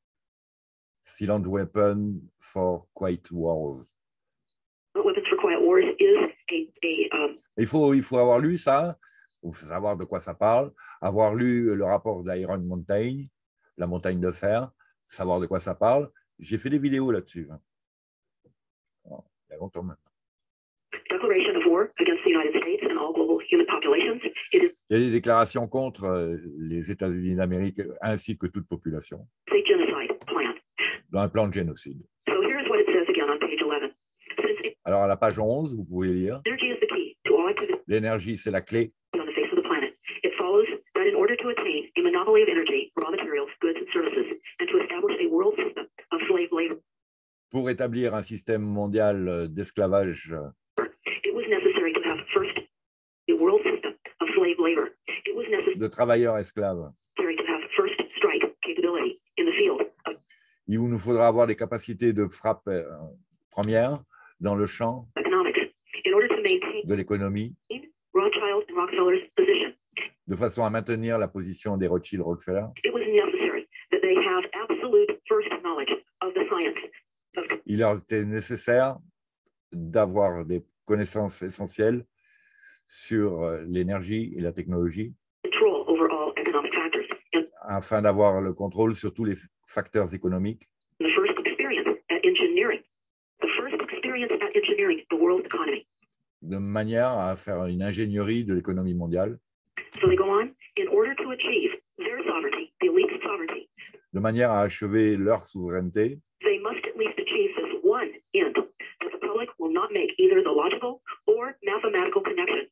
[SPEAKER 1] Silent Weapon for Quiet Wars.
[SPEAKER 2] Weapons for Quiet Wars is a, a um,
[SPEAKER 1] il, faut, il faut avoir lu ça, il faut savoir de quoi ça parle, avoir lu le rapport d'Iron Mountain, la montagne de fer, savoir de quoi ça parle. J'ai fait des vidéos là-dessus. Hein. Bon, il y a longtemps maintenant.
[SPEAKER 2] Declaration of war against the United States and all global human populations. It is
[SPEAKER 1] il y a des déclarations contre les États-Unis d'Amérique ainsi que toute population.
[SPEAKER 2] a genocide plan.
[SPEAKER 1] Dans un plan de génocide.
[SPEAKER 2] So here's what it says again on page eleven. Since
[SPEAKER 1] Alors à la page onze, vous pouvez lire.
[SPEAKER 2] energy is the key to all activity
[SPEAKER 1] L'énergie, c'est la clé.
[SPEAKER 2] on the face of the planet, it follows that in order to attain a monopoly of energy, raw materials, goods, and services, and to establish a world system of slave labor,
[SPEAKER 1] Pour établir un système mondial d'esclavage,
[SPEAKER 2] it was necessary to have first a world system of slave labor. It was necessary
[SPEAKER 1] de travailleurs esclaves,
[SPEAKER 2] to have first strike capability in the field of
[SPEAKER 1] il nous faudra avoir des capacités de frappe euh, première dans le champ
[SPEAKER 2] economics in order to maintain
[SPEAKER 1] de l'économie,
[SPEAKER 2] Rothschild and Rockefeller's position.
[SPEAKER 1] de façon à maintenir la position des Rothschild Rockefeller.
[SPEAKER 2] It was necessary that they have absolute first knowledge of the science of
[SPEAKER 1] Il leur était nécessaire d'avoir des connaissances essentielles sur euh, l'énergie et la technologie
[SPEAKER 2] control over all economic factors and
[SPEAKER 1] afin d'avoir le contrôle sur tous les facteurs économiques,
[SPEAKER 2] the first experience at engineering, the first experience at engineering the world economy.
[SPEAKER 1] de manière à faire une ingénierie de l'économie mondiale,
[SPEAKER 2] So they go on, in order to achieve their sovereignty, the elite's sovereignty,
[SPEAKER 1] de manière à achever leur souveraineté,
[SPEAKER 2] they must at least achieve this one end, that the public will not make either the logical or mathematical connection.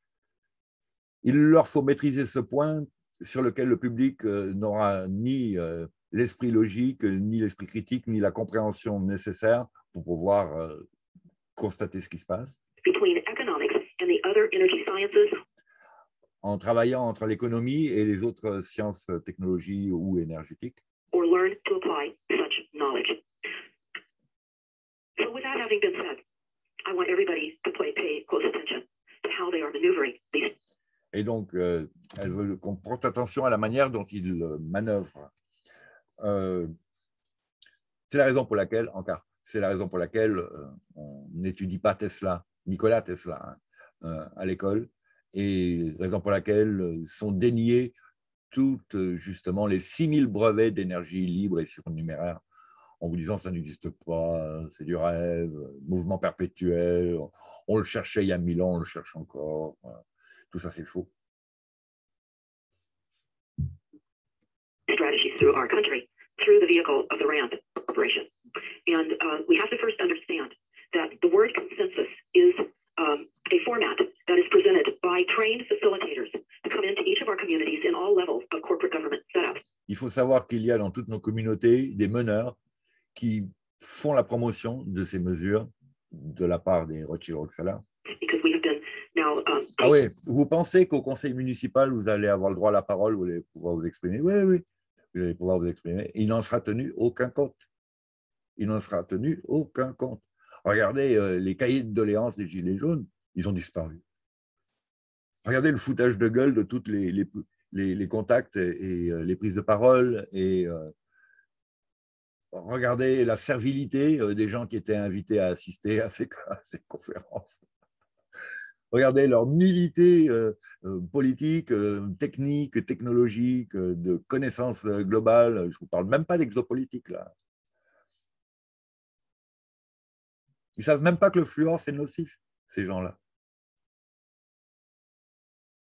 [SPEAKER 1] il leur faut maîtriser ce point sur lequel le public euh, n'aura ni euh, l'esprit logique, ni l'esprit critique, ni la compréhension nécessaire pour pouvoir euh, constater ce qui se passe.
[SPEAKER 2] Between economics and the other energy sciences,
[SPEAKER 1] En travaillant entre l'économie et les autres sciences, technologies ou énergétiques.
[SPEAKER 2] or learn to apply such knowledge. So with that having been said, I want everybody to play, pay close attention to how they are maneuvering these.
[SPEAKER 1] Et donc, euh, elle veut qu'on porte attention à la manière dont ils euh, manœuvrent. Euh, c'est la raison pour laquelle, encore, c'est la raison pour laquelle euh, on n'étudie pas Tesla, Nikola Tesla, hein, euh, à l'école, et raison pour laquelle euh, sont déniés toutes justement les six mille brevets d'énergie libre et surnuméraire, en vous disant ça n'existe pas, c'est du rêve, mouvement perpétuel, on le cherchait il y a mille ans, on le cherche encore. Tout ça, c'est faux.
[SPEAKER 2] Strategies through our country, through the vehicle of the RAND Corporation. And uh, we have to first understand that the word consensus is um, a format that is presented by trained facilitators to come into each of our communities in all levels of corporate government setup.
[SPEAKER 1] Il faut savoir qu'il y a dans toutes nos communautés des meneurs qui font la promotion de ces mesures de la part des Rothschild Rockefeller.
[SPEAKER 2] Because we have been now um,
[SPEAKER 1] Ah oui, vous pensez qu'au conseil municipal, vous allez avoir le droit à la parole, vous allez pouvoir vous exprimer? Oui, oui, vous allez pouvoir vous exprimer. Il n'en sera tenu aucun compte. Il n'en sera tenu aucun compte. Regardez euh, les cahiers de doléances des Gilets jaunes, ils ont disparu. Regardez le foutage de gueule de tous les, les, les, les contacts et, et euh, les prises de parole. Et euh, regardez la servilité euh, des gens qui étaient invités à assister à ces, à ces conférences. Regardez leur nullité euh, euh, politique, euh, technique, technologique, euh, de connaissances euh, globales. Je ne vous parle même pas d'exopolitique, là. Ils ne savent même pas que le fluor, c'est nocif, ces gens-là.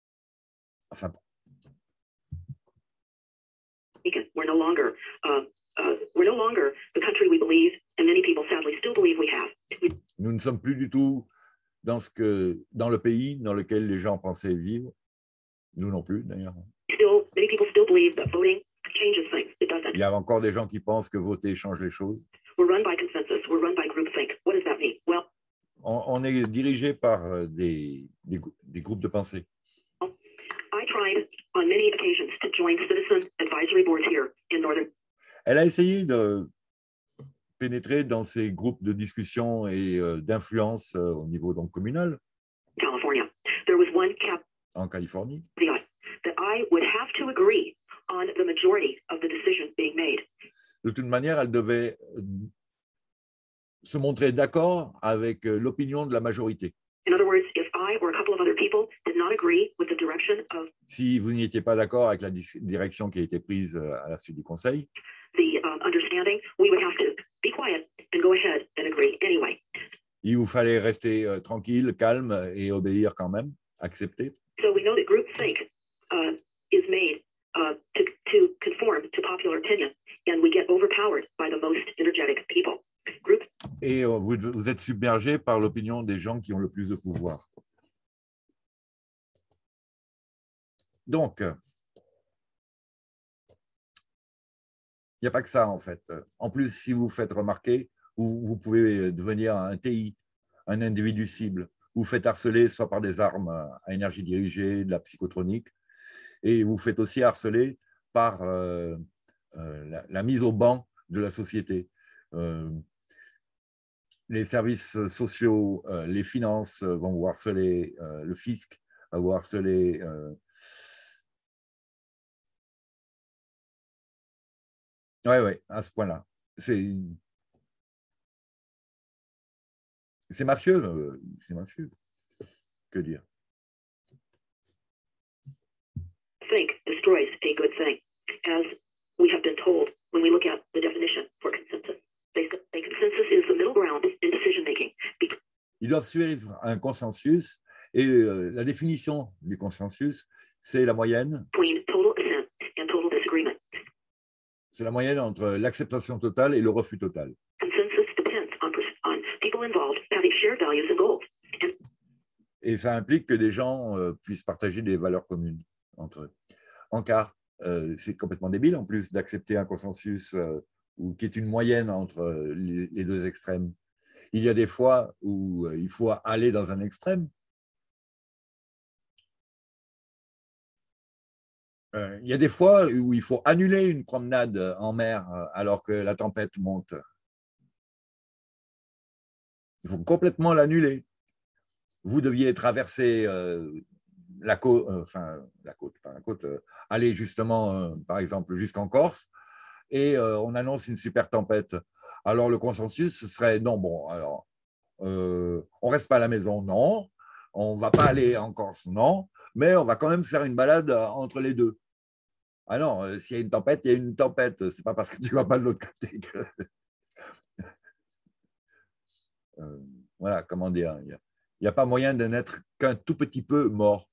[SPEAKER 1] Enfin bon.
[SPEAKER 2] we're no longer uh, uh, we're no longer the country we believe, and many people sadly still believe we have. We,
[SPEAKER 1] Nous ne sommes plus du tout dans, ce que, dans le pays dans lequel les gens pensaient vivre. Nous non plus, d'ailleurs.
[SPEAKER 2] still, many people still believe that voting changes things. It doesn't.
[SPEAKER 1] Il y a encore des gens qui pensent que voter change les choses.
[SPEAKER 2] We're run by consensus. We're run by groupthink. What does that mean? Well,
[SPEAKER 1] On, on est dirigé par euh, des, des, des groupes de pensée.
[SPEAKER 2] I tried on many occasions to join citizen advisory boards here in Northern
[SPEAKER 1] Elle a essayé de pénétrer dans ces groupes de discussion et euh, d'influence euh, au niveau donc, communal
[SPEAKER 2] California. There was one cap
[SPEAKER 1] en Californie.
[SPEAKER 2] that I would have to agree on the majority of the decisions being made.
[SPEAKER 1] De toute manière, elle devait euh, se montrer d'accord avec euh, l'opinion de la majorité.
[SPEAKER 2] In other words, if I or a couple of other people did not agree with the direction of
[SPEAKER 1] Si vous n'étiez pas d'accord avec la di- direction qui a été prise euh, à la suite du Conseil,
[SPEAKER 2] the um, understanding, we would have to be quiet and go ahead and agree anyway.
[SPEAKER 1] il vous fallait rester euh, tranquille, calme et obéir quand même, accepter.
[SPEAKER 2] So we know that groupthink uh, is made uh, to, to conform to popular opinion, and we get overpowered by the most energetic people. Group
[SPEAKER 1] Et euh, vous, vous êtes submergé par l'opinion des gens qui ont le plus de pouvoir. Donc, il n'y a pas que ça, en fait. En plus, si vous vous faites remarquer, vous, vous pouvez devenir un T I, un individu cible. Vous vous faites harceler soit par des armes à énergie dirigée, de la psychotronique, et vous faites aussi harceler par euh, euh, la, la mise au banc de la société. Euh, les services sociaux, euh, les finances vont vous harceler, euh, le fisc va vous harceler. Euh, Oui, oui, à ce point-là. C'est c'est mafieux, euh, c'est mafieux. Que dire?
[SPEAKER 2] think destroys a good thing, as we have been told when we look at the definition for consensus. They say consensus is the middle ground in decision making.
[SPEAKER 1] Ils doivent suivre un consensus et euh, la définition du consensus, c'est la moyenne.
[SPEAKER 2] Between total assent and total disagreement.
[SPEAKER 1] C'est la moyenne entre l'acceptation totale et le refus total.
[SPEAKER 2] Consensus depends on, on people involved having shared values and goals. And
[SPEAKER 1] et ça implique que des gens euh, puissent partager des valeurs communes entre eux. En cas, euh, c'est complètement débile en plus d'accepter un consensus euh, ou, qui est une moyenne entre euh, les, les deux extrêmes. Il y a des fois où euh, il faut aller dans un extrême. Euh, il y a des fois où il faut annuler une promenade en mer alors que la tempête monte. Il faut complètement l'annuler. Vous deviez traverser euh, la côte, euh, enfin la côte, pas la côte, euh, aller justement, euh, par exemple, jusqu'en Corse, et euh, on annonce une super tempête. Alors le consensus ce serait non, bon, alors euh, on reste pas à la maison, non, on va pas aller en Corse, non, mais on va quand même faire une balade entre les deux. Ah non, euh, s'il y a une tempête, il y a une tempête. C'est pas parce que tu vas pas de l'autre côté que. euh, voilà, comment dire. Il n'y a, a pas moyen de n'être qu'un tout petit peu mort.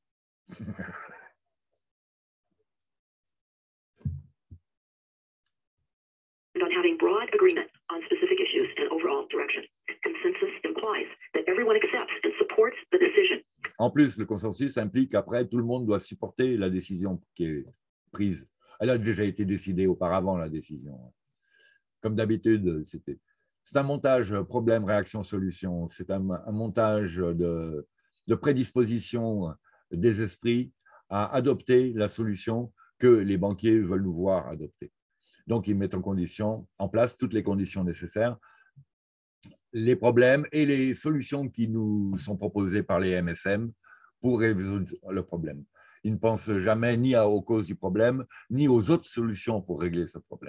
[SPEAKER 2] on having broad agreement on specific issues and overall direction. Consensus implies that everyone accepts and supports the decision.
[SPEAKER 1] En plus, le consensus implique qu'après, tout le monde doit supporter la décision qui est prise. Elle a déjà été décidée auparavant, la décision. Comme d'habitude, c'était. C'est un montage problème, réaction, solution. C'est un, un montage de, de prédisposition des esprits à adopter la solution que les banquiers veulent nous voir adopter. Donc, ils mettent en, condition, en place toutes les conditions nécessaires, les problèmes et les solutions qui nous sont proposées par les M S M pour résoudre le problème. Ils ne pensent jamais ni aux causes du problème, ni aux autres solutions pour régler ce problème.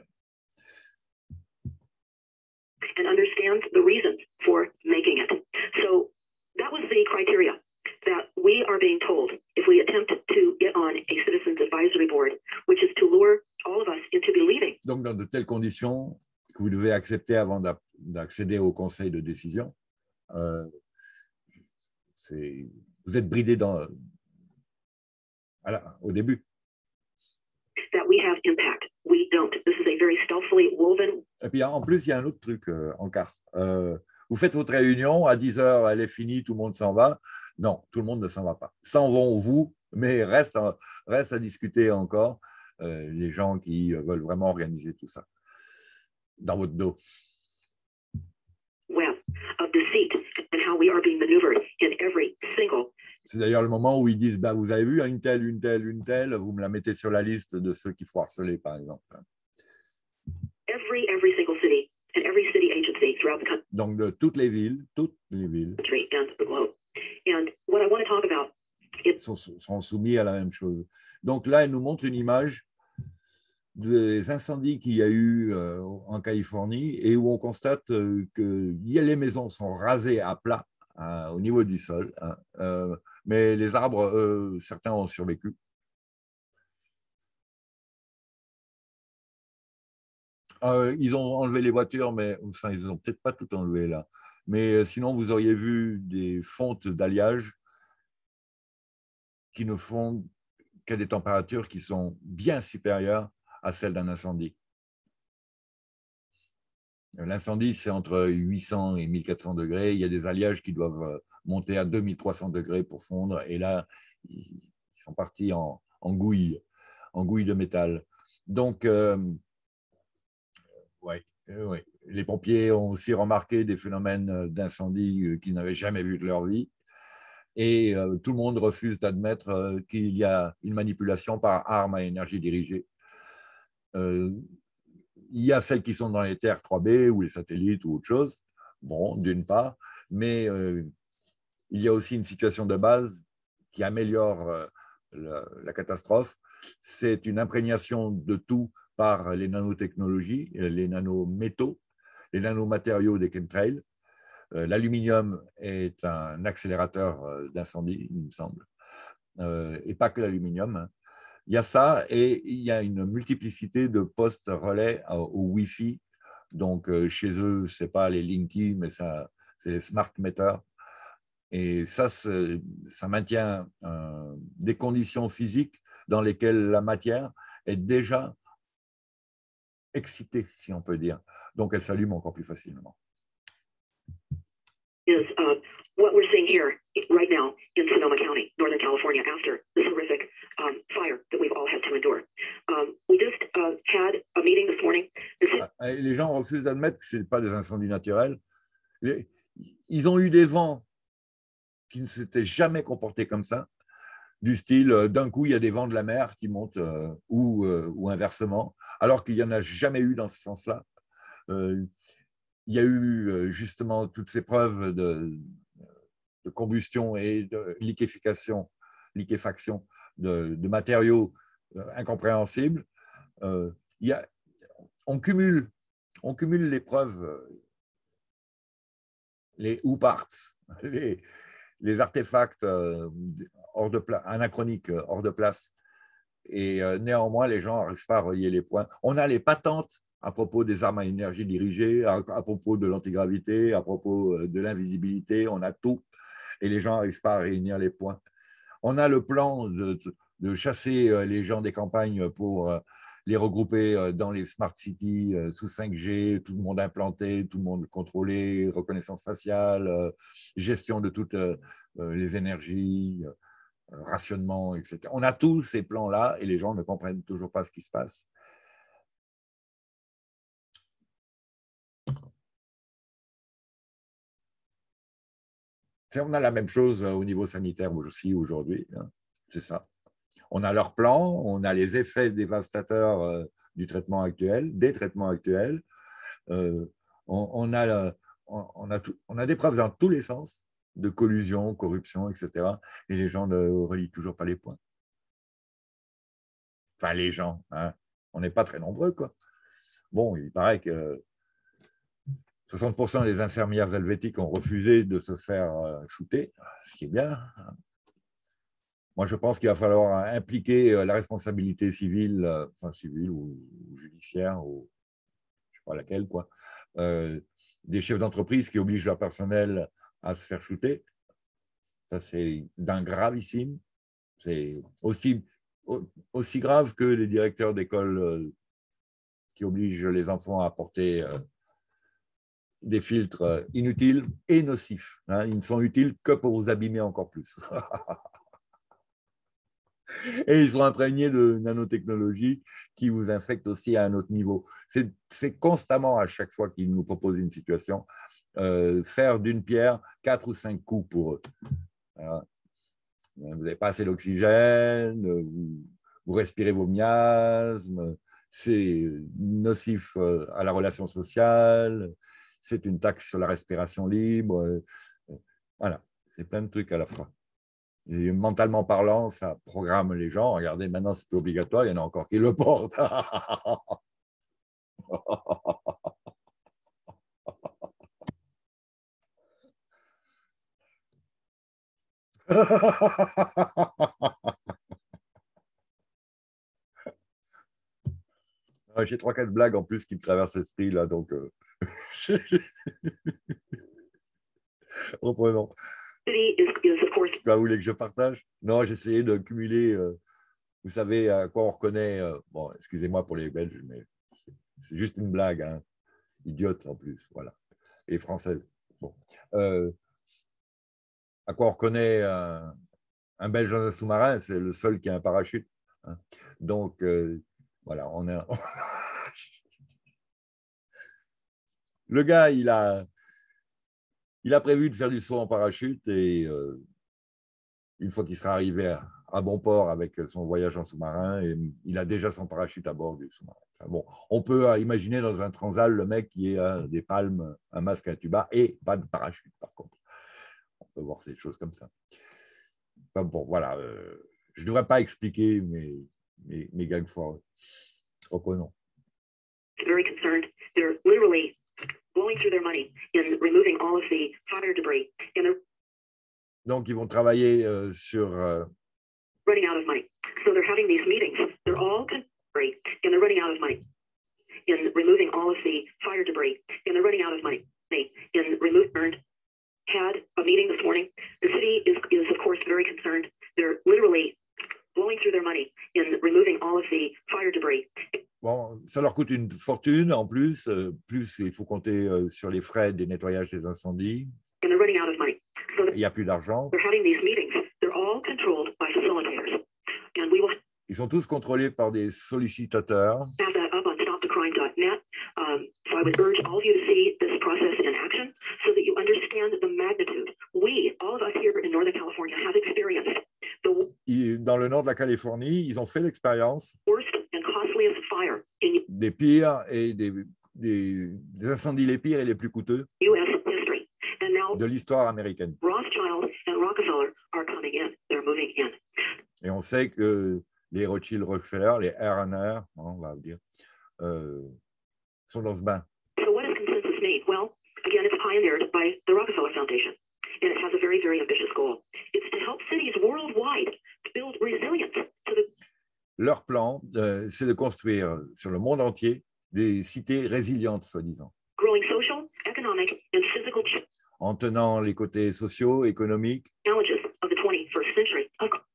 [SPEAKER 2] And understands the reasons for making it. So that was the criteria that we are being told if we attempt to get on a citizens advisory board, which is to lure all of us into believing.
[SPEAKER 1] Donc, dans de telles conditions que vous devez accepter avant d'accéder au conseil de décision, euh, vous êtes bridé dans, voilà, au début.
[SPEAKER 2] That we have impact. We don't. This is a very stealthful carefully woven.
[SPEAKER 1] Et puis en plus, il y a un autre truc euh, en quart. Euh, vous faites votre réunion, à dix heures, elle est finie, tout le monde s'en va. Non, tout le monde ne s'en va pas. S'en vont vous, mais reste, reste à discuter encore euh, les gens qui veulent vraiment organiser tout ça dans votre dos.
[SPEAKER 2] Web of deceit and how we are being maneuvered in every single.
[SPEAKER 1] C'est d'ailleurs le moment où ils disent bah, vous avez vu une telle, une telle, une telle, vous me la mettez sur la liste de ceux qu'il faut harceler, par exemple.
[SPEAKER 2] Every, every single city and every city agency throughout the country.
[SPEAKER 1] Donc, de toutes les villes, toutes les villes
[SPEAKER 2] And the globe. And what I want to talk about is
[SPEAKER 1] sont, sont soumis à la même chose. Donc là, elle nous montre une image des incendies qu'il y a eu euh, en Californie et où on constate euh, que les maisons sont rasées à plat hein, au niveau du sol, hein, euh, mais les arbres, euh, certains ont survécu. Euh, ils ont enlevé les voitures, mais enfin, ils n'ont peut-être pas tout enlevé là. Mais sinon, vous auriez vu des fontes d'alliage qui ne font qu'à des températures qui sont bien supérieures à celles d'un incendie. L'incendie, c'est entre huit cents et mille quatre cents degrés. Il y a des alliages qui doivent monter à deux mille trois cents degrés pour fondre. Et là, ils sont partis en, en gouille, en gouille de métal. Donc, euh, ouais, ouais. Les pompiers ont aussi remarqué des phénomènes d'incendie qu'ils n'avaient jamais vus de leur vie. Et euh, tout le monde refuse d'admettre euh, qu'il y a une manipulation par arme à énergie dirigée. Euh, il y a celles qui sont dans les terres trois B ou les satellites ou autre chose, bon, d'une part, mais euh, il y a aussi une situation de base qui améliore euh, la, la catastrophe. C'est une imprégnation de tout par les nanotechnologies, les nanométaux, les nanomatériaux des chemtrails. Euh, L'aluminium est un accélérateur d'incendie, il me semble, euh, et pas que l'aluminium. Hein. Il y a ça et il y a une multiplicité de postes relais au Wi-Fi. Donc, euh, chez eux, ce n'est pas les Linky, mais c'est les smart meters. Et ça, ça maintient euh, des conditions physiques dans lesquelles la matière est déjà excitée, si on peut dire. Donc, elle s'allume encore plus facilement.
[SPEAKER 2] Is uh, what we're seeing here right now in Sonoma County, Northern California, after this horrific um, fire that we've all had to endure. Um, we just uh, had a meeting this morning.
[SPEAKER 1] Les gens refusent d'admettre que ce n'est pas des incendies naturels. Les, ils ont eu des vents qui ne s'étaient jamais comportés comme ça, du style d'un coup il y a des vents de la mer qui montent euh, ou, euh, ou inversement, alors qu'il n'y en a jamais eu dans ce sens-là. Euh, il y a eu justement toutes ces preuves de, de combustion et de liquéfaction, liquéfaction de, de matériaux incompréhensibles. Euh, il y a, on, cumule, on cumule les preuves, les ou parts, les, les artefacts hors de place, anachroniques, hors de place. Et néanmoins, les gens n'arrivent pas à relier les points. On a les patentes à propos des armes à énergie dirigée, à, à propos de l'antigravité, à propos de l'invisibilité, on a tout. Et les gens n'arrivent pas à réunir les points. On a le plan de, de chasser les gens des campagnes pour les regrouper dans les smart cities sous cinq G, tout le monde implanté, tout le monde contrôlé, reconnaissance faciale, gestion de toutes les énergies, rationnement, et cetera. On a tous ces plans-là et les gens ne comprennent toujours pas ce qui se passe. On a la même chose au niveau sanitaire aussi aujourd'hui, hein. C'est ça. On a leur plan, on a les effets dévastateurs euh, du traitement actuel, des traitements actuels. Euh, on, on, a, on, on, a tout, on a des preuves dans tous les sens de collusion, corruption, et cetera. Et les gens ne relient toujours pas les points. Enfin, les gens, hein. On n'est pas très nombreux, quoi. Bon, il paraît que soixante pour cent des infirmières helvétiques ont refusé de se faire shooter, ce qui est bien. Moi, je pense qu'il va falloir impliquer la responsabilité civile, enfin civile ou judiciaire, ou je ne sais pas laquelle, quoi, euh, des chefs d'entreprise qui obligent leur personnel à se faire shooter. Ça, c'est d'un gravissime. C'est aussi, aussi grave que les directeurs d'école qui oblige les enfants à porter euh, des filtres inutiles et nocifs. Hein. Ils ne sont utiles que pour vous abîmer encore plus. Et ils sont imprégnés de nanotechnologie qui vous infectent aussi à un autre niveau. C'est constamment, à chaque fois qu'ils nous proposent une situation, euh, faire d'une pierre quatre ou cinq coups pour eux. Alors, vous n'avez pas assez d'oxygène, vous, vous respirez vos miasmes, c'est nocif à la relation sociale, c'est une taxe sur la respiration libre. Voilà, c'est plein de trucs à la fois. Et mentalement parlant, ça programme les gens. Regardez, maintenant, c'est plus obligatoire, il y en a encore qui le portent. J'ai trois, quatre blagues en plus qui me traversent l'esprit, là, donc... Euh... Reprenons. Bah, vous voulez que je partage? Non, j'ai essayé de cumuler... Euh... Vous savez à quoi on reconnaît... Euh... Bon, excusez-moi pour les Belges, mais c'est juste une blague, hein. Idiote en plus, voilà. Et française. Bon. Euh... À quoi on reconnaît un, un Belge dans un sous-marin? C'est le seul qui a un parachute. Hein. Donc, euh... voilà, on est... Le gars, il a, il a prévu de faire du saut en parachute et euh, une fois qu'il sera arrivé à, à bon port avec son voyage en sous-marin, il a déjà son parachute à bord du sous-marin. Enfin, bon, on peut imaginer dans un transal le mec qui a des palmes, un masque, un tuba et pas de parachute par contre. On peut voir ces choses comme ça. Enfin, bon, voilà. Euh, je ne devrais pas expliquer mes, mes, mes gags foireux. Reprenons.
[SPEAKER 2] Very concerned. They're literally blowing through their money in removing all of the fire debris. And they're
[SPEAKER 1] Donc, ils vont travailler euh, sur... Euh...
[SPEAKER 2] running out of money. So they're having these meetings. They're all debris, and they're running out of money in removing all of the fire debris. And they're running out of money in removing... had a meeting this morning. The city is, is, of course, very concerned. They're literally blowing through their money in removing all of the fire debris.
[SPEAKER 1] Bon, ça leur coûte une fortune en plus. Euh, plus, il faut compter euh, sur les frais des nettoyages des incendies.
[SPEAKER 2] And they're running out of money. So
[SPEAKER 1] il n'y a plus d'argent.
[SPEAKER 2] They're having these meetings. They're all controlled by facilitators. And we will
[SPEAKER 1] Ils sont tous contrôlés par des sollicitateurs.
[SPEAKER 2] have that up on stop the crime dot net. Um, so I would urge all of you to see this process in action so that you understand the magnitude. We, all of us here in Northern California, have experienced the
[SPEAKER 1] Ils, dans le nord de la Californie, ils ont fait l'expérience
[SPEAKER 2] worst and costliest fire in
[SPEAKER 1] des pires et des, des, des incendies les pires et les plus coûteux
[SPEAKER 2] U S history. And now
[SPEAKER 1] de l'histoire américaine.
[SPEAKER 2] Rothschild and Rockefeller are coming in. They're moving in.
[SPEAKER 1] Et on sait que les Rothschild Rockefeller, les R and R, on va dire, euh, sont dans ce bain.
[SPEAKER 2] So what does consensus mean? Well, again, it's pioneered by the Rockefeller Foundation, and it has a very, very ambitious goal. It's to help cities worldwide build resilience to the...
[SPEAKER 1] Leur plan, euh, c'est de construire sur le monde entier des cités résilientes, soi-disant,
[SPEAKER 2] growing social, economic, and physical
[SPEAKER 1] en tenant les côtés sociaux, économiques
[SPEAKER 2] challenges of the twenty-first century.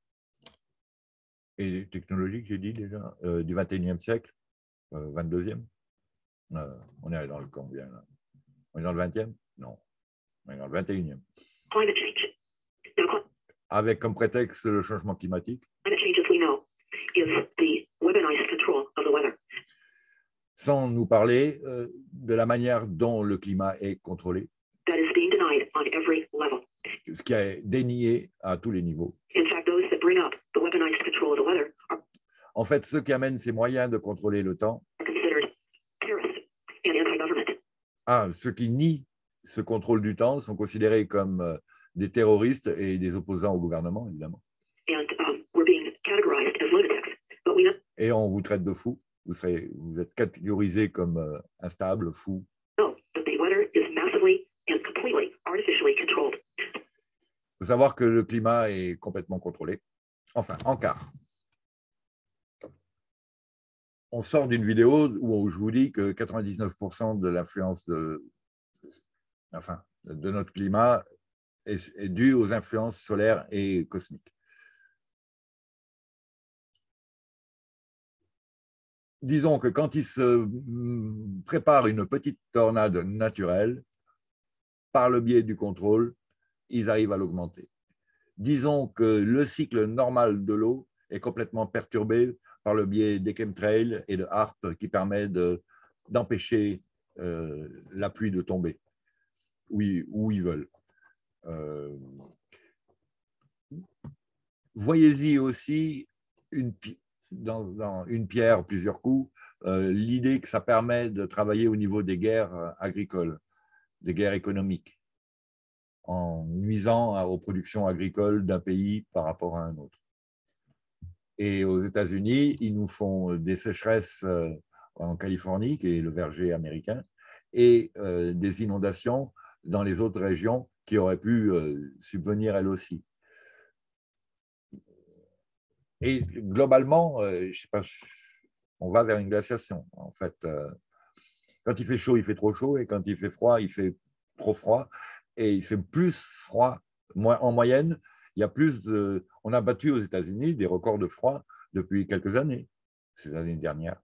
[SPEAKER 1] et technologiques, j'ai dit déjà, euh, du vingt et unième siècle, euh, vingt-deuxième. Euh, on est dans le combien là? On est dans le vingtième? Non, on est dans le vingt et unième.
[SPEAKER 2] Climate change. Now,
[SPEAKER 1] Avec comme prétexte le changement climatique.
[SPEAKER 2] climate change, as we know, is the weaponized control of the weather.
[SPEAKER 1] Sans nous parler euh, de la manière dont le climat est contrôlé.
[SPEAKER 2] That is being denied on every level.
[SPEAKER 1] Ce qui est dénié à tous les niveaux.
[SPEAKER 2] In fact, those that bring up the weaponized control of the weather are
[SPEAKER 1] En fait, ceux qui amènent ces moyens de contrôler le temps,
[SPEAKER 2] considered terrorists and anti-government.
[SPEAKER 1] ah, ceux qui nient ce contrôle du temps sont considérés comme euh, des terroristes et des opposants au gouvernement, évidemment.
[SPEAKER 2] And um, we're being categorized as lunatics. But we know
[SPEAKER 1] Et on vous traite de fous. Vous, serez, vous êtes catégorisé comme euh, instable, fou.
[SPEAKER 2] that the weather is massively and completely artificially controlled.
[SPEAKER 1] Il faut savoir que le climat est complètement contrôlé. Enfin, en quart. On sort d'une vidéo où je vous dis que quatre-vingt-dix-neuf pour cent de l'influence de, enfin, de notre climat est, est due aux influences solaires et cosmiques. disons que quand ils se préparent une petite tornade naturelle, par le biais du contrôle, ils arrivent à l'augmenter. Disons que le cycle normal de l'eau est complètement perturbé par le biais des chemtrails et de HAARP qui permet de, d'empêcher euh, la pluie de tomber où ils, où ils veulent. Euh, voyez-y aussi une, dans, dans une pierre, plusieurs coups, euh, l'idée que ça permet de travailler au niveau des guerres agricoles, des guerres économiques, en nuisant aux productions agricoles d'un pays par rapport à un autre. Et aux États-Unis, ils nous font des sécheresses en Californie, qui est le verger américain, et euh, des inondations dans les autres régions qui auraient pu euh, subvenir elles aussi. Et globalement, euh, je sais pas, on va vers une glaciation. En fait, euh, quand il fait chaud, il fait trop chaud, et quand il fait froid, il fait trop froid, et il fait plus froid. En moyenne, il y a plus de. On a battu aux États-Unis des records de froid depuis quelques années, ces années dernières.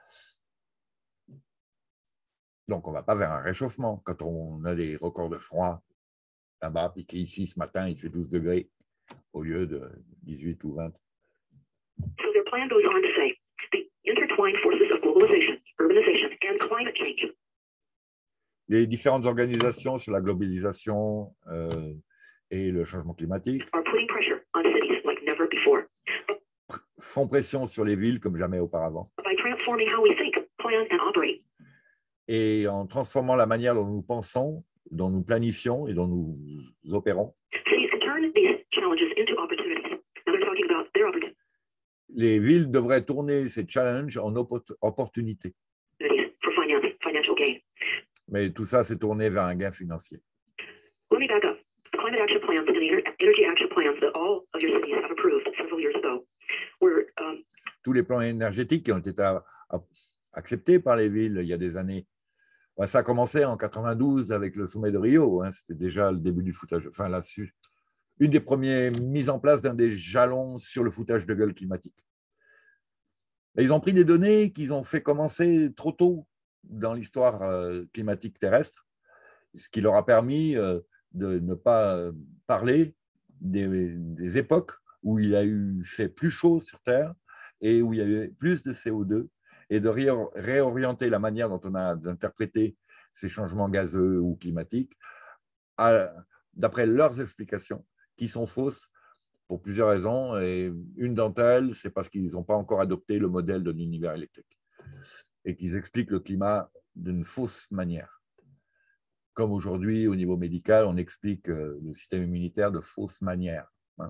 [SPEAKER 1] Donc, on ne va pas vers un réchauffement quand on a des records de froid là-bas, puis qu'ici, ce matin, il fait douze degrés au lieu de dix-huit ou vingt.
[SPEAKER 2] So their plan goes on to say, the intertwined forces of globalization, urbanization, and climate change.
[SPEAKER 1] Les différentes organisations sur la globalisation euh, et le changement climatique
[SPEAKER 2] are putting pressure on cities like never before.
[SPEAKER 1] Font pression sur les villes comme jamais auparavant.
[SPEAKER 2] By transforming how we think, plan, and operate.
[SPEAKER 1] Et en transformant la manière dont nous pensons, dont nous planifions et dont nous opérons,
[SPEAKER 2] Cities can turn these challenges into opportunities. Now they're talking about their opportunities
[SPEAKER 1] les villes devraient tourner ces challenges en opportunités.
[SPEAKER 2] for finance, financial gain.
[SPEAKER 1] Mais tout ça, c'est tourné vers un gain financier.
[SPEAKER 2] Let me back up. The climate action plans and the energy action plans that all of your cities have approved several years ago were um,
[SPEAKER 1] tous les plans énergétiques qui ont été à, à, acceptés par les villes il y a des années. Ben, ça a commencé en quatre-vingt-douze avec le sommet de Rio. Hein, c'était déjà le début du foutage. Enfin, là-dessus, une des premières mises en place d'un des jalons sur le foutage de gueule climatique. Et ils ont pris des données qu'ils ont fait commencer trop tôt dans l'histoire climatique terrestre, ce qui leur a permis de ne pas parler des, des époques où il a eu fait plus chaud sur Terre et où il y a eu plus de C O deux, et de réorienter la manière dont on a d'interpréter ces changements gazeux ou climatiques d'après leurs explications, qui sont fausses pour plusieurs raisons. Et une d'entre elles, c'est parce qu'ils n'ont pas encore adopté le modèle de l'univers électrique et qu'ils expliquent le climat d'une fausse manière. Comme aujourd'hui, au niveau médical, on explique le système immunitaire de fausse manière. Hein.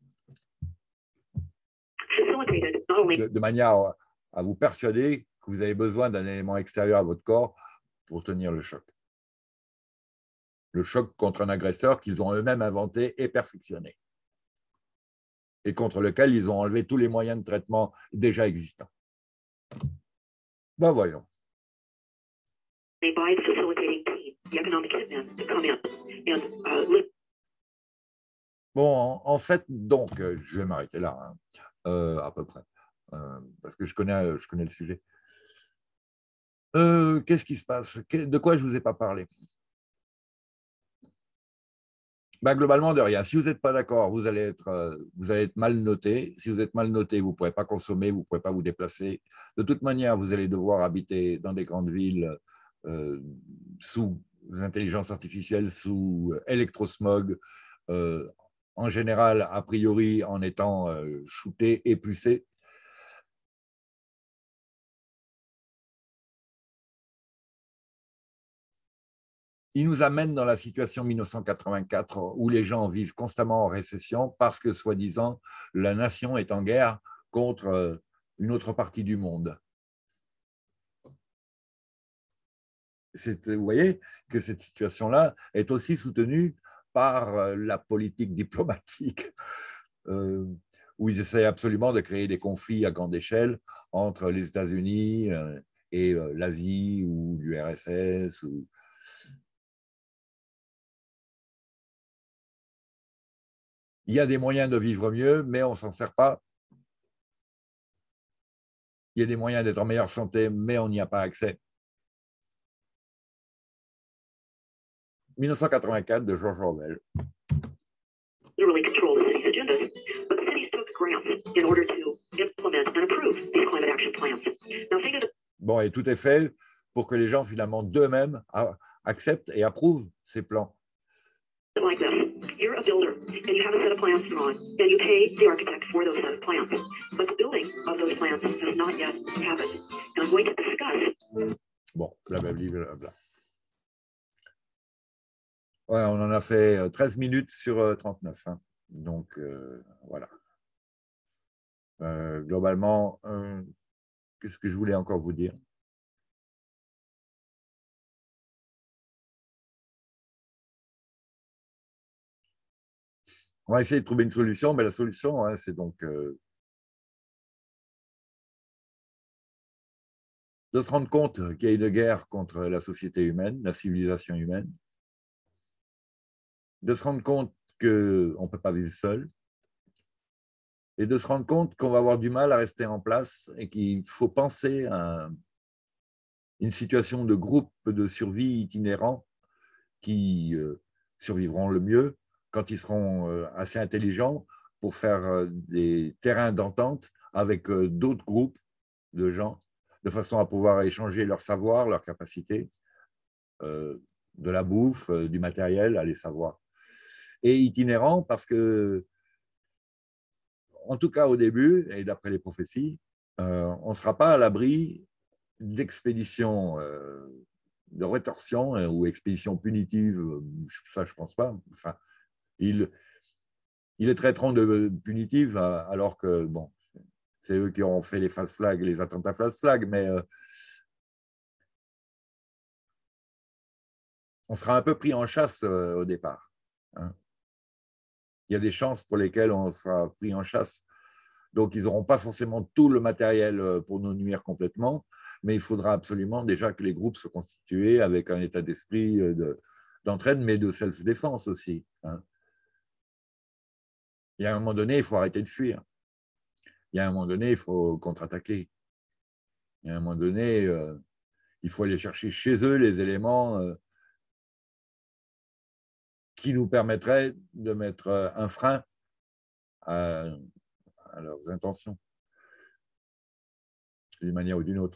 [SPEAKER 1] De, de manière à, à vous persuader que vous avez besoin d'un élément extérieur à votre corps pour tenir le choc. Le choc contre un agresseur qu'ils ont eux-mêmes inventé et perfectionné, et contre lequel ils ont enlevé tous les moyens de traitement déjà existants. Ben voyons. Bon, en, en fait, donc, je vais m'arrêter là, hein, euh, à peu près, euh, parce que je connais, je connais le sujet. Euh, Qu'est-ce qui se passe? De quoi je ne vous ai pas parlé? Ben, globalement, de rien. Si vous n'êtes pas d'accord, vous, allez être, euh, vous allez être mal noté. Si vous êtes mal noté, vous ne pourrez pas consommer, vous ne pourrez pas vous déplacer. De toute manière, vous allez devoir habiter dans des grandes villes euh, sous intelligence artificielle, sous électrosmog, euh, en général, a priori, en étant euh, shooté et pucé. Il nous amène dans la situation mille neuf cent quatre-vingt-quatre où les gens vivent constamment en récession parce que, soi-disant, la nation est en guerre contre une autre partie du monde. Vous voyez que cette situation-là est aussi soutenue par la politique diplomatique, euh, où ils essaient absolument de créer des conflits à grande échelle entre les États-Unis et l'Asie ou l'U R S S. Ou... Il y a des moyens de vivre mieux, mais on ne s'en sert pas il y a des moyens d'être en meilleure santé, mais on n'y a pas accès. mille neuf cent quatre-vingt-quatre de George Orwell.
[SPEAKER 2] Literally control the city's agendas, but the cities took grants in order to implement and approve these climate action plans. Now think of the
[SPEAKER 1] Bon, et tout est fait pour que les gens, finalement, d'eux-mêmes, acceptent et approuvent ces plans.
[SPEAKER 2] like this. You're a builder, and you have a set of plans drawn, and you pay the architect for those set of plans. But the building of those plans has not yet happened. And I'm going to discuss.
[SPEAKER 1] Bon, blablabla. Bla. Ouais, on en a fait treize minutes sur trente-neuf. Hein. Donc, euh, voilà. Euh, globalement, euh, qu'est-ce que je voulais encore vous dire? On va essayer de trouver une solution, mais la solution, hein, c'est donc euh, de se rendre compte qu'il y a une guerre contre la société humaine, la civilisation humaine, de se rendre compte qu'on ne peut pas vivre seul, et de se rendre compte qu'on va avoir du mal à rester en place et qu'il faut penser à une situation de groupe de survie itinérant qui euh, survivront le mieux quand ils seront euh, assez intelligents pour faire euh, des terrains d'entente avec euh, d'autres groupes de gens, de façon à pouvoir échanger leur savoir, leurs capacités, euh, de la bouffe, euh, du matériel, à les savoir. Et itinérant parce que, en tout cas au début, et d'après les prophéties, euh, on ne sera pas à l'abri d'expéditions euh, de rétorsion euh, ou expéditions punitives, ça je ne pense pas. Enfin, il, il est traiteront de punitives alors que, bon, c'est eux qui ont fait les fast flags, les attentats fast flags, mais euh, on sera un peu pris en chasse euh, au départ. Hein. Il y a des chances pour lesquelles on sera pris en chasse. Donc, ils n'auront pas forcément tout le matériel pour nous nuire complètement, mais il faudra absolument déjà que les groupes soient constitués avec un état d'esprit de, d'entraide, mais de self-défense aussi. Hein. Il y a un moment donné, il faut arrêter de fuir. Il y a un moment donné, il faut contre-attaquer. Il y a un moment donné, euh, il faut aller chercher chez eux les éléments euh, qui nous permettraient de mettre un frein à, à leurs intentions, d'une manière ou d'une autre.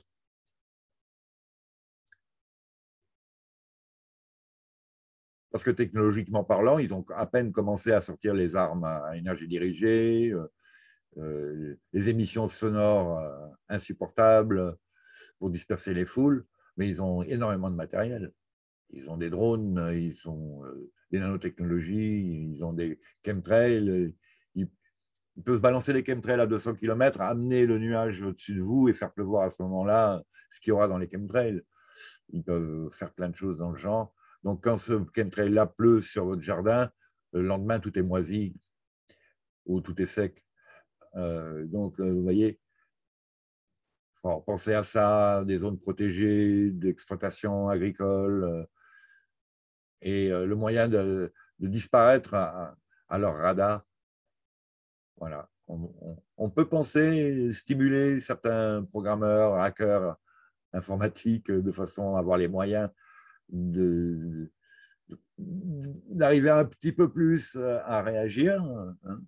[SPEAKER 1] Parce que technologiquement parlant, ils ont à peine commencé à sortir les armes à énergie dirigée, euh, euh, les émissions sonores euh, insupportables pour disperser les foules, mais ils ont énormément de matériel. Ils ont des drones, ils ont euh, des nanotechnologies, ils ont des chemtrails, ils, ils peuvent balancer les chemtrails à deux cents kilomètres, amener le nuage au-dessus de vous et faire pleuvoir à ce moment-là ce qu'il y aura dans les chemtrails. Ils peuvent faire plein de choses dans le genre. Donc, quand ce chemtrail-là pleut sur votre jardin, le lendemain, tout est moisi ou tout est sec. Euh, donc, euh, vous voyez, faut penser à ça, des zones protégées, d'exploitation agricole, euh, et euh, le moyen de, de disparaître à, à leur radar. Voilà. On, on, on peut penser, stimuler certains programmeurs, hackers informatiques de façon à avoir les moyens de, d'arriver un petit peu plus à réagir. Hein.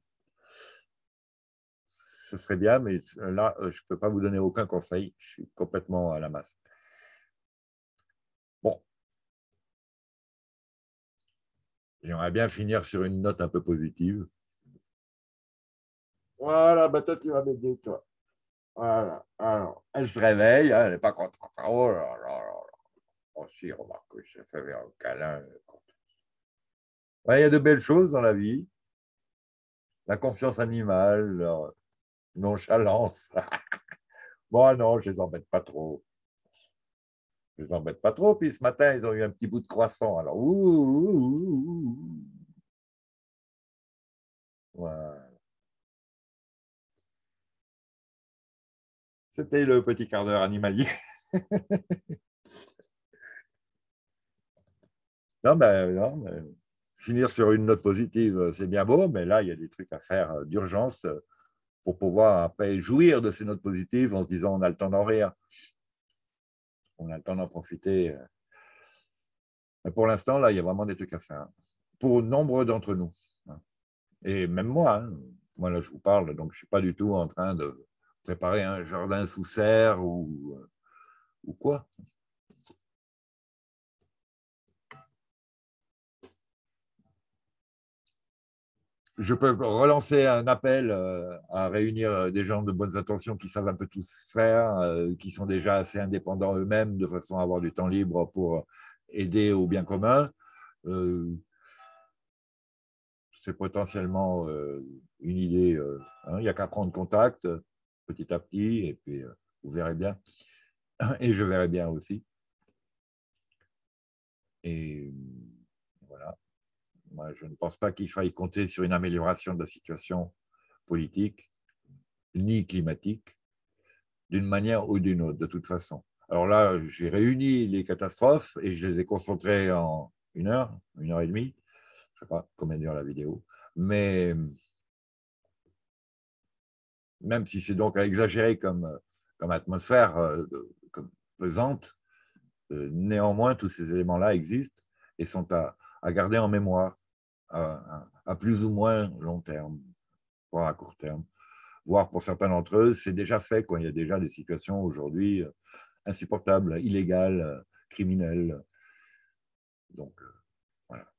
[SPEAKER 1] Ce serait bien, mais là, je ne peux pas vous donner aucun conseil. Je suis complètement à la masse. Bon. J'aimerais bien finir sur une note un peu positive. Voilà, bah toi, tu vas m'aider, toi. Voilà. Alors, elle se réveille, hein, elle n'est pas contente. Oh là là là là. Oh si, remarque, je fais un câlin. Ouais, il y a de belles choses dans la vie. La confiance animale, leur nonchalance. Bon, non, je ne les embête pas trop. Je ne les embête pas trop. Puis ce matin, ils ont eu un petit bout de croissant. Alors, ouh, ouh, ouh, ouh. Voilà. C'était le petit quart d'heure animalier. Non, ben, non, mais finir sur une note positive, c'est bien beau, mais là, il y a des trucs à faire d'urgence. pour pouvoir après jouir de ces notes positives en se disant on a le temps d'en rire, on a le temps d'en profiter. Mais pour l'instant, là, il y a vraiment des trucs à faire pour nombreux d'entre nous. Et même moi, hein. Moi, là, je vous parle, donc je ne suis pas du tout en train de préparer un jardin sous serre ou, ou quoi. Je peux relancer un appel à réunir des gens de bonnes intentions qui savent un peu tout faire, qui sont déjà assez indépendants eux-mêmes de façon à avoir du temps libre pour aider au bien commun. C'est potentiellement une idée. Hein, il n'y a qu'à prendre contact petit à petit et puis vous verrez bien. Et je verrai bien aussi. Et voilà. Moi, je ne pense pas qu'il faille compter sur une amélioration de la situation politique ni climatique d'une manière ou d'une autre, de toute façon. Alors là, j'ai réuni les catastrophes et je les ai concentrées en une heure, une heure et demie. Je ne sais pas combien dure la vidéo. Mais même si c'est donc exagéré comme, comme atmosphère, comme pesante, néanmoins, tous ces éléments-là existent et sont à, à garder en mémoire à, à plus ou moins long terme, voire à court terme. Voire pour certains d'entre eux, c'est déjà fait, quoi. Il y a déjà des situations aujourd'hui insupportables, illégales, criminelles. Donc, voilà.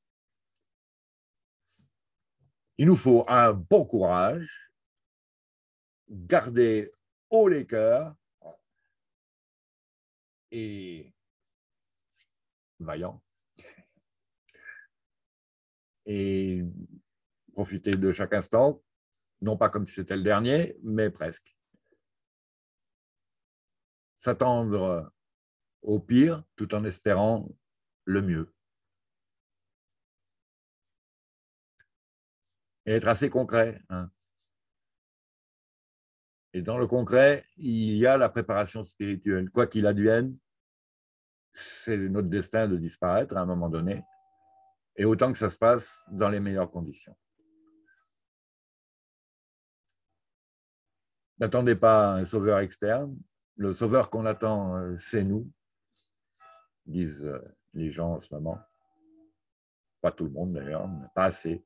[SPEAKER 1] Il nous faut un bon courage, garder haut les cœurs et vaillant. Et profiter de chaque instant, non pas comme si c'était le dernier, mais presque. S'attendre au pire tout en espérant le mieux. Et être assez concret. Hein. Et dans le concret, il y a la préparation spirituelle. Quoi qu'il advienne, c'est notre destin de disparaître à un moment donné. Et autant que ça se passe dans les meilleures conditions. N'attendez pas un sauveur externe. Le sauveur qu'on attend, c'est nous, disent les gens en ce moment. Pas tout le monde d'ailleurs, mais pas assez.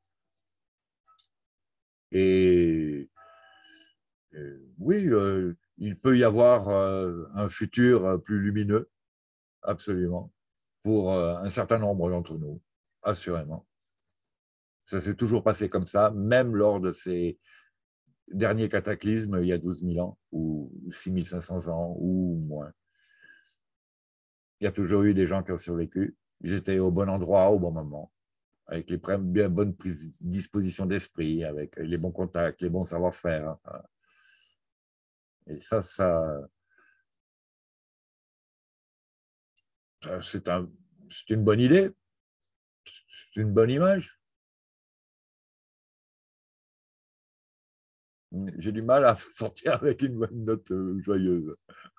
[SPEAKER 1] Et euh, oui, euh, il peut y avoir euh, un futur plus lumineux, absolument, pour euh, un certain nombre d'entre nous, assurément. Ça s'est toujours passé comme ça, même lors de ces derniers cataclysmes il y a douze mille ans, ou six mille cinq cents ans, ou moins. Il y a toujours eu des gens qui ont survécu. Ils étaient au bon endroit, au bon moment, avec les bien bonnes dispositions d'esprit, avec les bons contacts, les bons savoir-faire. Et ça, ça c'est un, une bonne idée, c'est une bonne image. J'ai du mal à sortir avec une bonne note joyeuse.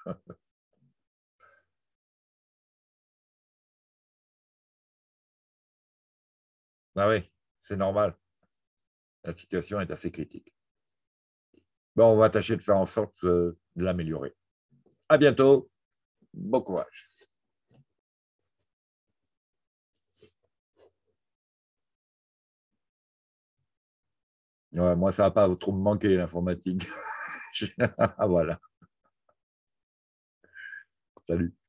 [SPEAKER 1] Ah oui, c'est normal. La situation est assez critique. Bon, on va tâcher de faire en sorte de l'améliorer. À bientôt. Bon courage. Ouais, moi, ça va pas trop me manquer, l'informatique. Voilà. Salut.